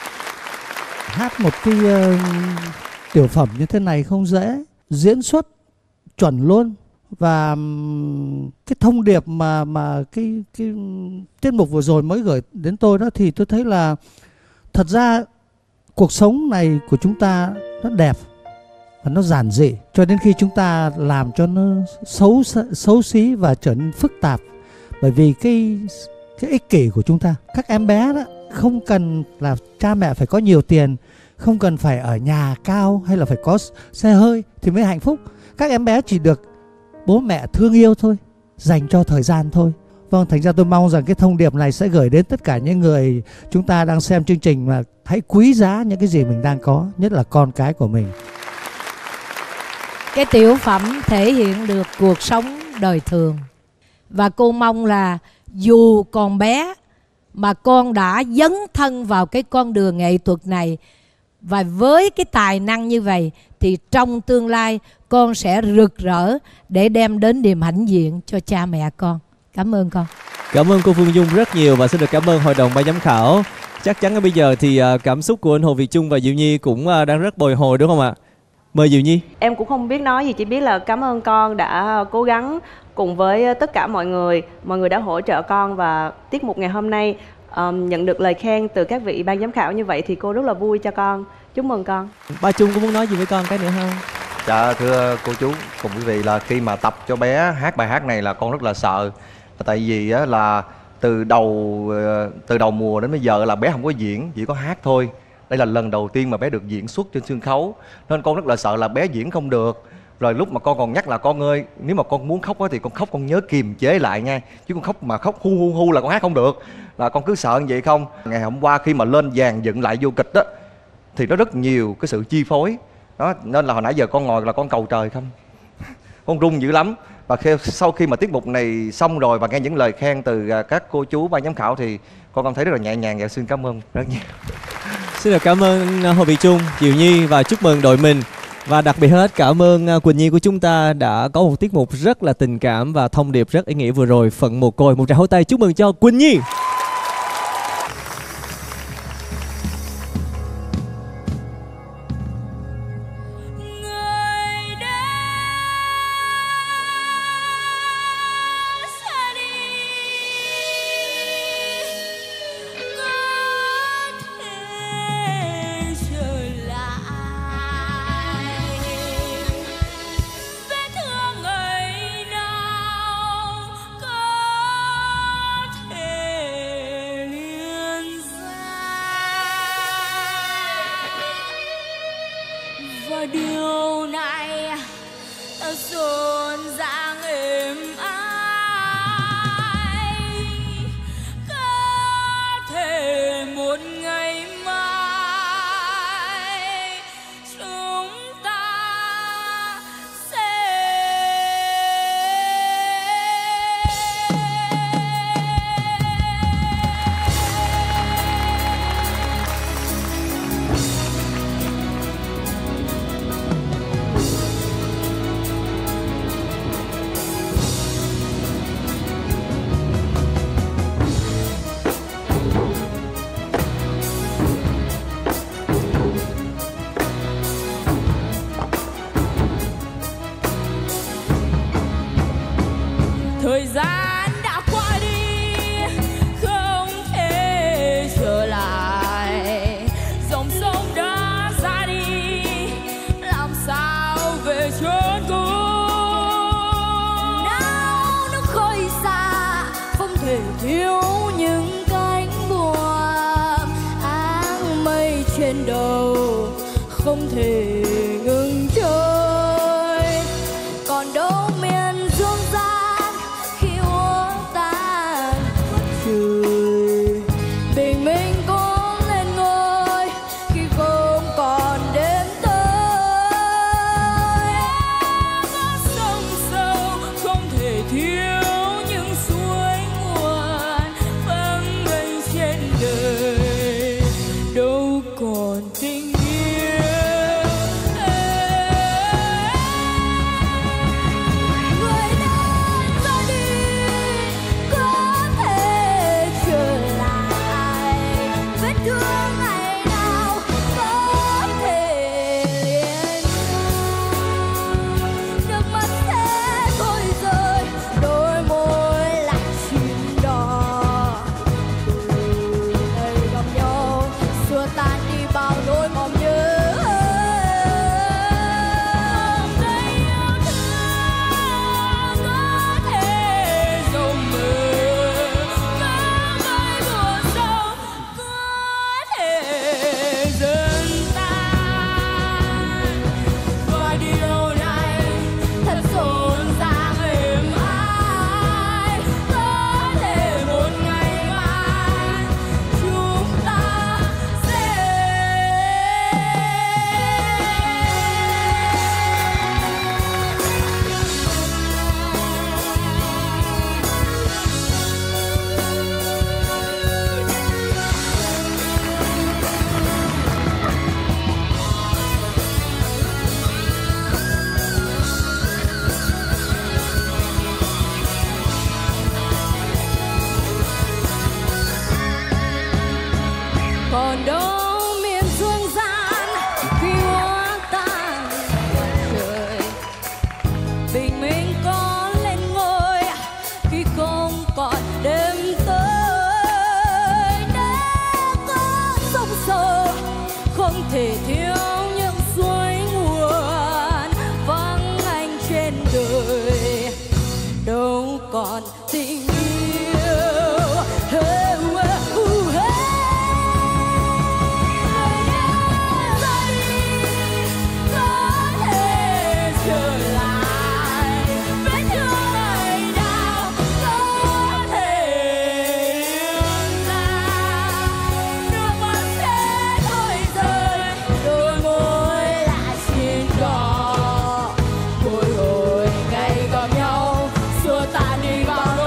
Hát một cái uh, tiểu phẩm như thế này không dễ, diễn xuất chuẩn luôn. Và um, cái thông điệp mà mà cái cái tiết mục vừa rồi mới gửi đến tôi đó thì tôi thấy là thật ra cuộc sống này của chúng ta nó đẹp và nó giản dị, cho đến khi chúng ta làm cho nó xấu xấu xí và trở nên phức tạp bởi vì cái cái ích kỷ của chúng ta. Các em bé đó không cần là cha mẹ phải có nhiều tiền, không cần phải ở nhà cao hay là phải có xe hơi thì mới hạnh phúc. Các em bé chỉ được bố mẹ thương yêu thôi, dành cho thời gian thôi. Vâng, thành ra tôi mong rằng cái thông điệp này sẽ gửi đến tất cả những người chúng ta đang xem chương trình mà hãy quý giá những cái gì mình đang có, nhất là con cái của mình. Cái tiểu phẩm thể hiện được cuộc sống đời thường. Và cô mong là dù còn bé mà con đã dấn thân vào cái con đường nghệ thuật này, và với cái tài năng như vậy thì trong tương lai con sẽ rực rỡ để đem đến niềm hãnh diện cho cha mẹ con. Cảm ơn con. Cảm ơn cô Phương Dung rất nhiều và xin được cảm ơn hội đồng ban giám khảo. Chắc chắn bây giờ thì cảm xúc của anh Hồ Việt Trung và Diệu Nhi cũng đang rất bồi hồi đúng không ạ? Mời Diệu Nhi. Em cũng không biết nói gì, chỉ biết là cảm ơn con đã cố gắng cùng với tất cả mọi người. Mọi người đã hỗ trợ con và tiết mục ngày hôm nay um, nhận được lời khen từ các vị ban giám khảo như vậy thì cô rất là vui cho con. Chúc mừng con. Ba Trung có muốn nói gì với con cái nữa không? Dạ thưa cô chú cùng quý vị, là khi mà tập cho bé hát bài hát này là con rất là sợ. Tại vì á, là từ đầu từ đầu mùa đến bây giờ là bé không có diễn, chỉ có hát thôi. Đây là lần đầu tiên mà bé được diễn xuất trên sân khấu, nên con rất là sợ là bé diễn không được. Rồi lúc mà con còn nhắc là con ơi, nếu mà con muốn khóc thì con khóc con nhớ kiềm chế lại nha, chứ con khóc mà khóc hu hu hu là con hát không được. Là con cứ sợ như vậy không. Ngày hôm qua khi mà lên dàn dựng lại vô kịch đó thì nó rất nhiều cái sự chi phối đó, nên là hồi nãy giờ con ngồi là con cầu trời không. Con run dữ lắm. Và khi, sau khi mà tiết mục này xong rồi và nghe những lời khen từ các cô chú ban giám khảo thì con cảm thấy rất là nhẹ nhàng và xin cảm ơn rất nhiều. Xin được cảm ơn Hồ Việt Trung, Diệu Nhi và chúc mừng đội mình. Và đặc biệt hết cảm ơn Quỳnh Nhi của chúng ta đã có một tiết mục rất là tình cảm và thông điệp rất ý nghĩa vừa rồi, Phận Mồ Côi. Một tràng hỗ tay chúc mừng cho Quỳnh Nhi. và điều này thật rộn ràng êm ái. Có thể một ngày mai chúng ta sẽ thời gian đã qua đi không thể trở lại, dòng sông đã ra đi làm sao về chốn cũ. Nao nước khơi xa không thể thiếu những cánh buồm, áng mây trên đầu không thể ngừng trôi. Còn đâu miền dương gian khi úa tan mặt trời, bình minh cũng lên ngôi khi không còn đêm tới. Có sông sâu không thể thiếu những suối nguồn vắng anh trên đời, đâu còn tình yêu. Người đến ra đi có thể trở lại, vết thương ngày nào có thể liền nước mắt sẽ thôi rơi, đôi môi lại chìm đỏ. Ngày gặp nhau xua tan đi bao nỗi mong nhớ. Đây yêu thương có thể dòng mơ, có vơi buồn sâu có thể dần tan. Và điều này thật rộn ràng êm ái. Có thể một ngày mai chúng ta sẽ còn đâu miền dương gian khi úa tan mặt trời, bình minh có lên ngôi khi không còn đêm tới. Đã có sông sâu không thể thiếu những suối nguồn vắng anh trên đời, đâu còn tình yêu. Hey, uh, uh, hey. Ra đi có thể trở lại, vết thương ngày nào có thể yên ra, nước mắt sẽ thôi rơi, đôi môi lại xin đỏ. Bồi hồi ngày gặp nhau xua tan đi bao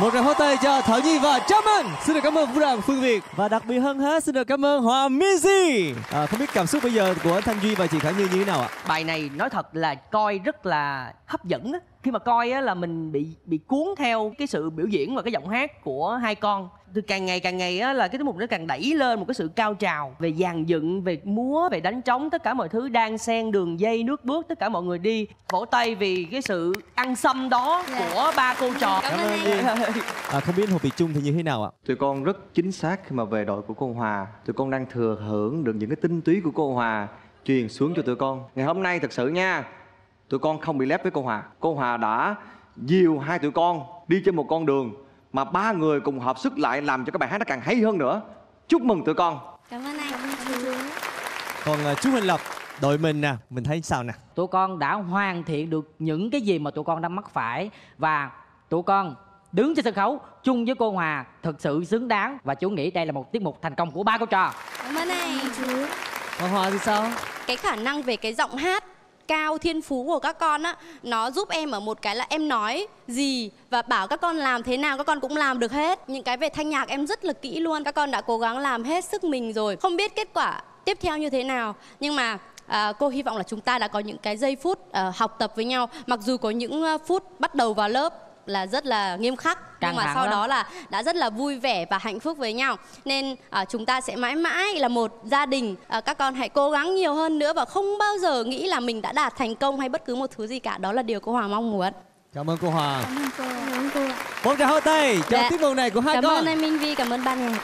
Một tràng pháo tay cho Thảo Nhi và Trâm Anh. Xin được cảm ơn Vũ Đăng, Phương Việt. Và đặc biệt hơn hết xin được cảm ơn Hòa Minzy. À, không biết cảm xúc bây giờ của Thanh Duy và chị Khả Nhi như thế nào ạ? Bài này nói thật là coi rất là hấp dẫn á. Khi mà coi á là mình bị bị cuốn theo cái sự biểu diễn và cái giọng hát của hai con. Từ càng ngày càng ngày á là cái tiết mục nó càng đẩy lên một cái sự cao trào về dàn dựng, về múa, về đánh trống, tất cả mọi thứ đan xen, đường dây, nước bước, tất cả mọi người đi vỗ tay vì cái sự ăn xâm đó của ba cô trò. Cảm ơn Nhi. À, không biết Hồ Việt Trung thì như thế nào ạ? Tụi con rất chính xác khi mà về đội của cô Hòa. Tụi con đang thừa hưởng được những cái tinh túy của cô Hòa truyền xuống cho tụi con. Ngày hôm nay thật sự nha, tụi con không bị lép với cô Hòa. Cô Hòa đã dìu hai tụi con đi trên một con đường mà ba người cùng hợp sức lại làm cho các bài hát nó càng hay hơn nữa. Chúc mừng tụi con. Cảm ơn anh. Cảm ơn chú. Còn uh, chú Minh Lập, đội mình nè, mình thấy sao nè? Tụi con đã hoàn thiện được những cái gì mà tụi con đã mắc phải. Và tụi con đứng trên sân khấu chung với cô Hòa thực sự xứng đáng. Và chú nghĩ đây là một tiết mục thành công của ba cô trò. Cảm ơn anh. Chú. Còn Hòa thì sao? Cái khả năng về cái giọng hát cao thiên phú của các con á, nó giúp em ở một cái là em nói gì và bảo các con làm thế nào các con cũng làm được hết. Những cái về thanh nhạc em rất là kỹ luôn. Các con đã cố gắng làm hết sức mình rồi. Không biết kết quả tiếp theo như thế nào, nhưng mà à, cô hy vọng là chúng ta đã có những cái giây phút à, học tập với nhau. Mặc dù có những phút bắt đầu vào lớp là rất là nghiêm khắc, căng nhưng mà sau lắm. đó là đã rất là vui vẻ và hạnh phúc với nhau. Nên à, chúng ta sẽ mãi mãi là một gia đình. À, các con hãy cố gắng nhiều hơn nữa và không bao giờ nghĩ là mình đã đạt thành công hay bất cứ một thứ gì cả. Đó là điều cô Hòa mong muốn. Cảm ơn cô Hòa. Cảm ơn cô. Cảm ơn cô. Một tràng pháo tay cho Dạ. tiết mục này của hai Cảm con. ơn anh Minh Vi, cảm ơn ban nhạc.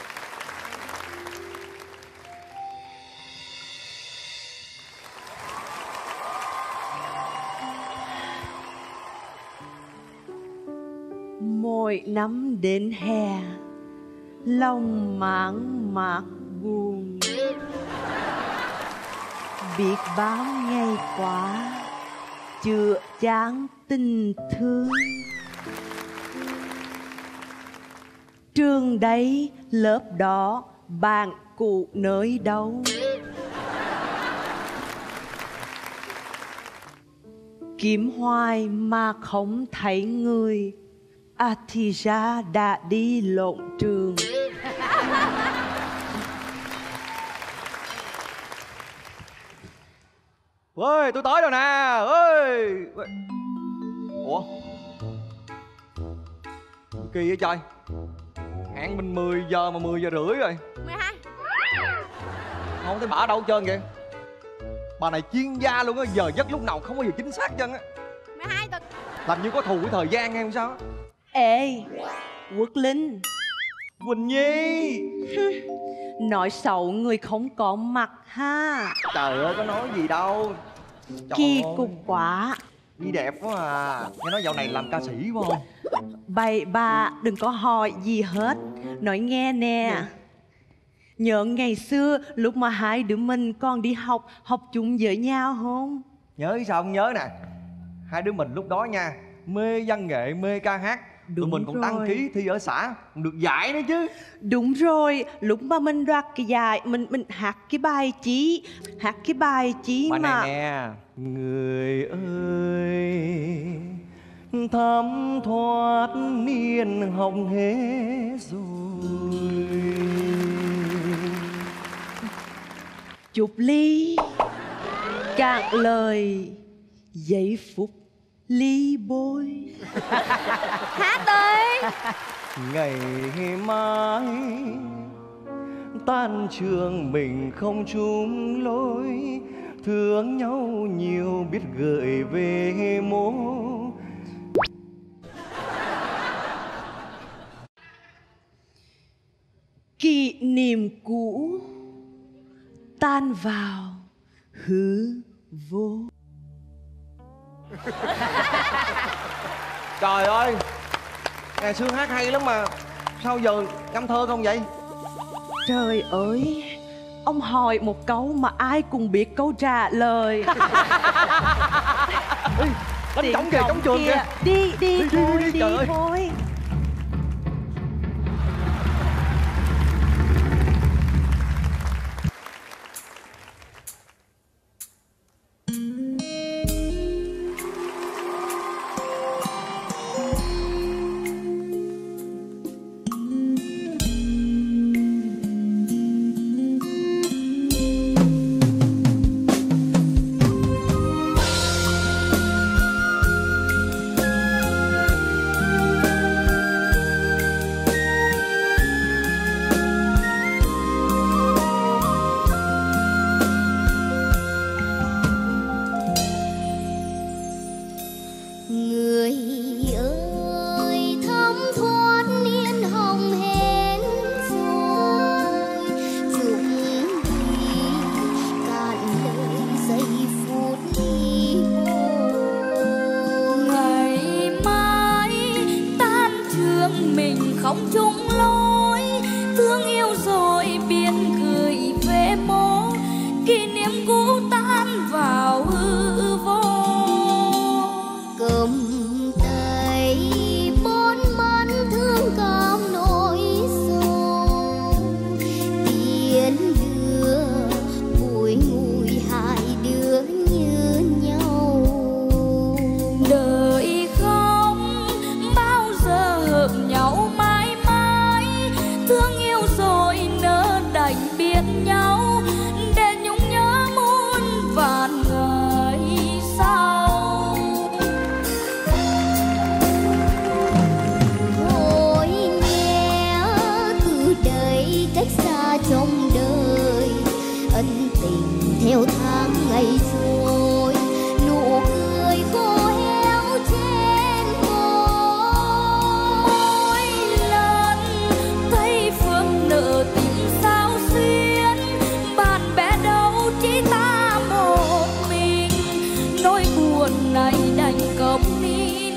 Mỗi năm đến hè, lòng máng mạc buồn, biết bao ngày qua chưa chán tình thương. Trường đấy lớp đó bạn cũ nơi đâu? Kiếm hoài mà không thấy người, à thì ra đã đi lộn trường. Ơi, tôi tới rồi nè. Ơi. Ủa? Kỳ vậy trời. Hẹn mình mười giờ mà mười giờ rưỡi rồi. mười hai. Không thấy bà đâu hết trơn vậy. Bà này chuyên gia luôn á, giờ giấc lúc nào không bao giờ chính xác chân á. mười hai tuần. Làm như có thù với thời gian hay không sao á. Ê, Quốc Linh, Quỳnh Nhi, nói xấu người không có mặt ha. trời ơi, có nói gì đâu. Trời Kỳ ơi, cục quá. Nhi đẹp quá à. Nghe nói dạo này làm ca sĩ phải không? Bậy bà đừng có hỏi gì hết. Nói nghe nè. Nhớ ngày xưa lúc mà hai đứa mình còn đi học, học chung với nhau không? Nhớ sao không nhớ nè. Hai đứa mình lúc đó nha, mê văn nghệ, mê ca hát. Tụi mình còn đăng rồi. ký thi ở xã, còn được giải nữa chứ. Đúng rồi, lúc mà mình đoạt cái giải, mình mình hát cái bài chí, hát cái bài chí Bài mà. này nè. Người ơi, thấm thoát niên hồng hế rồi. Chúc ly cạn lời giây phút ly bôi. Hát ơi. Ngày mai tan trường mình không chung lối, thương nhau nhiều biết gợi về mố. Kỷ niệm cũ tan vào hư vô. Trời ơi, ngày xưa hát hay lắm mà sao giờ ngâm thơ không vậy? Trời ơi, ông hỏi một câu mà ai cũng biết câu trả lời. Đánh trống kìa, trống trường kìa. Đi, đi, Đi, đi, thôi, đi, đi trời ơi. thôi. mình không chung lối, thương yêu rồi biết cười về mô, kỷ niệm cũ tan vào hư vô. Cầm tay bốn mắt thương cảm nỗi sầu, tiến đưa bụi ngùi hai đứa như nhau. Đời không bao giờ hợp nhau mãi mãi, thương yêu rồi nỡ đành biết nhau, để nhung nhớ muôn vạn ngày sau. Thôi nhé từ đây cách xa trong đời, ân tình theo tháng ngày trôi, nụ cười khô héo trên môi. Mỗi lần thấy Phương nợ tình sao xuyên, bạn bè đâu chỉ ta một mình, nỗi buồn này đành câm nín.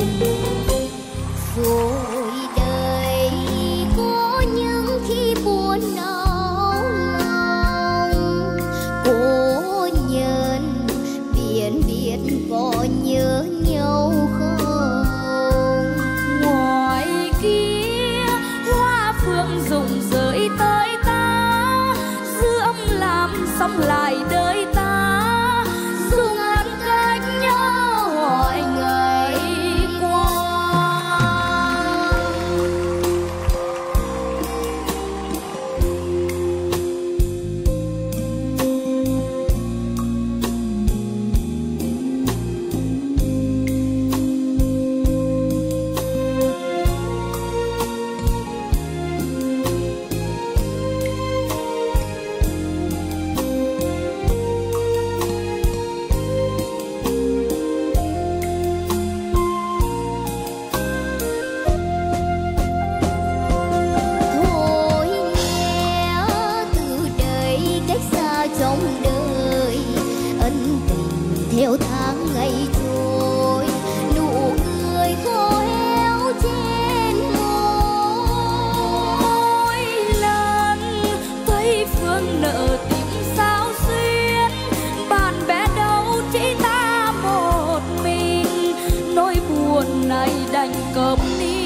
Rồi đời có những khi buồn não lòng, cố nhân biển biết có nhớ nhau không. Ngoài kia hoa phương rụng rơi tới ta, dư âm làm sống lại đời ta, dù ngăn cách nhau hỏi ngày qua. Thôi nhé từ đây cách xa trong đời, ân tình theo tháng ngày trôi, nụ cười khô héo trên môi. Mỗi lần thấy Phương nợ tình sao xuyên, bạn bè đâu chỉ ta một mình, nỗi buồn này đành câm nín.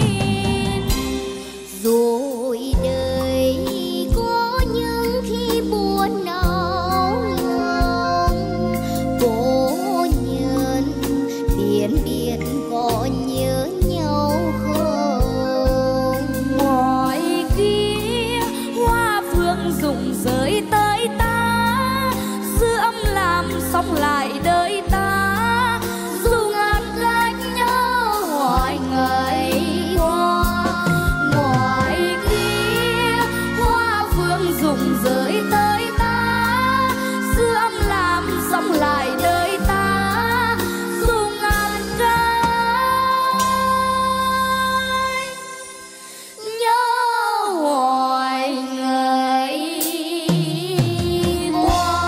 Rồi đời có những khi buồn não lòng, cố nhân biển biết có nhớ nhau không. Ngoài kia hoa phương rụng rơi tới ta, dư âm làm sống lại đời ta, dù ngàn cách nhau hỏi ngày qua. Ngoài kia hoa phương rụng rơi tới ta, dư âm làm sống lại đời ta, dù ngàn cách nhau hỏi ngày qua.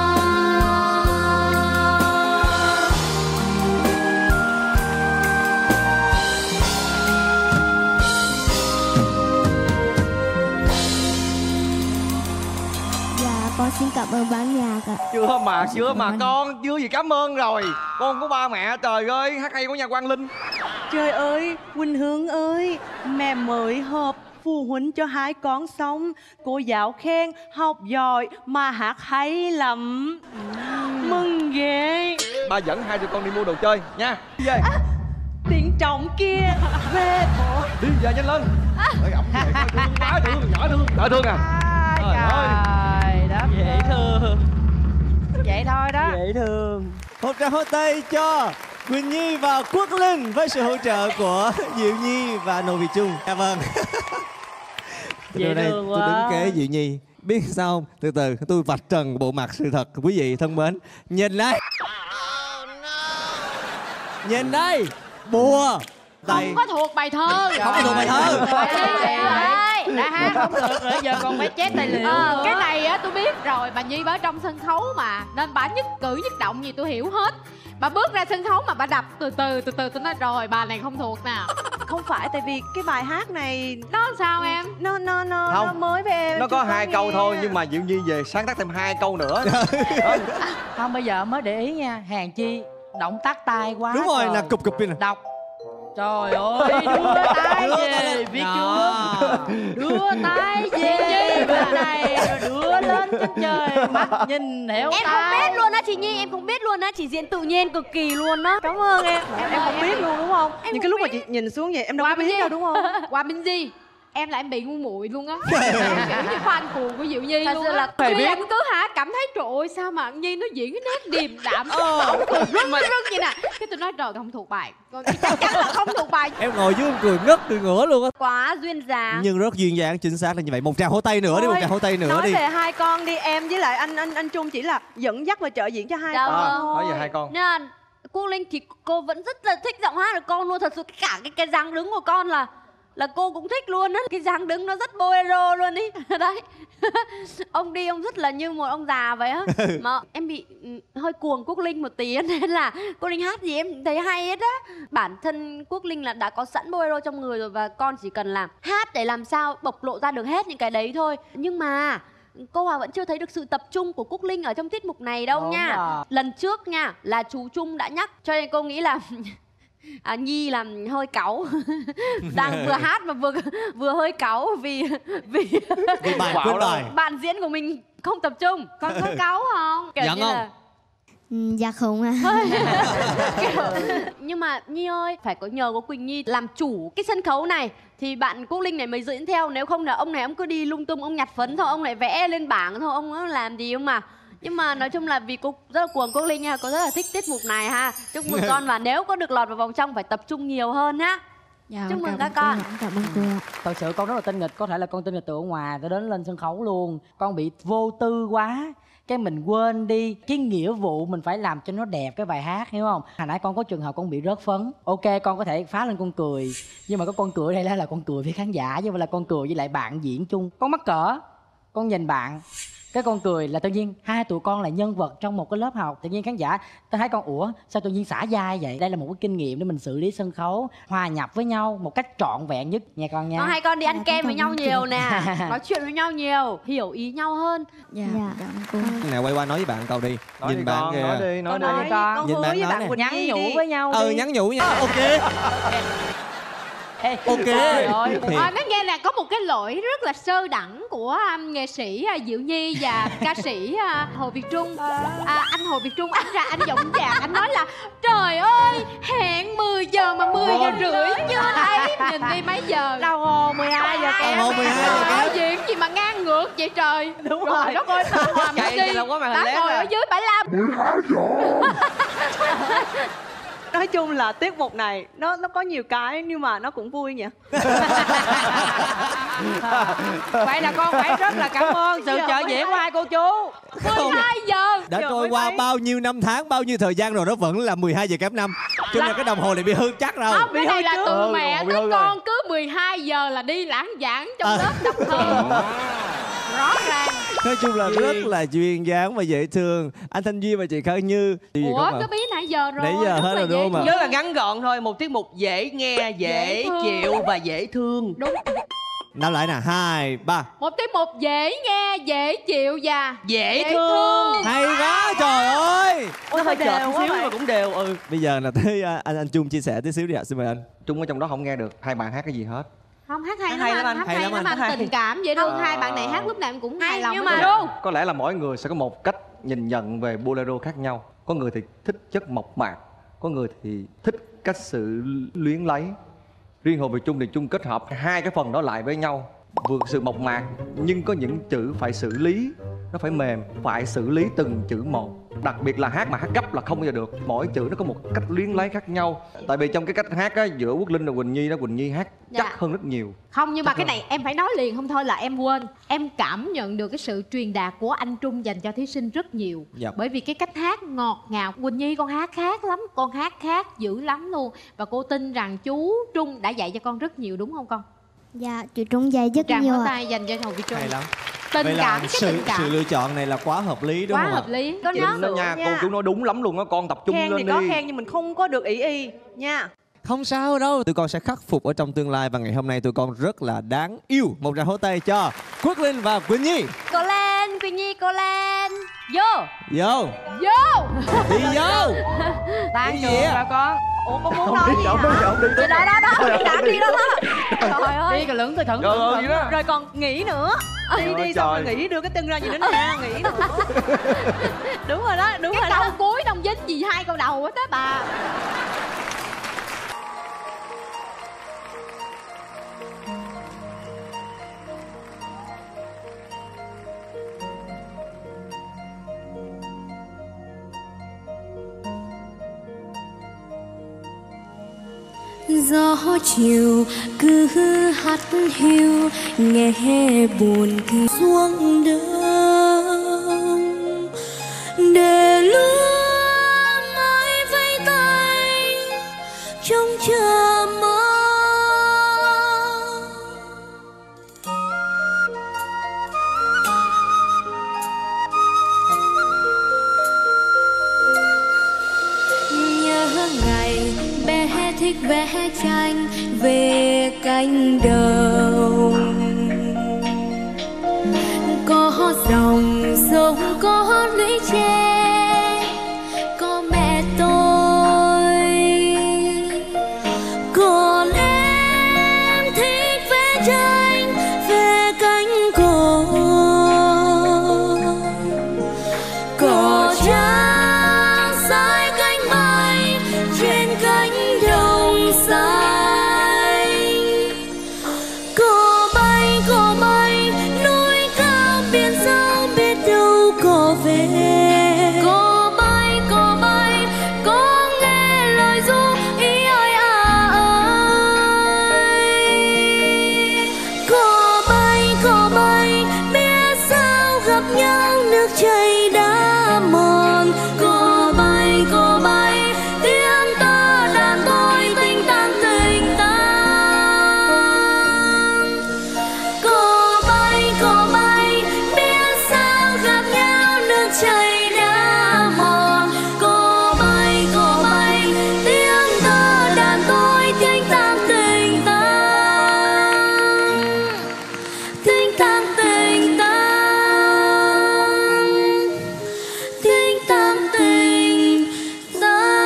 Dạ con xin cảm ơn ban nhạc ạ. Chưa mà chưa mà con chưa gì cảm ơn rồi. Con có ba mẹ, trời ơi, hát hay của nhà Quang Linh. Trời ơi, Quỳnh Hương ơi, mẹ mới họp phụ huynh cho hai con xong, cô giáo khen học giỏi mà hát hay lắm. Mừng ghê. Ba dẫn hai đứa con đi mua đồ chơi nha. Đi về. Tiếng trọng kia về bộ. Đi về nhanh lên. Ơi ổng về coi thương quá, thương nhỏ thương, đỡ thương à. Trời ơi. Trời đất Dễ ơi. thương. Vậy thôi đó. Dễ thương. Một tràng pháo tay cho Quỳnh Nhi và Quốc Linh với sự hỗ trợ của Diệu Nhi và Nô Việt Trung. Dạ vâng. Dễ Đây, thương tôi đứng quá. kế Diệu Nhi. Biết sao không? Từ từ tôi vạch trần bộ mặt sự thật. Quý vị thân mến, nhìn đây. Nhìn đây. Bùa. Đây. Không có thuộc bài thơ. Không có thuộc bài thơ. Đã hát không được rồi, giờ còn phải chép tài liệu. Ờ, cái này á tôi biết rồi, bà Nhi ở trong sân khấu mà, nên bà nhất cử nhất động gì tôi hiểu hết. Bà bước ra sân khấu mà bà đập từ từ từ từ tôi nói rồi bà này không thuộc nè. Không phải, tại vì cái bài hát này nó sao em? Nó nó nó, Không. nó mới với em. Nó có chưa hai nghe. câu thôi nhưng mà Diệu Nhi về sáng tác thêm hai câu nữa. Không, bây giờ mới để ý nha, hèn chi động tác tay quá. Đúng rồi, trời. là cụp cụp đi nè. Đọc. Trời ơi, đưa tay về, biết chưa? Đưa tay về bên này rồi đưa lên trên trời, mắt nhìn theo Em không biết luôn á chị Nhi, em không biết luôn á, chỉ diễn tự nhiên cực kỳ luôn đó. Cảm ơn em. Em, em không biết luôn đúng không? Em Những không cái lúc mà biết. chị nhìn xuống vậy em đâu Qua có biết đâu đúng không? Qua Minh Di, em là em bị ngu muội luôn á. Kiểu như fan cuồng của Diệu Nhi Thật luôn sự á. là Khi biết. em cứ hả cảm thấy trời ơi sao mà Nhi nó diễn cái nét điềm đạm, Ờ. ổng cười rưng rưng vậy nè. Cái tôi nói trời không thuộc bài, con chắc chắn là không thuộc bài. Em ngồi dưới em cười ngất cười ngửa luôn á. Quá duyên dáng. Nhưng rất duyên dáng, chính xác là như vậy. Một tràng hô tay nữa đi, một Thôi, tràng hô tay nữa nói đi. về hai con đi, em với lại anh anh anh Trung chỉ là dẫn dắt và trợ diễn cho hai Dạ con vâng. thôi. Nói về hai con. Nên là cô Linh thì cô vẫn rất là thích giọng hát của con luôn. Thật sự cả cái, cái dáng đứng của con là là cô cũng thích luôn á. Cái dáng đứng nó rất bolero luôn ý. Đấy. Ông đi ông rất là như một ông già vậy á. Mà em bị ừ, hơi cuồng Quốc Linh một tí nên là cô Linh hát gì em thấy hay hết á. Bản thân Quốc Linh là đã có sẵn bolero trong người rồi và con chỉ cần làm hát để làm sao bộc lộ ra được hết những cái đấy thôi. Nhưng mà cô Hòa vẫn chưa thấy được sự tập trung của Quốc Linh ở trong tiết mục này đâu Đúng nha. rồi. Lần trước nha là chú Trung đã nhắc, cho nên cô nghĩ là à, Nhi làm hơi cáu. Đang vừa hát mà vừa vừa hơi cáu vì vì Vì bài quên bài. bạn diễn của mình không tập trung. Con có cáu không? Kiểu Giận như không? là- Ừ, dạ không à. Nhưng mà Nhi ơi, phải có nhờ có Quỳnh Nhi làm chủ cái sân khấu này thì bạn Quốc Linh này mới diễn theo. Nếu không là ông này ông cứ đi lung tung, ông nhặt phấn thôi, ông lại vẽ lên bảng thôi, ông có làm gì không mà. Nhưng mà nói chung là vì cô rất là cuồng Quốc Linh ha, cô rất là thích tiết mục này ha. Chúc mừng con, và nếu có được lọt vào vòng trong phải tập trung nhiều hơn ha. Dạ, Chúc mừng cảm các ơn con. cô ạ, cảm ơn cô ạ. Thật sự con rất là tinh nghịch, có thể là con tinh nghịch từ ở ngoài tới đến lên sân khấu luôn. Con bị vô tư quá, cái mình quên đi cái nghĩa vụ mình phải làm cho nó đẹp cái bài hát, hiểu không? Hồi nãy con có trường hợp con bị rớt phấn. Ok, con có thể phá lên con cười, nhưng mà có con cười đây là, là con cười với khán giả chứ không phải là con cười với lại bạn diễn chung. Con mắc cỡ, con nhìn bạn cái con cười là tự nhiên hai tụi con là nhân vật trong một cái lớp học, tự nhiên khán giả ta thấy con ủa sao tự nhiên xả vai vậy. Đây là một cái kinh nghiệm để mình xử lý sân khấu, hòa nhập với nhau một cách trọn vẹn nhất nha con nha. Con hai con đi ăn Dạ, kem với cảm nhau ơn nhiều chị. nè, nói chuyện với nhau nhiều, hiểu ý nhau hơn. Dạ, cảm ơn cô. Nè quay qua nói với bạn câu đi. Nói Nhìn đi bạn con, kìa. nói đi, nói Con đi. nói, con. con Nhìn hứa bạn với nói bạn nè. Quỳnh Nhắn Nhi nhủ đi. với nhau Ừ đi. nhắn nhủ nha. Ok. Ê, Ok. trời ơi. Thì- À, nói nghe là có một cái lỗi rất là sơ đẳng của um, nghệ sĩ uh, Diệu Nhi và ca sĩ uh, Hồ Việt Trung. À, anh Hồ Việt Trung anh ra anh giọng dạc anh nói là trời ơi hẹn mười giờ mà mười giờ rưỡi chưa thấy, nhìn đi mấy giờ Đâu hồ mười hai giờ kém. Đồng hồ mười hai giờ Nói kém. diễn gì mà ngang ngược vậy trời. Đúng rồi. Đất ơi bà Hòa Chạy Minh Di vậy là có màn hình đã led ngồi à. ở dưới bãi lam. Nói chung là tiết mục này nó nó có nhiều cái nhưng mà nó cũng vui nhỉ. Vậy là con phải rất là cảm ơn sự Giờ trợ mới diễn thấy. của hai cô chú. mười hai giờ. Đã Giờ trôi mới qua thấy. bao nhiêu năm tháng, bao nhiêu thời gian rồi nó vẫn là mười hai giờ kém năm. Cho nên cái đồng hồ này bị hư chắc đâu. Không, cái này là từ Ừ, mẹ bị tới hư con cứ mười hai giờ là đi lãng giảng trong À. lớp đọc thơ. Rõ ràng. Nói chung là rất là duyên dáng và dễ thương. Anh Thanh Duy và chị Khởi Như. Gì Ủa không ạ? cái bí nãy giờ rồi. Nãy giờ rất hết là rồi dễ đúng không ạ? thương. Rất là ngắn gọn thôi, một tiết mục dễ nghe, dễ, Dễ thương. chịu và dễ thương. Đúng. Năm lại nè, hai, ba. Một tiết mục dễ nghe, dễ chịu và Dễ thương. Hay quá trời ơi. Nó hơi đều chợt quá chút xíu vậy. mà cũng đều. Ừ. Bây giờ là tới à, anh anh Trung chia sẻ tí xíu đi ạ, xin mời anh. Trung ở trong đó không nghe được hai bạn hát cái gì hết. không hát hay, Hát lắm hay lắm anh, anh. hát hay lắm anh, Hay. tình cảm dễ thương. À. Hai bạn này hát lúc nào em cũng hài lòng nhưng với mà- nhau. Đúng. Có lẽ là mỗi người sẽ có một cách nhìn nhận về bolero khác nhau. Có người thì thích chất mộc mạc, có người thì thích cách sự luyến lấy. Riêng Hồ Việt Trung thì Trung kết hợp hai cái phần đó lại với nhau, vượt sự mộc mạc nhưng có những chữ phải xử lý, nó phải mềm, phải xử lý từng chữ một. Đặc biệt là hát mà hát gấp là không bao giờ được, mỗi chữ nó có một cách luyến lấy khác nhau. Tại vì trong cái cách hát á, giữa Quốc Linh và Quỳnh Nhi đó, Quỳnh Nhi hát Dạ. chắc hơn rất nhiều. Không, nhưng mà Chắc cái hơn. này em phải nói liền, không thôi là em quên. Em cảm nhận được cái sự truyền đạt của anh Trung dành cho thí sinh rất nhiều. Dạ. Bởi vì cái cách hát ngọt ngào. Quỳnh Nhi con hát khác lắm, con hát khác dữ lắm luôn. Và cô tin rằng chú Trung đã dạy cho con rất nhiều, đúng không con? Dạ, chú Trung dạy rất Tràng nhiều pháo ạ. tay dành cho Hồ Việt Trung. Hay lắm. Tình Vậy cảm, là cái sự tình cảm sự lựa chọn này là quá hợp lý đúng quá không ạ? hợp lý. Con Chính nhớ đó nha, nha. cô chú nói đúng lắm luôn á, con tập trung Khen thì lên có đi. khen nhưng mình không có được ý y nha. Không sao đâu, tụi con sẽ khắc phục ở trong tương lai. Và ngày hôm nay tụi con rất là đáng yêu. Một tràng hỗ tay cho Quốc Linh và Quỳnh Nhi. Cô lên, Quỳnh Nhi, cô lên. Vô. Vô. Vô. Đi vô. Tan Cái trường gì á? rồi con. Ủa con muốn Không nói đi, gì không hả? đi, không đi. Đi đó đó đó, đi đã đi đó đó. Trời ơi. Đi cái lưỡng tôi thẳng. Trời ơi, vậy đó. Rồi còn nghỉ nữa. Đi Trời đi ơi, xong rồi trời. nghỉ, đưa cái chân ra gì đến nè, nghỉ nữa. Đúng rồi đó, đúng Cái rồi câu đó. cuối đồng dính gì hai câu đầu á thế bà. Gió chiều cứ hắt hiu nghe buồn cứ xuống đường để lúa mãi vây tay trong chờ mong. Nhớ ngày bé thích vẽ tranh về cánh đồng, có dòng sông có lũy tre, có mẹ tôi. Còn em thích vẽ tranh về cánh cỏ, cỏ trắng sai cánh bay trên cánh đồng xanh. Cỏ bay cỏ bay núi cao biển sâu biết đâu có về. Cỏ bay cỏ bay có nghe lời ru ý ơi à ơi. Cỏ bay cỏ bay biết sao gặp nhau nước chảy đã mòn. Cỏ bay cỏ bay tiếng tơ đàn tôi tinh tang tình tang. Cỏ bay cỏ bay biết sao gặp nhau nước chảy đã mòn. Cỏ bay cỏ bay tiếng tơ đàn tôi tinh tang tình tang. Tinh tang tình tang. Tinh tang tình tang.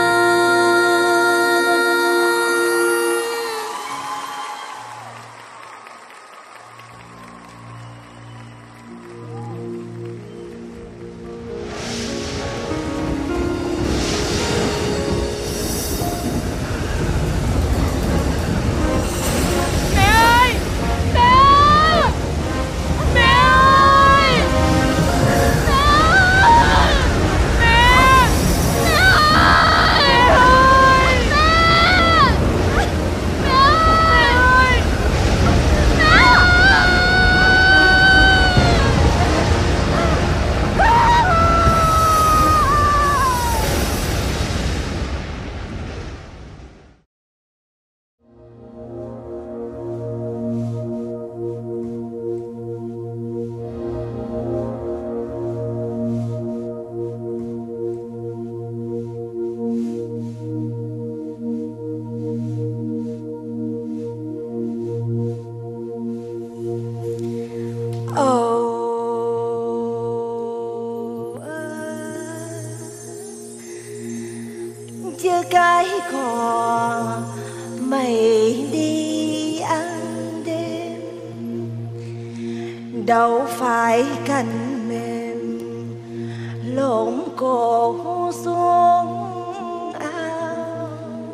Mẹ ơi! Mẹ ơi! Mẹ ơi! Mẹ ơi! Mẹ! Mẹ ơi! Mẹ! Mẹ ơi! Chưa cái cò mày đi ăn đêm, đâu phải cành mềm lộn cổ xuống ao.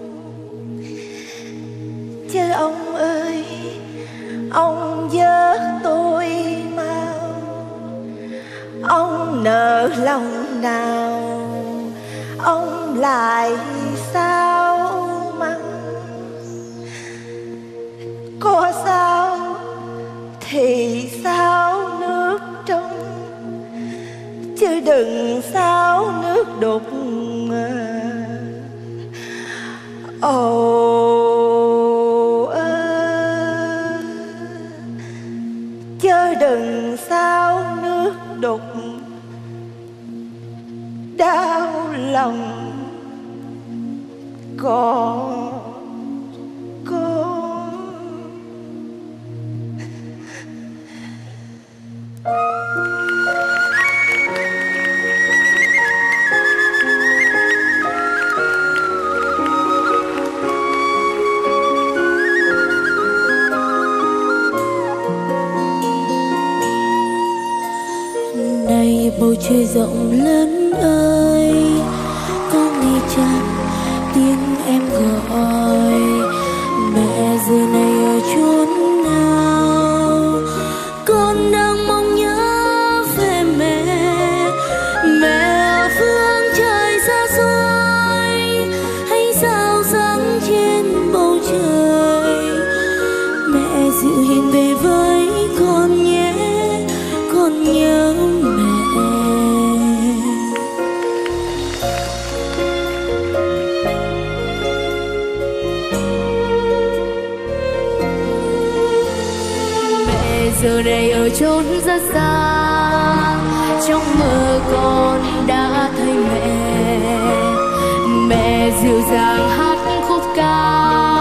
Chứ ông ơi ông vớt tôi mau, ông nợ lòng nào ông lại sao mắng. Có sao thì sao nước trong, chứ đừng sao nước đục. Ồ ơ, chớ đừng sao nước đục. Đau lòng có bầu trời rộng lớn ơi, có nghe chăng tiếng em gọi mẹ giờ này ở chốn nào? Con đang mong nhớ về mẹ, mẹ ở phương trời xa xôi hay sao sáng trên bầu trời. Mẹ dịu hiền về với con nhé, con nhớ mẹ. Mẹ giờ này ở chốn rất xa, trong mơ con đã thấy mẹ. Mẹ dịu dàng hát khúc ca,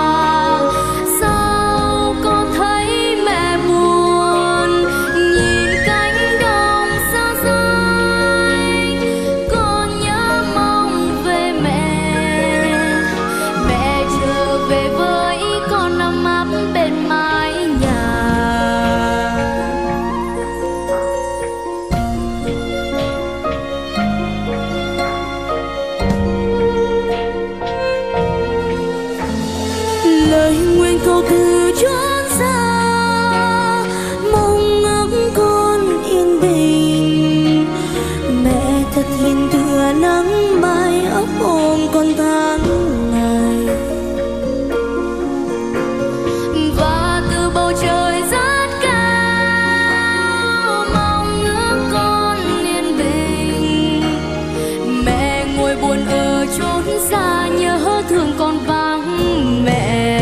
sao con thấy mẹ buồn nhìn cánh đồng xa xôi. Con nhớ mong về mẹ, mẹ trở về với con ấm áp bên mái nhà. Lời nguyện cầu từ chốn xa, mong ước con yên bình. Mẹ thật hiền tựa nắng mai ấp ôm con tháng ngày. Và từ bầu trời rất cao, mong ước con yên bình. Mẹ ngồi buồn ở chốn xa, nhớ thương con vắng mẹ.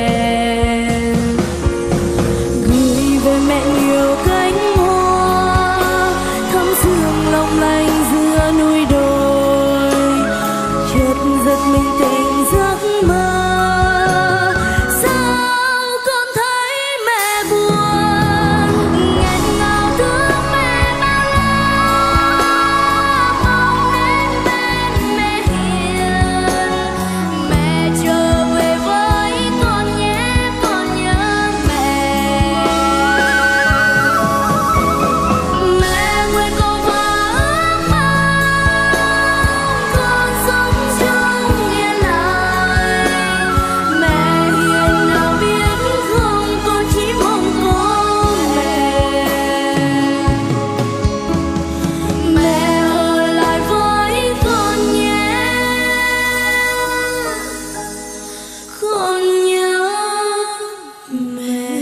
Gửi về mẹ nhiều cánh hoa thắm sương long lanh giữa núi đồi. Chợt giật mình tỉnh giấc mơ, sao con thấy mẹ buồn nghẹn ngào thương mẹ bao la. Mong đến bên mẹ hiền, mẹ trở về với con nhé, con nhớ mẹ. Mẹ nguyện cầu và ước mong con sống trong yên lành. Mẹ hiền nào biết không, con chỉ mong có mẹ. Mẹ ở lại với con nhé, con nhớ mẹ.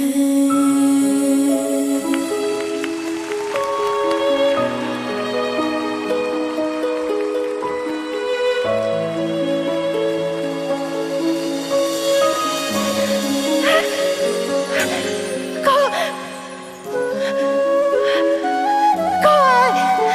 Con Con ơi.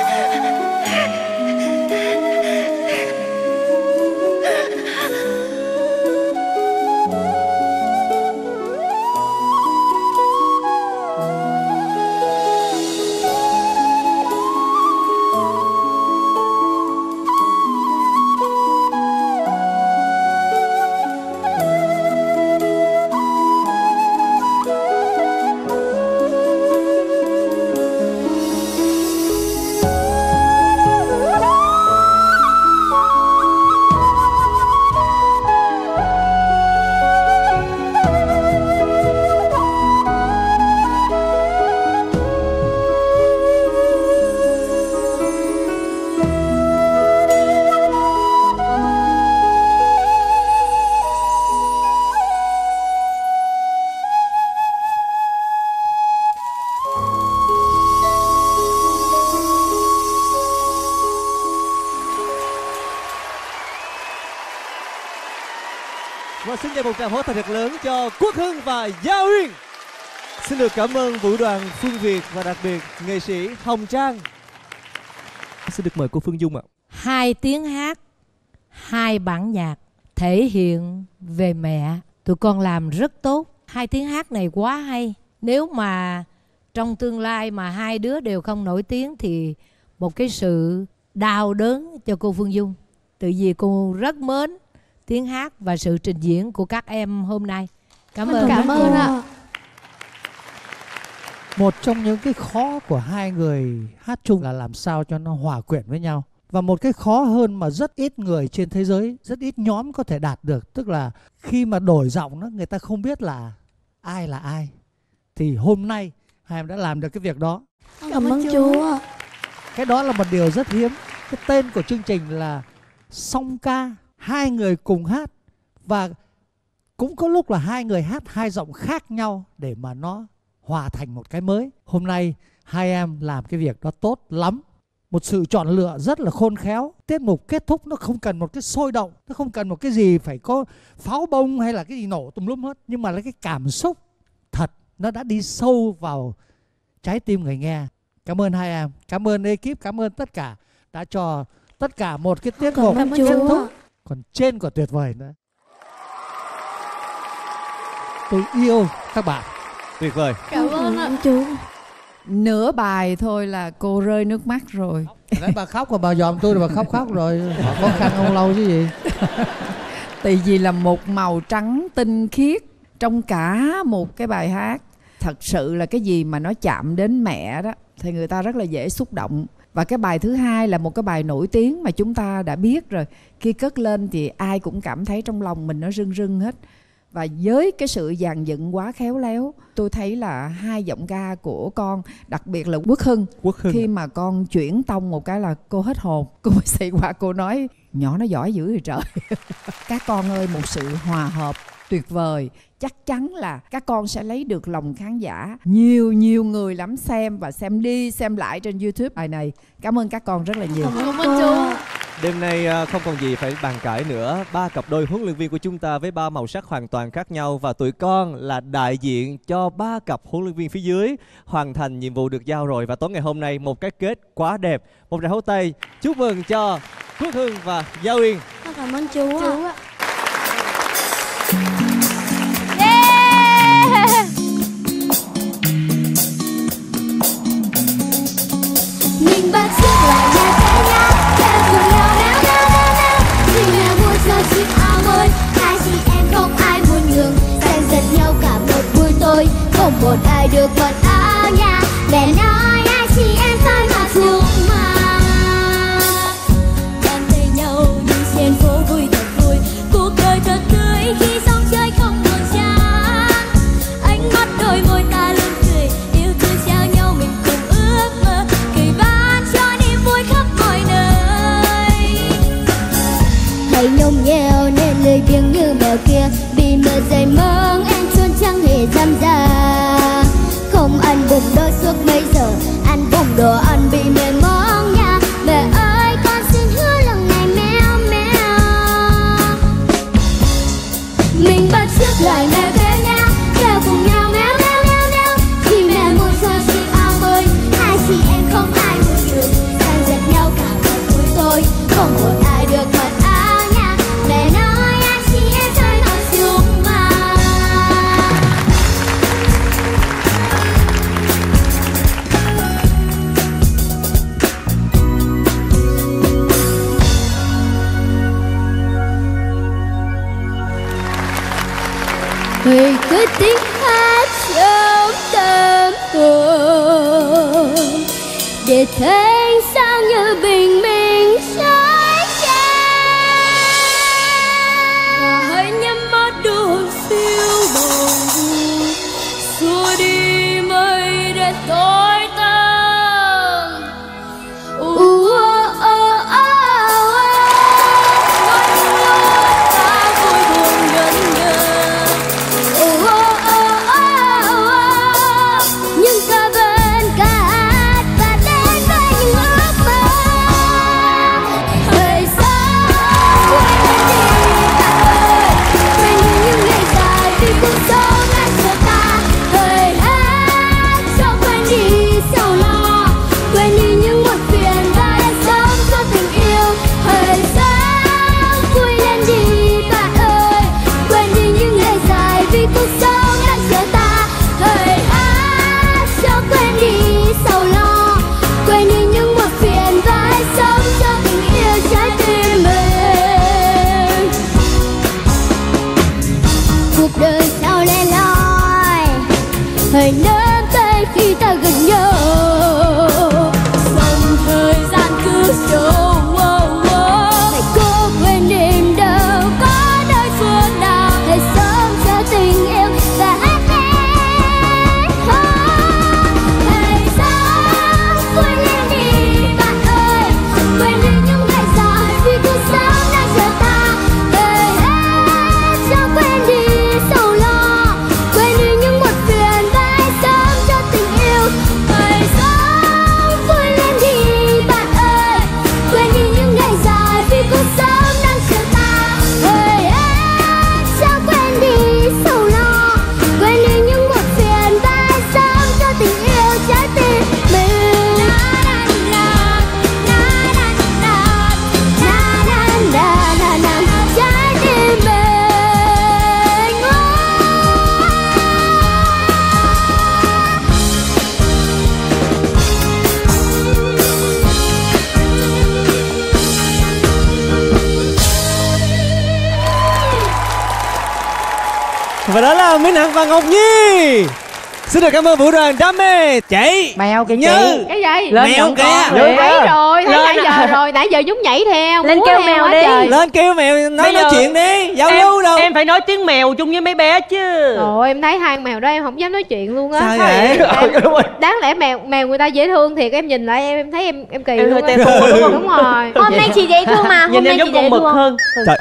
Và xin dành một tràng pháo tay thật lớn cho Quốc Hưng và Gia Uyên. Xin được cảm ơn vũ đoàn Phương Việt và đặc biệt nghệ sĩ Hồng Trang. Xin được mời cô Phương Dung ạ. Hai tiếng hát, hai bản nhạc thể hiện về mẹ, tụi con làm rất tốt. Hai tiếng hát này quá hay. Nếu mà trong tương lai mà hai đứa đều không nổi tiếng thì một cái sự đau đớn cho cô Phương Dung. Tự vì cô rất mến tiếng hát và sự trình diễn của các em hôm nay. Cảm ơn. Cảm ơn ạ. Một trong những cái khó của hai người hát chung là làm sao cho nó hòa quyện với nhau. Và một cái khó hơn mà rất ít người trên thế giới, rất ít nhóm có thể đạt được, tức là khi mà đổi giọng đó, người ta không biết là ai là ai. Thì hôm nay hai em đã làm được cái việc đó. Cảm ơn Chúa. Cái đó là một điều rất hiếm. Cái tên của chương trình là song ca, hai người cùng hát. Và cũng có lúc là hai người hát hai giọng khác nhau để mà nó hòa thành một cái mới. Hôm nay hai em làm cái việc đó tốt lắm. Một sự chọn lựa rất là khôn khéo. Tiết mục kết thúc nó không cần một cái sôi động, nó không cần một cái gì phải có pháo bông hay là cái gì nổ tùm lum hết. Nhưng mà là cái cảm xúc thật, nó đã đi sâu vào trái tim người nghe. Cảm ơn hai em, cảm ơn ekip, cảm ơn tất cả đã cho tất cả một cái tiết mục kết thúc còn trên của tuyệt vời nữa. Tôi yêu các bạn. Tuyệt vời. Cảm ơn ạ. Chú. Nửa bài thôi là cô rơi nước mắt rồi. Đấy, bà khóc và bà dòm tôi rồi bà khóc khóc rồi. Họ khó khăn không lâu chứ gì. Tại vì là một màu trắng tinh khiết trong cả một cái bài hát. Thật sự là cái gì mà nó chạm đến mẹ đó thì người ta rất là dễ xúc động. Và cái bài thứ hai là một cái bài nổi tiếng mà chúng ta đã biết rồi. Khi cất lên thì ai cũng cảm thấy trong lòng mình nó rưng rưng hết. Và với cái sự dàn dựng quá khéo léo, tôi thấy là hai giọng ca của con, đặc biệt là Quốc Hưng, Quốc Hưng. Khi mà con chuyển tông một cái là cô hết hồn. Cô mới xây qua cô nói nhỏ nó giỏi dữ rồi trời. Các con ơi, một sự hòa hợp tuyệt vời. Chắc chắn là các con sẽ lấy được lòng khán giả. Nhiều nhiều người lắm xem và xem đi xem lại trên YouTube bài này. Cảm ơn các con rất là nhiều. Cảm ơn chú. Đêm nay không còn gì phải bàn cãi nữa. Ba cặp đôi huấn luyện viên của chúng ta với ba màu sắc hoàn toàn khác nhau. Và tụi con là đại diện cho ba cặp huấn luyện viên phía dưới hoàn thành nhiệm vụ được giao rồi. Và tối ngày hôm nay một cái kết quá đẹp. Một tràng hỗ tay chúc mừng cho Quốc Hưng và Giao Uyên. Cảm ơn Chúa. Chú ạ. Mình bắt trước lại nhà cả nhà, theo cùng nhau nào nào nào nào. Vì là vui cho chiếc áo mới, hai chị em không ai muốn nhường, dành dật nhau cả một buổi tối, không một ai được mặc áo nhà. Mẹ nói hai chị em phải mặc chung mà. Đang thấy nhau đi trên phố vui thật vui, cuộc đời thật tươi khi sóng chơi không buồn chán. Ánh mắt đôi môi ta luôn cười, yêu thương trao nhau mình cùng ước mơ, cười ban cho niềm vui khắp mọi nơi. Hãy nhung nhèo nên lười biếng như mèo kia, vì mơ dày mong em trốn chẳng hề dám ra. Không ăn bụng đôi suốt mấy giờ, ăn bụng đồ ăn bị mẹ mong nha. Mẹ ơi con xin hứa lần này meo meo. Mình bắt chước lại mẹ về nhà, theo cùng nhau meo meo meo meo. Khi mẹ mua cho chiếc áo mới, hai chị em không ai muốn nhường, dành dật nhau cả một buổi tối, không một ai được mặc áo nhà. Mẹ nói hai chị em phải mặc chung mà. Người cứ tiếng hát trong tâm hồn, để thấy sao như bình minh trái trăng. Và hãy nhắm mắt đôi phiêu bồng, xua đi mây đen tối tăm. Uh, uh, uh, uh, uh. Vẫn luôn ta vui buồn nhẫn nhơ. Uh, uh, uh, uh, uh. Nhưng ta vẫn ca hát và đến với những ước mơ. ta gần nhau. Dòng thời gian cứ trôi, hãy cố quên đêm đâu có nơi phương nào, hãy sống cho tình yêu và hát lên. Hãy sống quên lên đi bạn ơi, quên đi những ngày dài vì cuộc sống đang chờ ta. Hãy hết cho quên đi sầu lo, quên đi những muộn phiền và hãy sống cho tình yêu. Hãy sống vui lên đi bạn ơi, quên đi những ngày dài vì cuộc sống đang chờ ta. Hãy hết cho quên đi sầu lo, quên đi những muộn phiền và hãy sống cho tình yêu trái tim mình. Na na na na na na na na na trái tim mình. Và đó là Minh Hằng và Ngọc Nhi. Xin được cảm ơn vũ đoàn đam mê. Chị Mèo kìa Như chị. Cái gì? Lên mèo nhận kìa. con. Lên Thấy kìa. rồi, thấy Lên nãy à. giờ rồi, nãy giờ nhúng nhảy theo. Lên múa kêu theo mèo quá đi. trời. Lên kêu mèo nói Bây nói giờ- chuyện đi, giao em, lưu đâu. em phải nói tiếng mèo chung với mấy bé chứ. Rồi em thấy hai con mèo đó em không dám nói chuyện luôn á. Sao vậy? Em- đáng lẽ mèo mèo người ta dễ thương thiệt, em nhìn lại em em thấy em em kỳ Em luôn hơi á. tè tua đúng không? Đúng rồi. Hôm nay chị dễ thương mà, Nhìn hôm nay em chị giống dễ con mực thương. hơn. Trời.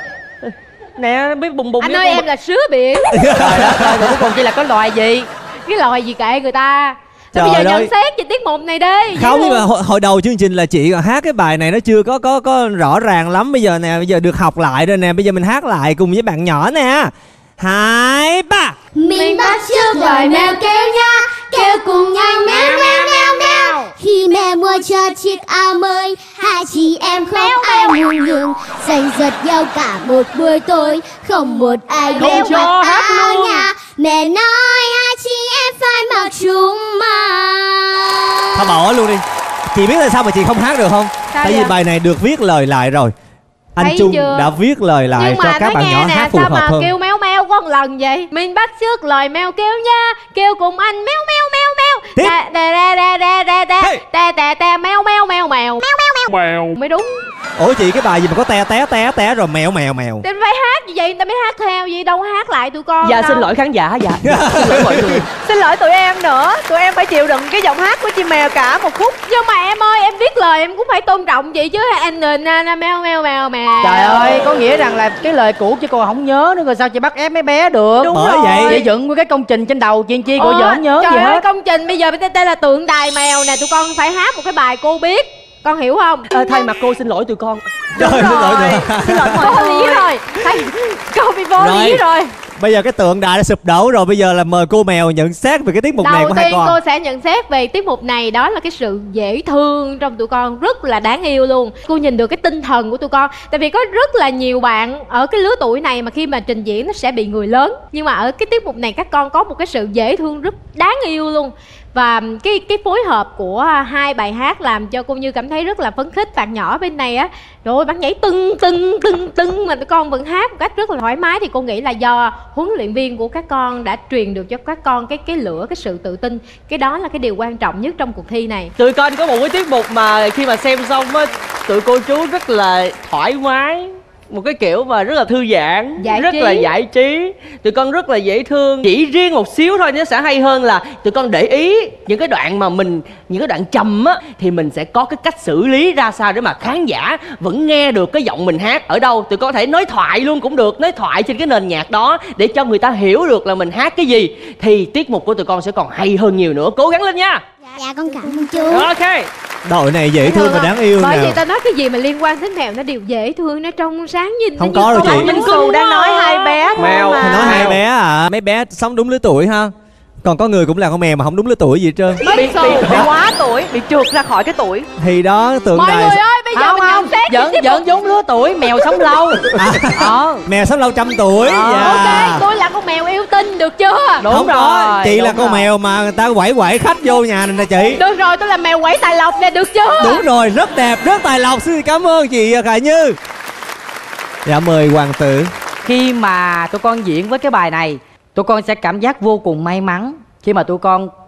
Nè biết bùng bùng Anh giống ơi con em mực. là sứa biển. Trời đất ơi, rồi cuối cùng chỉ là có loài gì? Cái loài gì kệ người ta. Thôi Trời bây giờ ơi. nhận xét về tiết mục này đi. Không, nhưng mà hồi, hồi đầu chương trình là chị hát cái bài này nó chưa có có có rõ ràng lắm. Bây giờ nè, bây giờ được học lại rồi nè. Bây giờ mình hát lại cùng với bạn nhỏ nè. Hai ba. Mình bắt chước lời mèo kêu nha, kêu cùng nhau meo meo meo meo. Khi mẹ mua cho chiếc áo mới, hai chị em không ai nhường nhường, giành giật nhau cả một buổi tối, không một ai Không đeo cho mặc hát áo luôn. nhà. Mẹ nói hai chị em phải mặc chúng mà. Thôi bỏ luôn đi. Chị biết tại sao mà chị không hát được không? Sao Tại vì vậy? bài này được viết lời lại rồi. Anh Thấy Trung chưa? đã viết lời lại Nhưng cho mà các nói bạn nghe nhỏ nè, hát phù sao hợp mà hơn. kêu méo méo có một lần vậy? Mình bắt chước lời mèo kêu nha, kêu cùng anh méo méo méo méo. Tiếp. Tè tè tè tè tè tè Hey. tè tè tè méo méo méo mèo. Mèo. Mới đúng. Ủa chị, cái bài gì mà có te té té té rồi mèo mèo mèo. Em phải hát như vậy người ta mới hát theo gì đâu hát lại tụi con. Dạ đâu. xin lỗi khán giả, dạ. Xin lỗi mọi người. Xin lỗi tụi em nữa, tụi em phải chịu đựng cái giọng hát của chim mèo cả một phút. Nhưng mà em ơi, em viết lời em cũng phải tôn trọng chị chứ. Anh người na na mèo mèo mèo mèo. Trời ơi, có nghĩa rằng là cái lời cũ chứ cô không nhớ nữa rồi sao chị bắt ép mấy bé được. Đúng Bởi rồi. vậy- Chị dựng nguyên cái công trình trên đầu chị chi cô Ủa, giờ không nhớ trời gì ơi, hết. công trình bây giờ đây là tượng đài mèo nè, tụi con phải hát một cái bài cô biết. Con hiểu không? Ờ, thay mặt cô xin lỗi tụi con. Trời, xin lỗi nữa. Xin lỗi mọi người. Vô lý rồi. Thầy, cô bị vô lý Rồi. rồi. Bây giờ cái tượng đài đã sụp đổ rồi. Bây giờ là mời cô mèo nhận xét về cái tiết mục này Đầu của hai tiên con. cô sẽ nhận xét về tiết mục này, đó là cái sự dễ thương trong tụi con, rất là đáng yêu luôn. Cô nhìn được cái tinh thần của tụi con. Tại vì có rất là nhiều bạn ở cái lứa tuổi này mà khi mà trình diễn nó sẽ bị người lớn. Nhưng mà ở cái tiết mục này các con có một cái sự dễ thương rất đáng yêu luôn. Và cái cái phối hợp của hai bài hát làm cho cô Như cảm thấy rất là phấn khích. Bạn nhỏ bên này á, trời ơi, bạn nhảy tưng tưng tưng tưng mà tụi con vẫn hát một cách rất là thoải mái. Thì cô nghĩ là do huấn luyện viên của các con đã truyền được cho các con cái cái lửa, cái sự tự tin. Cái đó là cái điều quan trọng nhất trong cuộc thi này. Tụi con có một cái tiết mục mà khi mà xem xong á, tụi cô chú rất là thoải mái, một cái kiểu mà rất là thư giãn, Giải rất trí. là giải trí. Tụi con rất là dễ thương. Chỉ riêng một xíu thôi nó sẽ hay hơn là tụi con để ý những cái đoạn mà mình, những cái đoạn trầm á, thì mình sẽ có cái cách xử lý ra sao để mà khán giả vẫn nghe được cái giọng mình hát ở đâu. Tụi con có thể nói thoại luôn cũng được, nói thoại trên cái nền nhạc đó để cho người ta hiểu được là mình hát cái gì, thì tiết mục của tụi con sẽ còn hay hơn nhiều nữa. Cố gắng lên nha. Dạ con cảm ơn chú. Ok. Đội này dễ thương và đáng yêu Bởi nè. vì ta nói cái gì mà liên quan đến mèo nó đều dễ thương, nó trong sáng nhìn Không nó có như đâu con chị. Minh Minh Cưng Cù đang quá nói à. hai bé thôi Mèo. mà. Nói hai bé à, mấy bé sống đúng lứa tuổi ha. Còn có người cũng là con mèo mà không đúng lứa tuổi gì hết trơn. Bị, bị, bị quá tuổi, bị trượt ra khỏi cái tuổi. Thì đó, tượng Mọi đài người ơi, bây giờ Không mình không, nhận xét giỡn tiếp giỡn tục. giống lứa tuổi, mèo sống lâu. Ờ. mèo sống lâu trăm tuổi. Ờ. Dạ. Ok, tôi là con mèo yêu tinh, được chưa? Đúng Không rồi. có, chị là đúng con rồi. mèo mà người ta quẩy quẩy khách vô nhà này nè chị. Được rồi, tôi là mèo quẩy tài lộc nè, được chưa? Đúng rồi, rất đẹp, rất tài lộc. Xin cảm ơn chị Khải Như. Dạ mời Hoàng tử. Khi mà tụi con diễn với cái bài này, tụi con sẽ cảm giác vô cùng may mắn khi mà tụi con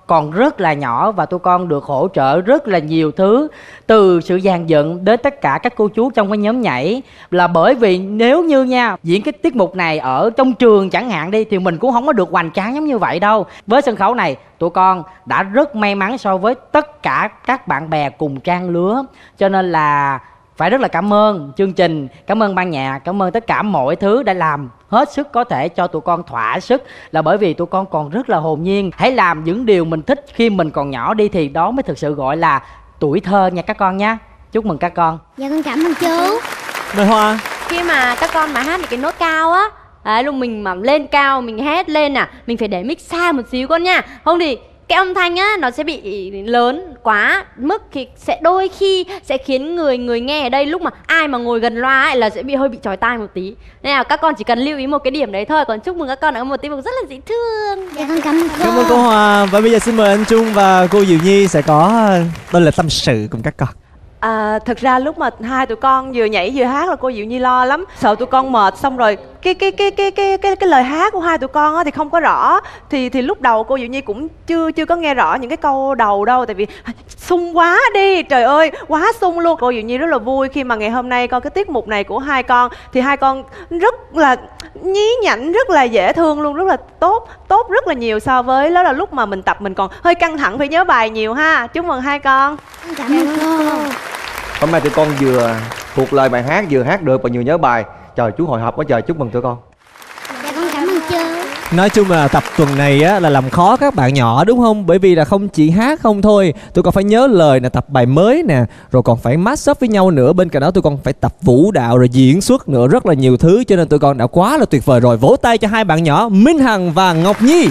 còn rất là nhỏ và tụi con được hỗ trợ rất là nhiều thứ, từ sự dàn dựng đến tất cả các cô chú trong cái nhóm nhảy. Là bởi vì nếu như nha diễn cái tiết mục này ở trong trường chẳng hạn đi thì mình cũng không có được hoành tráng giống như vậy đâu. Với sân khấu này tụi con đã rất may mắn so với tất cả các bạn bè cùng trang lứa, cho nên là phải rất là cảm ơn chương trình, cảm ơn ban nhạc, cảm ơn tất cả mọi thứ đã làm hết sức có thể cho tụi con thỏa sức. Là bởi vì tụi con còn rất là hồn nhiên. Hãy làm những điều mình thích khi mình còn nhỏ đi thì đó mới thực sự gọi là tuổi thơ nha các con nha. Chúc mừng các con. Dạ con cảm ơn chú. Mời Hoa. Khi mà các con mà hát những cái nốt cao á, đấy, lúc mình mà lên cao mình hét lên à, mình phải để mic xa một xíu con nha, không thì cái âm thanh á nó sẽ bị lớn quá mức thì sẽ đôi khi sẽ khiến người người nghe ở đây lúc mà ai mà ngồi gần loa ấy là sẽ bị hơi bị chói tai một tí. Nên là các con chỉ cần lưu ý một cái điểm đấy thôi. Còn chúc mừng các con ở một tiết mục rất là dễ thương. Dạ con cảm ơn cô. Cảm ơn cô Hòa. Và bây giờ xin mời anh Trung và cô Diệu Nhi sẽ có đôi lời tâm sự cùng các con. À, thực ra lúc mà hai tụi con vừa nhảy vừa hát là cô Diệu Nhi lo lắm, sợ tụi con mệt, xong rồi cái cái cái cái cái cái cái lời hát của hai tụi con á thì không có rõ, thì thì lúc đầu cô Diệu Nhi cũng chưa chưa có nghe rõ những cái câu đầu đâu, tại vì sung quá đi, trời ơi quá sung luôn. Cô Diệu Nhi rất là vui khi mà ngày hôm nay coi cái tiết mục này của hai con, thì hai con rất là nhí nhảnh, rất là dễ thương luôn, rất là tốt tốt rất là nhiều so với đó là lúc mà mình tập mình còn hơi căng thẳng phải nhớ bài nhiều ha. Chúc mừng hai con. Cảm ơn cô. Hôm nay tụi con vừa thuộc lời bài hát, vừa hát được và vừa nhớ bài. Trời, chú hồi hộp quá trời, chúc mừng tụi con. Dạ con cảm ơn chú. Nói chung là tập tuần này á là làm khó các bạn nhỏ đúng không? Bởi vì là không chỉ hát không thôi, tụi con phải nhớ lời nè, tập bài mới nè, rồi còn phải match up với nhau nữa. Bên cạnh đó tụi con phải tập vũ đạo rồi diễn xuất nữa, rất là nhiều thứ, cho nên tụi con đã quá là tuyệt vời rồi. Vỗ tay cho hai bạn nhỏ Minh Hằng và Ngọc Nhi.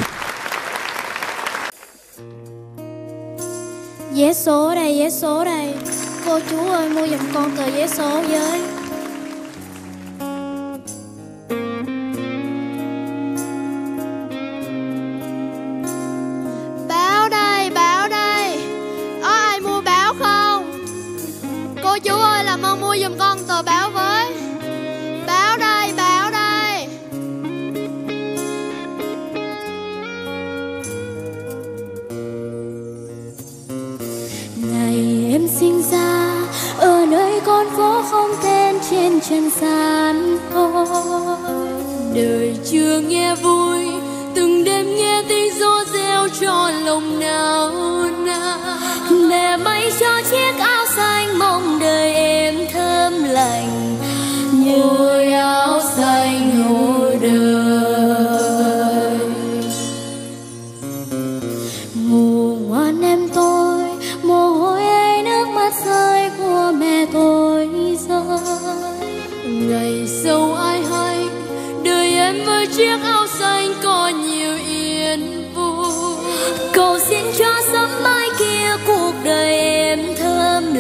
Vé số đây, vé số đây. Cô chú ơi mua giùm con tờ vé số với. Báo đây, báo đây. Có ai mua báo không? Cô chú ơi làm ơn mua giùm con tờ báo với. Báo đây, báo đây. Ngày em sinh ra ở nơi con phố không tên trên trần gian thôi, đời chưa nghe vui, từng đêm nghe tiếng gió reo cho lòng nao nao. Mẹ may cho chiếc áo xanh mong đời em thơm lành, như áo xanh hộ đời. Ngủ ngoan em tôi, mồ hôi ấy nước mắt rơi của mẹ tôi rơi. Ngày sâu ai hay đời em với chiếc áo xanh có nhiều yên vui. Cầu xin cho sớm mai kia cuộc đời em thơm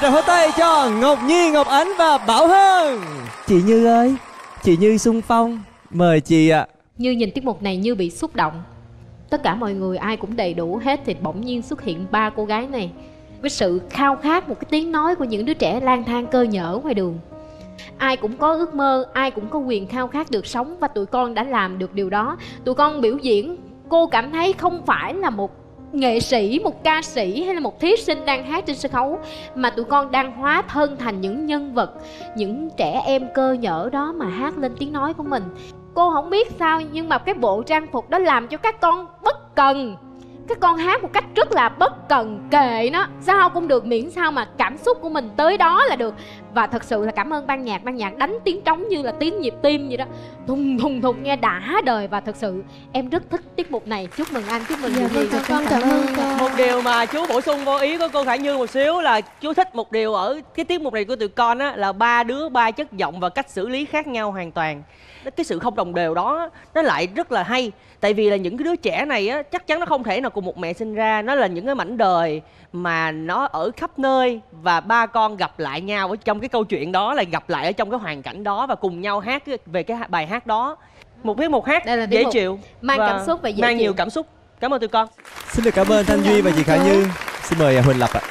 tràng pháo tay cho Ngọc Nhi, Ngọc Ánh và Bảo Hân. Chị Như ơi, chị Như xung phong, mời chị ạ. Như nhìn tiết mục này Như bị xúc động. Tất cả mọi người ai cũng đầy đủ hết thì bỗng nhiên xuất hiện ba cô gái này với sự khao khát một cái tiếng nói của những đứa trẻ lang thang cơ nhỡ ngoài đường. Ai cũng có ước mơ, ai cũng có quyền khao khát được sống, và tụi con đã làm được điều đó. Tụi con biểu diễn, cô cảm thấy không phải là một nghệ sĩ, một ca sĩ hay là một thí sinh đang hát trên sân khấu, mà tụi con đang hóa thân thành những nhân vật, những trẻ em cơ nhỡ đó mà hát lên tiếng nói của mình. Cô không biết sao nhưng mà cái bộ trang phục đó làm cho các con bất cần. Các con hát một cách rất là bất cần, kệ nó, sao cũng được, miễn sao mà cảm xúc của mình tới đó là được. Và thật sự là cảm ơn ban nhạc, ban nhạc đánh tiếng trống như là tiếng nhịp tim vậy đó, thùng thùng thùng nghe đã đời. Và thật sự em rất thích tiết mục này. Chúc mừng anh, chúc mừng dạ, Diệu Nhi. con, con cảm ơn cô. Một điều mà chú bổ sung vô ý của cô Khải Như một xíu là chú thích một điều ở cái tiết mục này của tụi con á, là ba đứa ba chất giọng và cách xử lý khác nhau hoàn toàn. Cái sự không đồng đều đó nó lại rất là hay. Tại vì là những cái đứa trẻ này á, chắc chắn nó không thể nào cùng một mẹ sinh ra. Nó là những cái mảnh đời mà nó ở khắp nơi, và ba con gặp lại nhau ở trong cái câu chuyện đó, là gặp lại ở trong cái hoàn cảnh đó và cùng nhau hát về cái bài hát đó. Một cái một hát dễ chịu, mang cảm xúc và dễ mang chịu. nhiều cảm xúc. Cảm ơn tụi con. Xin được cảm ơn Thanh Duy và chị Khải Như. Xin mời Huỳnh Lập ạ.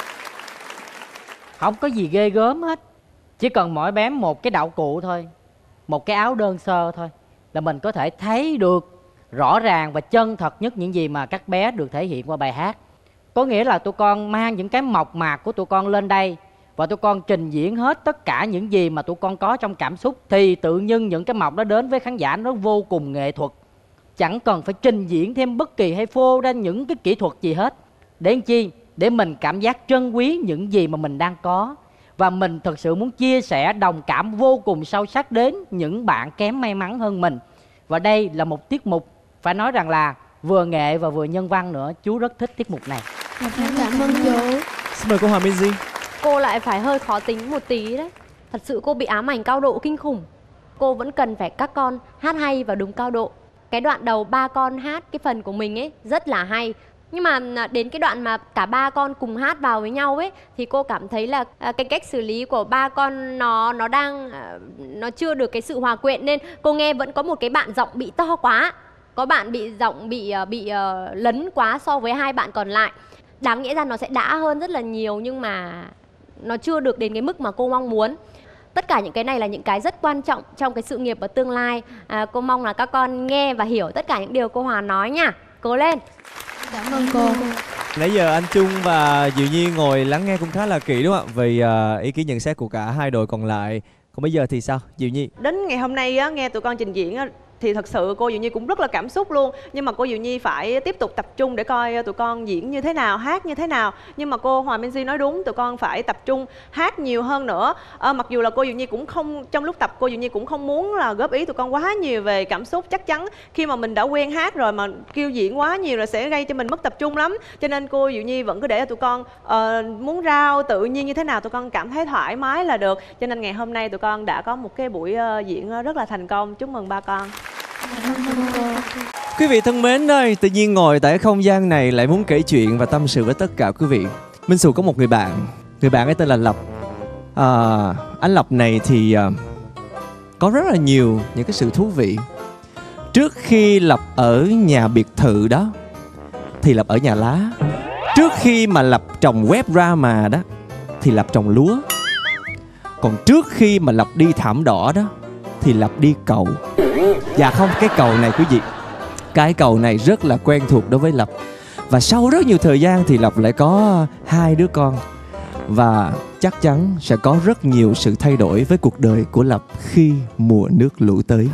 Không có gì ghê gớm hết, chỉ cần mỗi bé một cái đạo cụ thôi, một cái áo đơn sơ thôi, là mình có thể thấy được rõ ràng và chân thật nhất những gì mà các bé được thể hiện qua bài hát. Có nghĩa là tụi con mang những cái mộc mạc của tụi con lên đây, và tụi con trình diễn hết tất cả những gì mà tụi con có trong cảm xúc, thì tự nhiên những cái mộc đó đến với khán giả nó vô cùng nghệ thuật. Chẳng cần phải trình diễn thêm bất kỳ hay phô ra những cái kỹ thuật gì hết. Để làm chi? Để mình cảm giác trân quý những gì mà mình đang có. Và mình thật sự muốn chia sẻ đồng cảm vô cùng sâu sắc đến những bạn kém may mắn hơn mình. Và đây là một tiết mục phải nói rằng là vừa nghệ và vừa nhân văn nữa. Chú rất thích tiết mục này. Cảm ơn chú. Xin mời cô Hoàng Minh Di. Cô lại phải hơi khó tính một tí đấy. Thật sự cô bị ám ảnh cao độ kinh khủng. Cô vẫn cần phải các con hát hay và đúng cao độ. Cái đoạn đầu ba con hát cái phần của mình ấy rất là hay. Nhưng mà đến cái đoạn mà cả ba con cùng hát vào với nhau ấy, thì cô cảm thấy là cái cách xử lý của ba con nó nó đang nó chưa được cái sự hòa quyện, nên cô nghe vẫn có một cái bạn giọng bị to quá, có bạn bị giọng bị bị uh, lấn quá so với hai bạn còn lại. Đáng nghĩa ra nó sẽ đã hơn rất là nhiều, nhưng mà nó chưa được đến cái mức mà cô mong muốn. Tất cả những cái này là những cái rất quan trọng trong cái sự nghiệp và tương lai. à, Cô mong là các con nghe và hiểu tất cả những điều cô Hòa nói nha. Cố lên. Cảm ơn cô. Nãy giờ anh Trung và Diệu Nhi ngồi lắng nghe cũng khá là kỹ đúng không ạ? Vì uh, ý kiến nhận xét của cả hai đội còn lại. Còn bây giờ thì sao Diệu Nhi? Đến ngày hôm nay á, nghe tụi con trình diễn á, thì thật sự cô Diệu Nhi cũng rất là cảm xúc luôn. Nhưng mà cô Diệu Nhi phải tiếp tục tập trung để coi tụi con diễn như thế nào, hát như thế nào. Nhưng mà cô Hoàng Minh Di nói đúng, tụi con phải tập trung hát nhiều hơn nữa. à, Mặc dù là cô Diệu Nhi cũng không, trong lúc tập cô Diệu Nhi cũng không muốn là góp ý tụi con quá nhiều về cảm xúc. Chắc chắn khi mà mình đã quen hát rồi mà kêu diễn quá nhiều là sẽ gây cho mình mất tập trung lắm. Cho nên cô Diệu Nhi vẫn cứ để cho tụi con uh, muốn rao tự nhiên như thế nào tụi con cảm thấy thoải mái là được. Cho nên ngày hôm nay tụi con đã có một cái buổi uh, diễn rất là thành công. Chúc mừng ba con. Quý vị thân mến ơi, tự nhiên ngồi tại không gian này lại muốn kể chuyện và tâm sự với tất cả quý vị. Minh Xù có một người bạn, người bạn ấy tên là Lập. à, Anh Lập này thì uh, có rất là nhiều những cái sự thú vị. Trước khi Lập ở nhà biệt thự đó thì Lập ở nhà lá. Trước khi mà Lập trồng web drama đó thì Lập trồng lúa. Còn trước khi mà Lập đi thảm đỏ đó thì Lập đi cầu. Dạ không, cái cầu này quý vị, cái cầu này rất là quen thuộc đối với Lập. Và sau rất nhiều thời gian thì Lập lại có hai đứa con. Và chắc chắn sẽ có rất nhiều sự thay đổi với cuộc đời của Lập khi mùa nước lũ tới.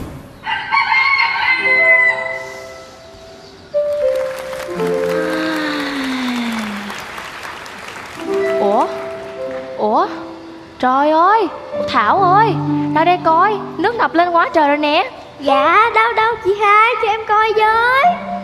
Ủa? Ủa? Trời ơi, Thảo ơi, ra đây coi, nước ngập lên quá trời rồi nè. Dạ, đâu đâu chị hai, cho em coi với.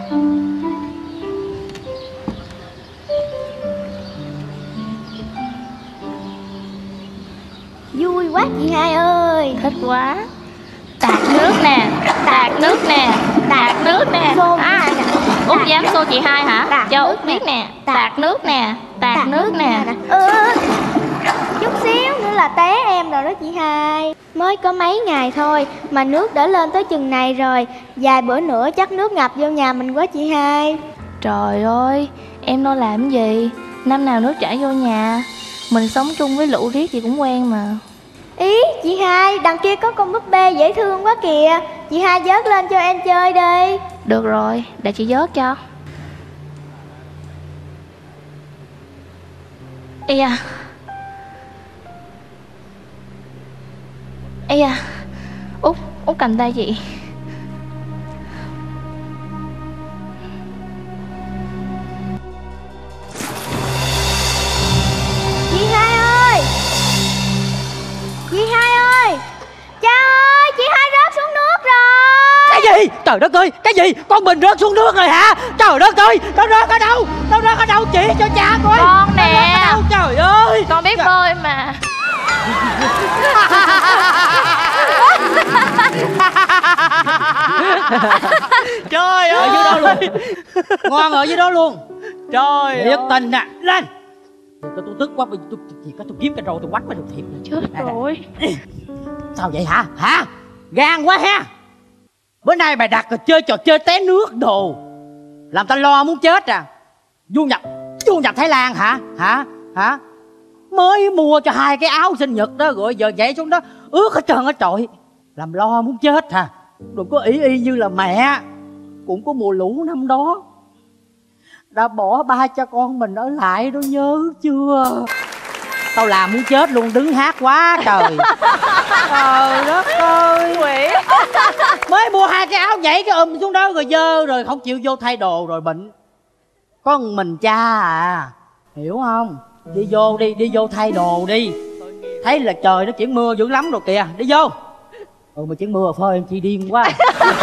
Vui quá chị hai ơi. Thích quá. Tạt nước nè, tạt nước nè, tạt nước nè. À, Út dám xô chị hai hả? Cho Út biết nè. Tạt nước nè, tạt nước nè. Ừ. xíu nữa là té em rồi đó chị hai. Mới có mấy ngày thôi mà nước đã lên tới chừng này rồi. Vài bữa nữa chắc nước ngập vô nhà mình quá chị hai. Trời ơi, em lo làm gì? Năm nào nước chảy vô nhà. Mình sống chung với lũ riết gì cũng quen mà. Ý, chị hai, đằng kia có con búp bê dễ thương quá kìa. Chị hai vớt lên cho em chơi đi. Được rồi, để chị vớt cho. Ê da. Ê da. Út, Út cầm tay chị. Chị hai ơi, chị hai ơi, cha ơi, chị hai rớt xuống nước rồi. Cái gì? Trời đất ơi, cái gì? Con mình rớt xuống nước rồi hả? Trời đất ơi, nó rớt ở đâu? Nó rớt ở đâu? Chỉ cho cha coi. Con nè. Nó rớt ở đâu? Trời ơi. Con biết bơi mà. Trời ơi, ở dưới đó luôn. Ngon ở dưới đó luôn. Trời Thiệt tình nè, lên. Tôi, tôi tức quá, tôi, tôi, tôi, tôi, tôi kiếm cái râu tôi quánh mới được thiệt. Chết rồi. Sao vậy hả? Hả? Gan quá ha. Bữa nay mày đặt rồi chơi trò chơi té nước đồ, làm tao lo muốn chết à. Du nhập, du nhập Thái Lan hả? Hả? Hả? Mới mua cho hai cái áo sinh nhật đó rồi giờ nhảy xuống đó ướt hết trơn hết trọi, làm lo muốn chết hả? Đừng có ý y như là mẹ cũng có mùa lũ năm đó đã bỏ ba cha con mình ở lại đó, nhớ chưa? Tao làm muốn chết luôn, đứng hát quá trời. Trời đất ơi, quỷ. Mới mua hai cái áo nhảy cái ùm xuống đó rồi dơ rồi không chịu vô thay đồ rồi bệnh. Có một mình cha à, hiểu không? Đi vô đi, đi vô thay đồ đi. Thấy là trời nó chuyển mưa dữ lắm rồi kìa, đi vô. Ừ mà chuyển mưa phơi em chi điên quá.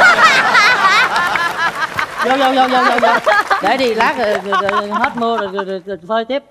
Vô vô vô vô vô vô. Để đi lát rồi, rồi, rồi hết mưa rồi, rồi, rồi, rồi phơi tiếp.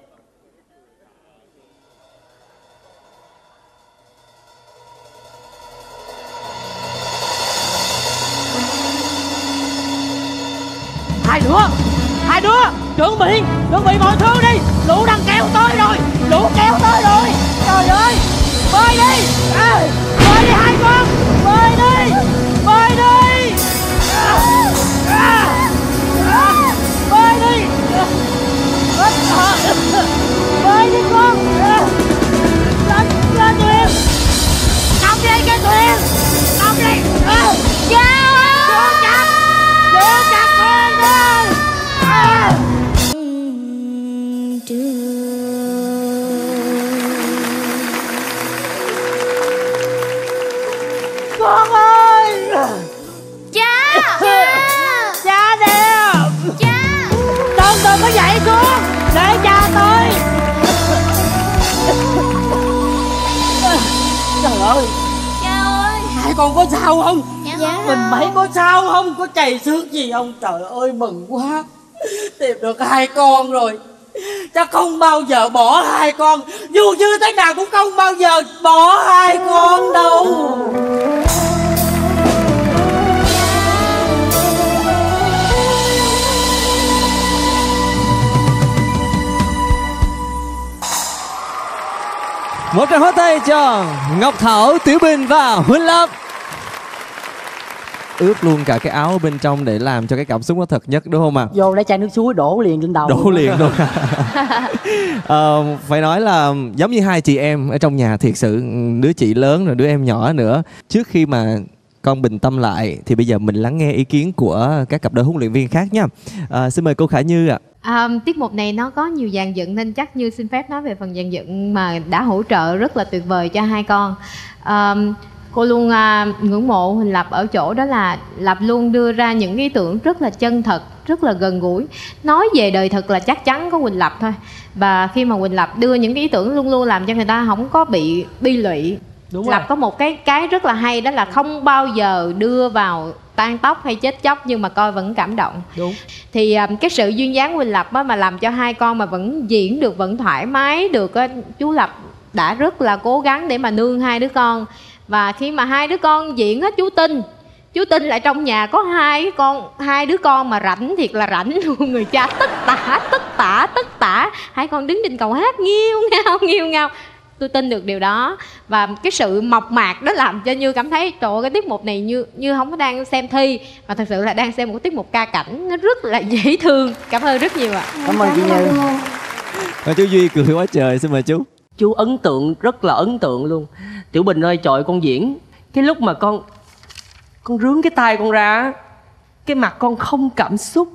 Hai đứa, hai đứa, chuẩn bị, chuẩn bị mọi thứ đi. Lũ đang kéo tới rồi, lũ kéo tới rồi. Trời ơi, bơi đi, à, bơi đi hai con, bơi đi, bơi đi, à, à, à, bơi đi, à, à, bơi đi con, à, lên, lên tụi em, nằm đi cái tụi em, nằm đi, à, yeah. Giữ chặt, giữ chặt con đi. À. Con ơi, Cha, cha, cha nè, cha. Con đừng có dậy con, để cha tới. Trời ơi, Cha ơi. hai con có sao không? Dạ Mình không. mấy có sao không? Có chảy xước gì không? Trời ơi mừng quá, tìm được hai con rồi. Chắc không bao giờ bỏ hai con, dù như thế nào cũng không bao giờ bỏ hai con đâu. Một tràng pháo tay cho Ngọc Thảo, Tiểu Bình và Huỳnh Lập. Ướt luôn cả cái áo bên trong để làm cho cái cảm xúc nó thật nhất, đúng không ạ? À? Vô lấy chai nước suối đổ liền lên đầu. Đổ liền luôn. ờ, phải nói là giống như hai chị em ở trong nhà thiệt sự, đứa chị lớn rồi đứa em nhỏ nữa. Trước khi mà con bình tâm lại thì bây giờ mình lắng nghe ý kiến của các cặp đôi huấn luyện viên khác nha. À, xin mời cô Khả Như ạ. À, tiết mục này nó có nhiều dàn dựng nên chắc Như xin phép nói về phần dàn dựng mà đã hỗ trợ rất là tuyệt vời cho hai con. À, cô luôn à, ngưỡng mộ Huỳnh Lập ở chỗ đó là Lập luôn đưa ra những ý tưởng rất là chân thật, rất là gần gũi. Nói về đời thực là chắc chắn có Huỳnh Lập thôi. Và khi mà Huỳnh Lập đưa những cái ý tưởng luôn luôn làm cho người ta không có bị bi lụy. Đúng Lập rồi. có một cái cái rất là hay, đó là không bao giờ đưa vào tan tóc hay chết chóc nhưng mà coi vẫn cảm động. Đúng. Thì um, cái sự duyên dáng Huỳnh Lập á, mà làm cho hai con mà vẫn diễn được, vẫn thoải mái được á, chú Lập đã rất là cố gắng để mà nương hai đứa con. Và khi mà hai đứa con diễn á, chú tin chú tin lại trong nhà có hai con hai đứa con mà rảnh thiệt là rảnh luôn. Người cha tất tả tất tả tất tả, hai con đứng trên cầu hát nghiêu ngao nghiêu ngao. Tôi tin được điều đó. Và cái sự mộc mạc đó làm cho Như cảm thấy trời ơi, cái tiết mục này Như Như không có đang xem thi mà thật sự là đang xem một cái tiết mục ca cảnh, nó rất là dễ thương. Cảm ơn rất nhiều ạ. Cảm ơn chị Như. Và chú Duy cười quá trời, xin mời chú. Chú ấn tượng, rất là ấn tượng luôn. Tiểu Bình ơi, trời, con diễn cái lúc mà con con rướn cái tay con ra, cái mặt con không cảm xúc.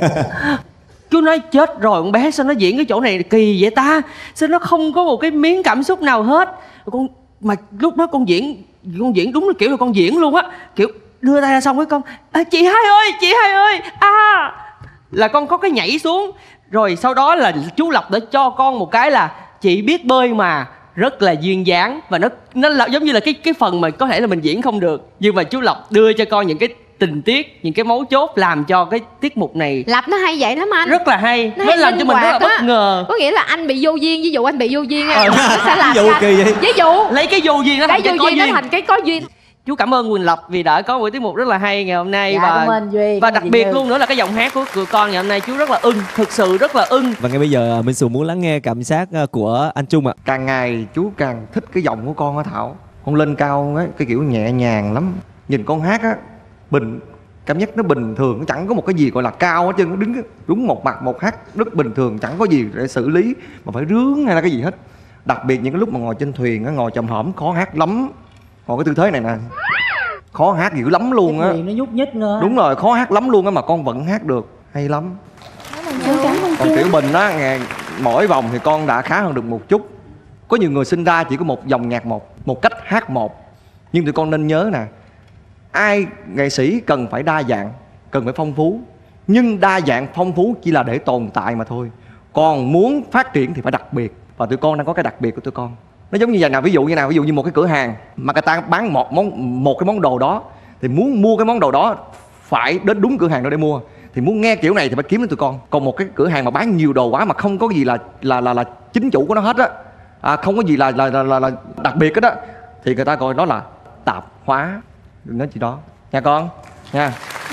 Chú nói chết rồi, con bé sao nó diễn cái chỗ này kỳ vậy ta, sao nó không có một cái miếng cảm xúc nào hết. Con mà lúc đó con diễn con diễn đúng là kiểu là con diễn luôn á, kiểu đưa tay ra xong với con à, chị hai ơi, chị hai ơi, à là con có cái nhảy xuống. Rồi sau đó là chú Lộc đã cho con một cái là chị biết bơi mà, rất là duyên dáng. Và nó nó là giống như là cái cái phần mà có thể là mình diễn không được, nhưng mà chú Lộc đưa cho con những cái tình tiết, những cái mấu chốt làm cho cái tiết mục này Lập nó hay vậy lắm anh. rất là hay. Nó, nó hay làm cho mình rất là hoạt bất á. ngờ. Có nghĩa là anh bị vô duyên, ví dụ anh bị vô duyên Ờ. nó sẽ làm Ví dụ cho- kỳ vậy? ví dụ Lấy cái vô duyên nó cái thành cái vô có duyên nó duyên. thành cái có duyên. Chú cảm ơn Quỳnh Lập vì đã có một tiết mục rất là hay ngày hôm nay. Dạ, và cảm ơn Duy, và cảm đặc ơn biệt Như. luôn nữa là cái giọng hát của của con ngày hôm nay chú rất là ưng, thực sự rất là ưng. Và ngay bây giờ Minh Sùng muốn lắng nghe cảm giác của anh Trung ạ. Càng ngày chú càng thích cái giọng của con á Thảo. Con lên cao ấy, cái kiểu nhẹ nhàng lắm. Nhìn con hát á, bình cảm giác nó bình thường, nó chẳng có một cái gì gọi là cao hết trơn, nó đứng đúng một mặt một hát rất bình thường, chẳng có gì để xử lý mà phải rướng hay là cái gì hết. Đặc biệt những cái lúc mà ngồi trên thuyền á, ngồi chồm hổm khó hát lắm. Ngồi cái tư thế này nè, khó hát dữ lắm luôn á. Cái nó nhúc nhích nữa. Đúng rồi, khó hát lắm luôn á mà con vẫn hát được, hay lắm. Còn Tiểu Bình á, ngày mỗi vòng thì con đã khá hơn được một chút. Có nhiều người sinh ra chỉ có một dòng nhạc một, một cách hát một. Nhưng tụi con nên nhớ nè, ai nghệ sĩ cần phải đa dạng, cần phải phong phú. Nhưng đa dạng phong phú chỉ là để tồn tại mà thôi. Còn muốn phát triển thì phải đặc biệt. Và tụi con đang có cái đặc biệt của tụi con. Nó giống như vậy nào, ví dụ như nào, ví dụ như một cái cửa hàng mà người ta bán một món một cái món đồ đó, thì muốn mua cái món đồ đó phải đến đúng cửa hàng đó để mua. Thì muốn nghe kiểu này thì phải kiếm đến tụi con. Còn một cái cửa hàng mà bán nhiều đồ quá mà không có gì là là là, là chính chủ của nó hết á, à, không có gì là là, là là là đặc biệt hết á, thì người ta gọi đó là tạp hóa. Đừng nói gì đó nha con nha.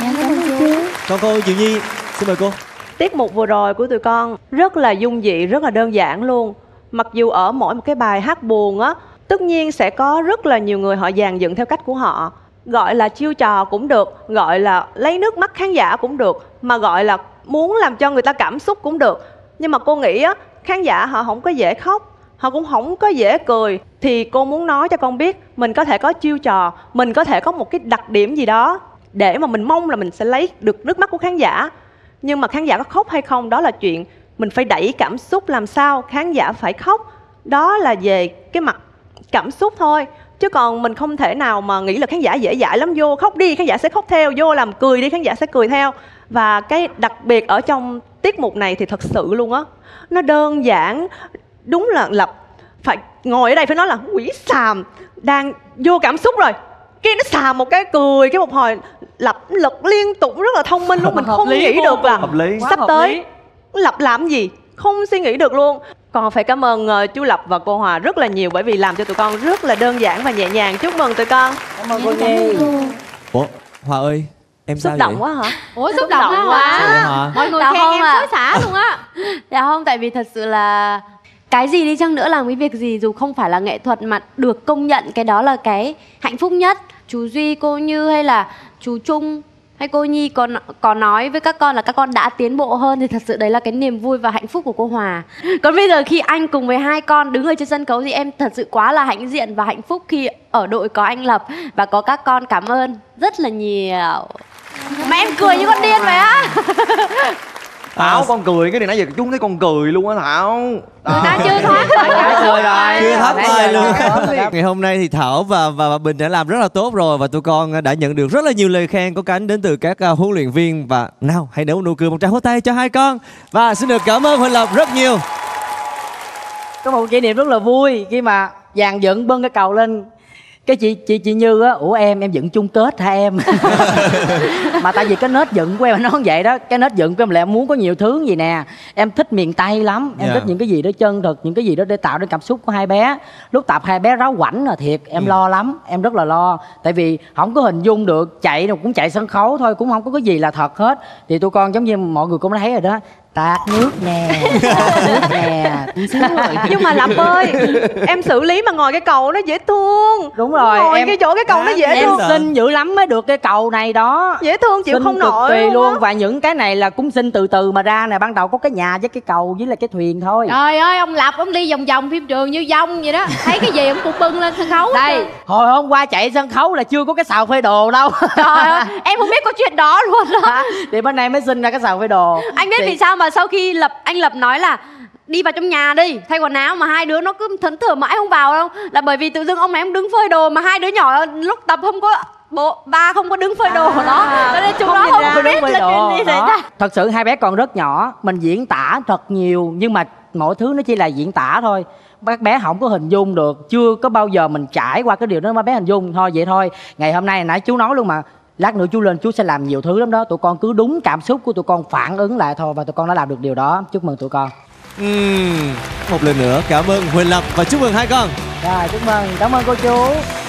Con cô Diệu Nhi, xin mời cô. Tiết mục vừa rồi của tụi con rất là dung dị, rất là đơn giản luôn. Mặc dù ở mỗi một cái bài hát buồn á, tất nhiên sẽ có rất là nhiều người họ dàn dựng theo cách của họ. Gọi là chiêu trò cũng được, gọi là lấy nước mắt khán giả cũng được, mà gọi là muốn làm cho người ta cảm xúc cũng được. Nhưng mà cô nghĩ á, khán giả họ không có dễ khóc, họ cũng không có dễ cười. Thì cô muốn nói cho con biết, mình có thể có chiêu trò, mình có thể có một cái đặc điểm gì đó để mà mình mong là mình sẽ lấy được nước mắt của khán giả. Nhưng mà khán giả có khóc hay không, đó là chuyện mình phải đẩy cảm xúc làm sao khán giả phải khóc. Đó là về cái mặt cảm xúc thôi. Chứ còn mình không thể nào mà nghĩ là khán giả dễ dãi lắm, vô khóc đi khán giả sẽ khóc theo, vô làm cười đi khán giả sẽ cười theo. Và cái đặc biệt ở trong tiết mục này thì thật sự luôn á, nó đơn giản, đúng là Lập phải ngồi ở đây phải nói là quỷ xàm đang vô cảm xúc rồi, cái nó xàm một cái cười, cái một hồi Lập lật liên tục rất là thông minh luôn. Mình Hợp không lý nghĩ vô được là cùng. Hợp lý. sắp Quá hợp tới lý. Lập làm gì không suy nghĩ được luôn. Còn phải cảm ơn uh, chú Lập và cô Hòa rất là nhiều, bởi vì làm cho tụi con rất là đơn giản và nhẹ nhàng. Chúc mừng tụi con. Cảm ơn cô Nhi. Ủa, Hòa ơi, em sao Xúc vậy? động quá hả? Ủa xúc động quá hả? Sao vậy hả? Mọi người Dạ khen không em ạ. xối xả luôn á. Dạ không, tại vì thật sự là cái gì đi chăng nữa, làm cái việc gì dù không phải là nghệ thuật mà được công nhận, cái đó là cái hạnh phúc nhất. Chú Duy, cô Như hay là chú Trung hay cô Nhi có, có nói với các con là các con đã tiến bộ hơn, thì thật sự đấy là cái niềm vui và hạnh phúc của cô Hòa. Còn bây giờ khi anh cùng với hai con đứng ở trên sân khấu thì em thật sự quá là hãnh diện và hạnh phúc khi ở đội có anh Lập và có các con. Cảm ơn rất là nhiều. Mà em cười như con điên vậy á. Thảo, con cười cái này nãy giờ chúng thấy con cười luôn á Thảo. Ta chưa thoát Chưa rồi. Chưa thoát Nãy bài giờ luôn. là- Ngày hôm nay thì Thảo và, và và Bình đã làm rất là tốt rồi, và tụi con đã nhận được rất là nhiều lời khen có cánh đến từ các uh, huấn luyện viên. Và nào hãy nở một nụ cười, một tràng pháo tay cho hai con. Và xin được cảm ơn Huỳnh Lập rất nhiều. Có một kỷ niệm rất là vui khi mà dàn dựng bưng cái cầu lên, cái chị chị chị Như á, ủa em em dựng chung kết hả em? Mà tại vì cái nết dựng của em nó vậy đó, cái nết dựng của em là em muốn có nhiều thứ gì nè, em thích miền Tây lắm, em Dạ. thích những cái gì đó chân thực, những cái gì đó để tạo nên cảm xúc của hai bé. Lúc tập hai bé ráo quảnh là thiệt em Ừ. lo lắm, em rất là lo, tại vì không có hình dung được, chạy đâu cũng chạy sân khấu thôi, cũng không có cái gì là thật hết. Thì tụi con giống như mọi người cũng đã thấy rồi đó, Tạt nước nè, tạt nước nè, tí xíu rồi. Nhưng mà Lập ơi, em xử lý mà ngồi cái cầu nó dễ thương. Đúng rồi, ngồi em cái chỗ cái cầu nó dễ em thương. xinh dữ lắm mới được cái cầu này đó. Dễ thương chịu Xinh không cực nổi kỳ luôn, luôn á. và những cái này là cũng xinh từ từ mà ra nè. Ban đầu có cái nhà với cái cầu với là cái thuyền thôi. Trời ơi, ông Lập ông đi vòng vòng phim trường như dông vậy đó. Thấy cái gì ông cũng bưng lên sân khấu. Đây, hồi hôm qua chạy sân khấu là chưa có cái xào phơi đồ đâu. Trời ơi, em không biết có chuyện đó luôn đó. Thì bên này mới sinh ra cái xào phơi đồ. Anh biết Thì- vì sao mà sau khi Lập anh Lập nói là đi vào trong nhà đi thay quần áo mà hai đứa nó cứ thẫn thờ mãi không vào đâu, là bởi vì tự dưng ông này ông đứng phơi đồ mà hai đứa nhỏ lúc tập không có bộ ba không có đứng phơi đồ À, đó, cho nên chúng không nó nhìn không ra. có biết Đúng là rồi chuyện đồ gì xảy đó. ra. Thật sự hai bé còn rất nhỏ, mình diễn tả thật nhiều nhưng mà mọi thứ nó chỉ là diễn tả thôi. Các bé không có hình dung được, chưa có bao giờ mình trải qua cái điều đó mà bé hình dung. Thôi vậy thôi, ngày hôm nay nãy chú nói luôn mà, lát nữa chú lên chú sẽ làm nhiều thứ lắm đó. Tụi con cứ đúng cảm xúc của tụi con phản ứng lại thôi, và tụi con đã làm được điều đó. Chúc mừng tụi con. Uhm, một lần nữa cảm ơn Huỳnh Lập và chúc mừng hai con. Rồi, chúc mừng, cảm ơn cô chú.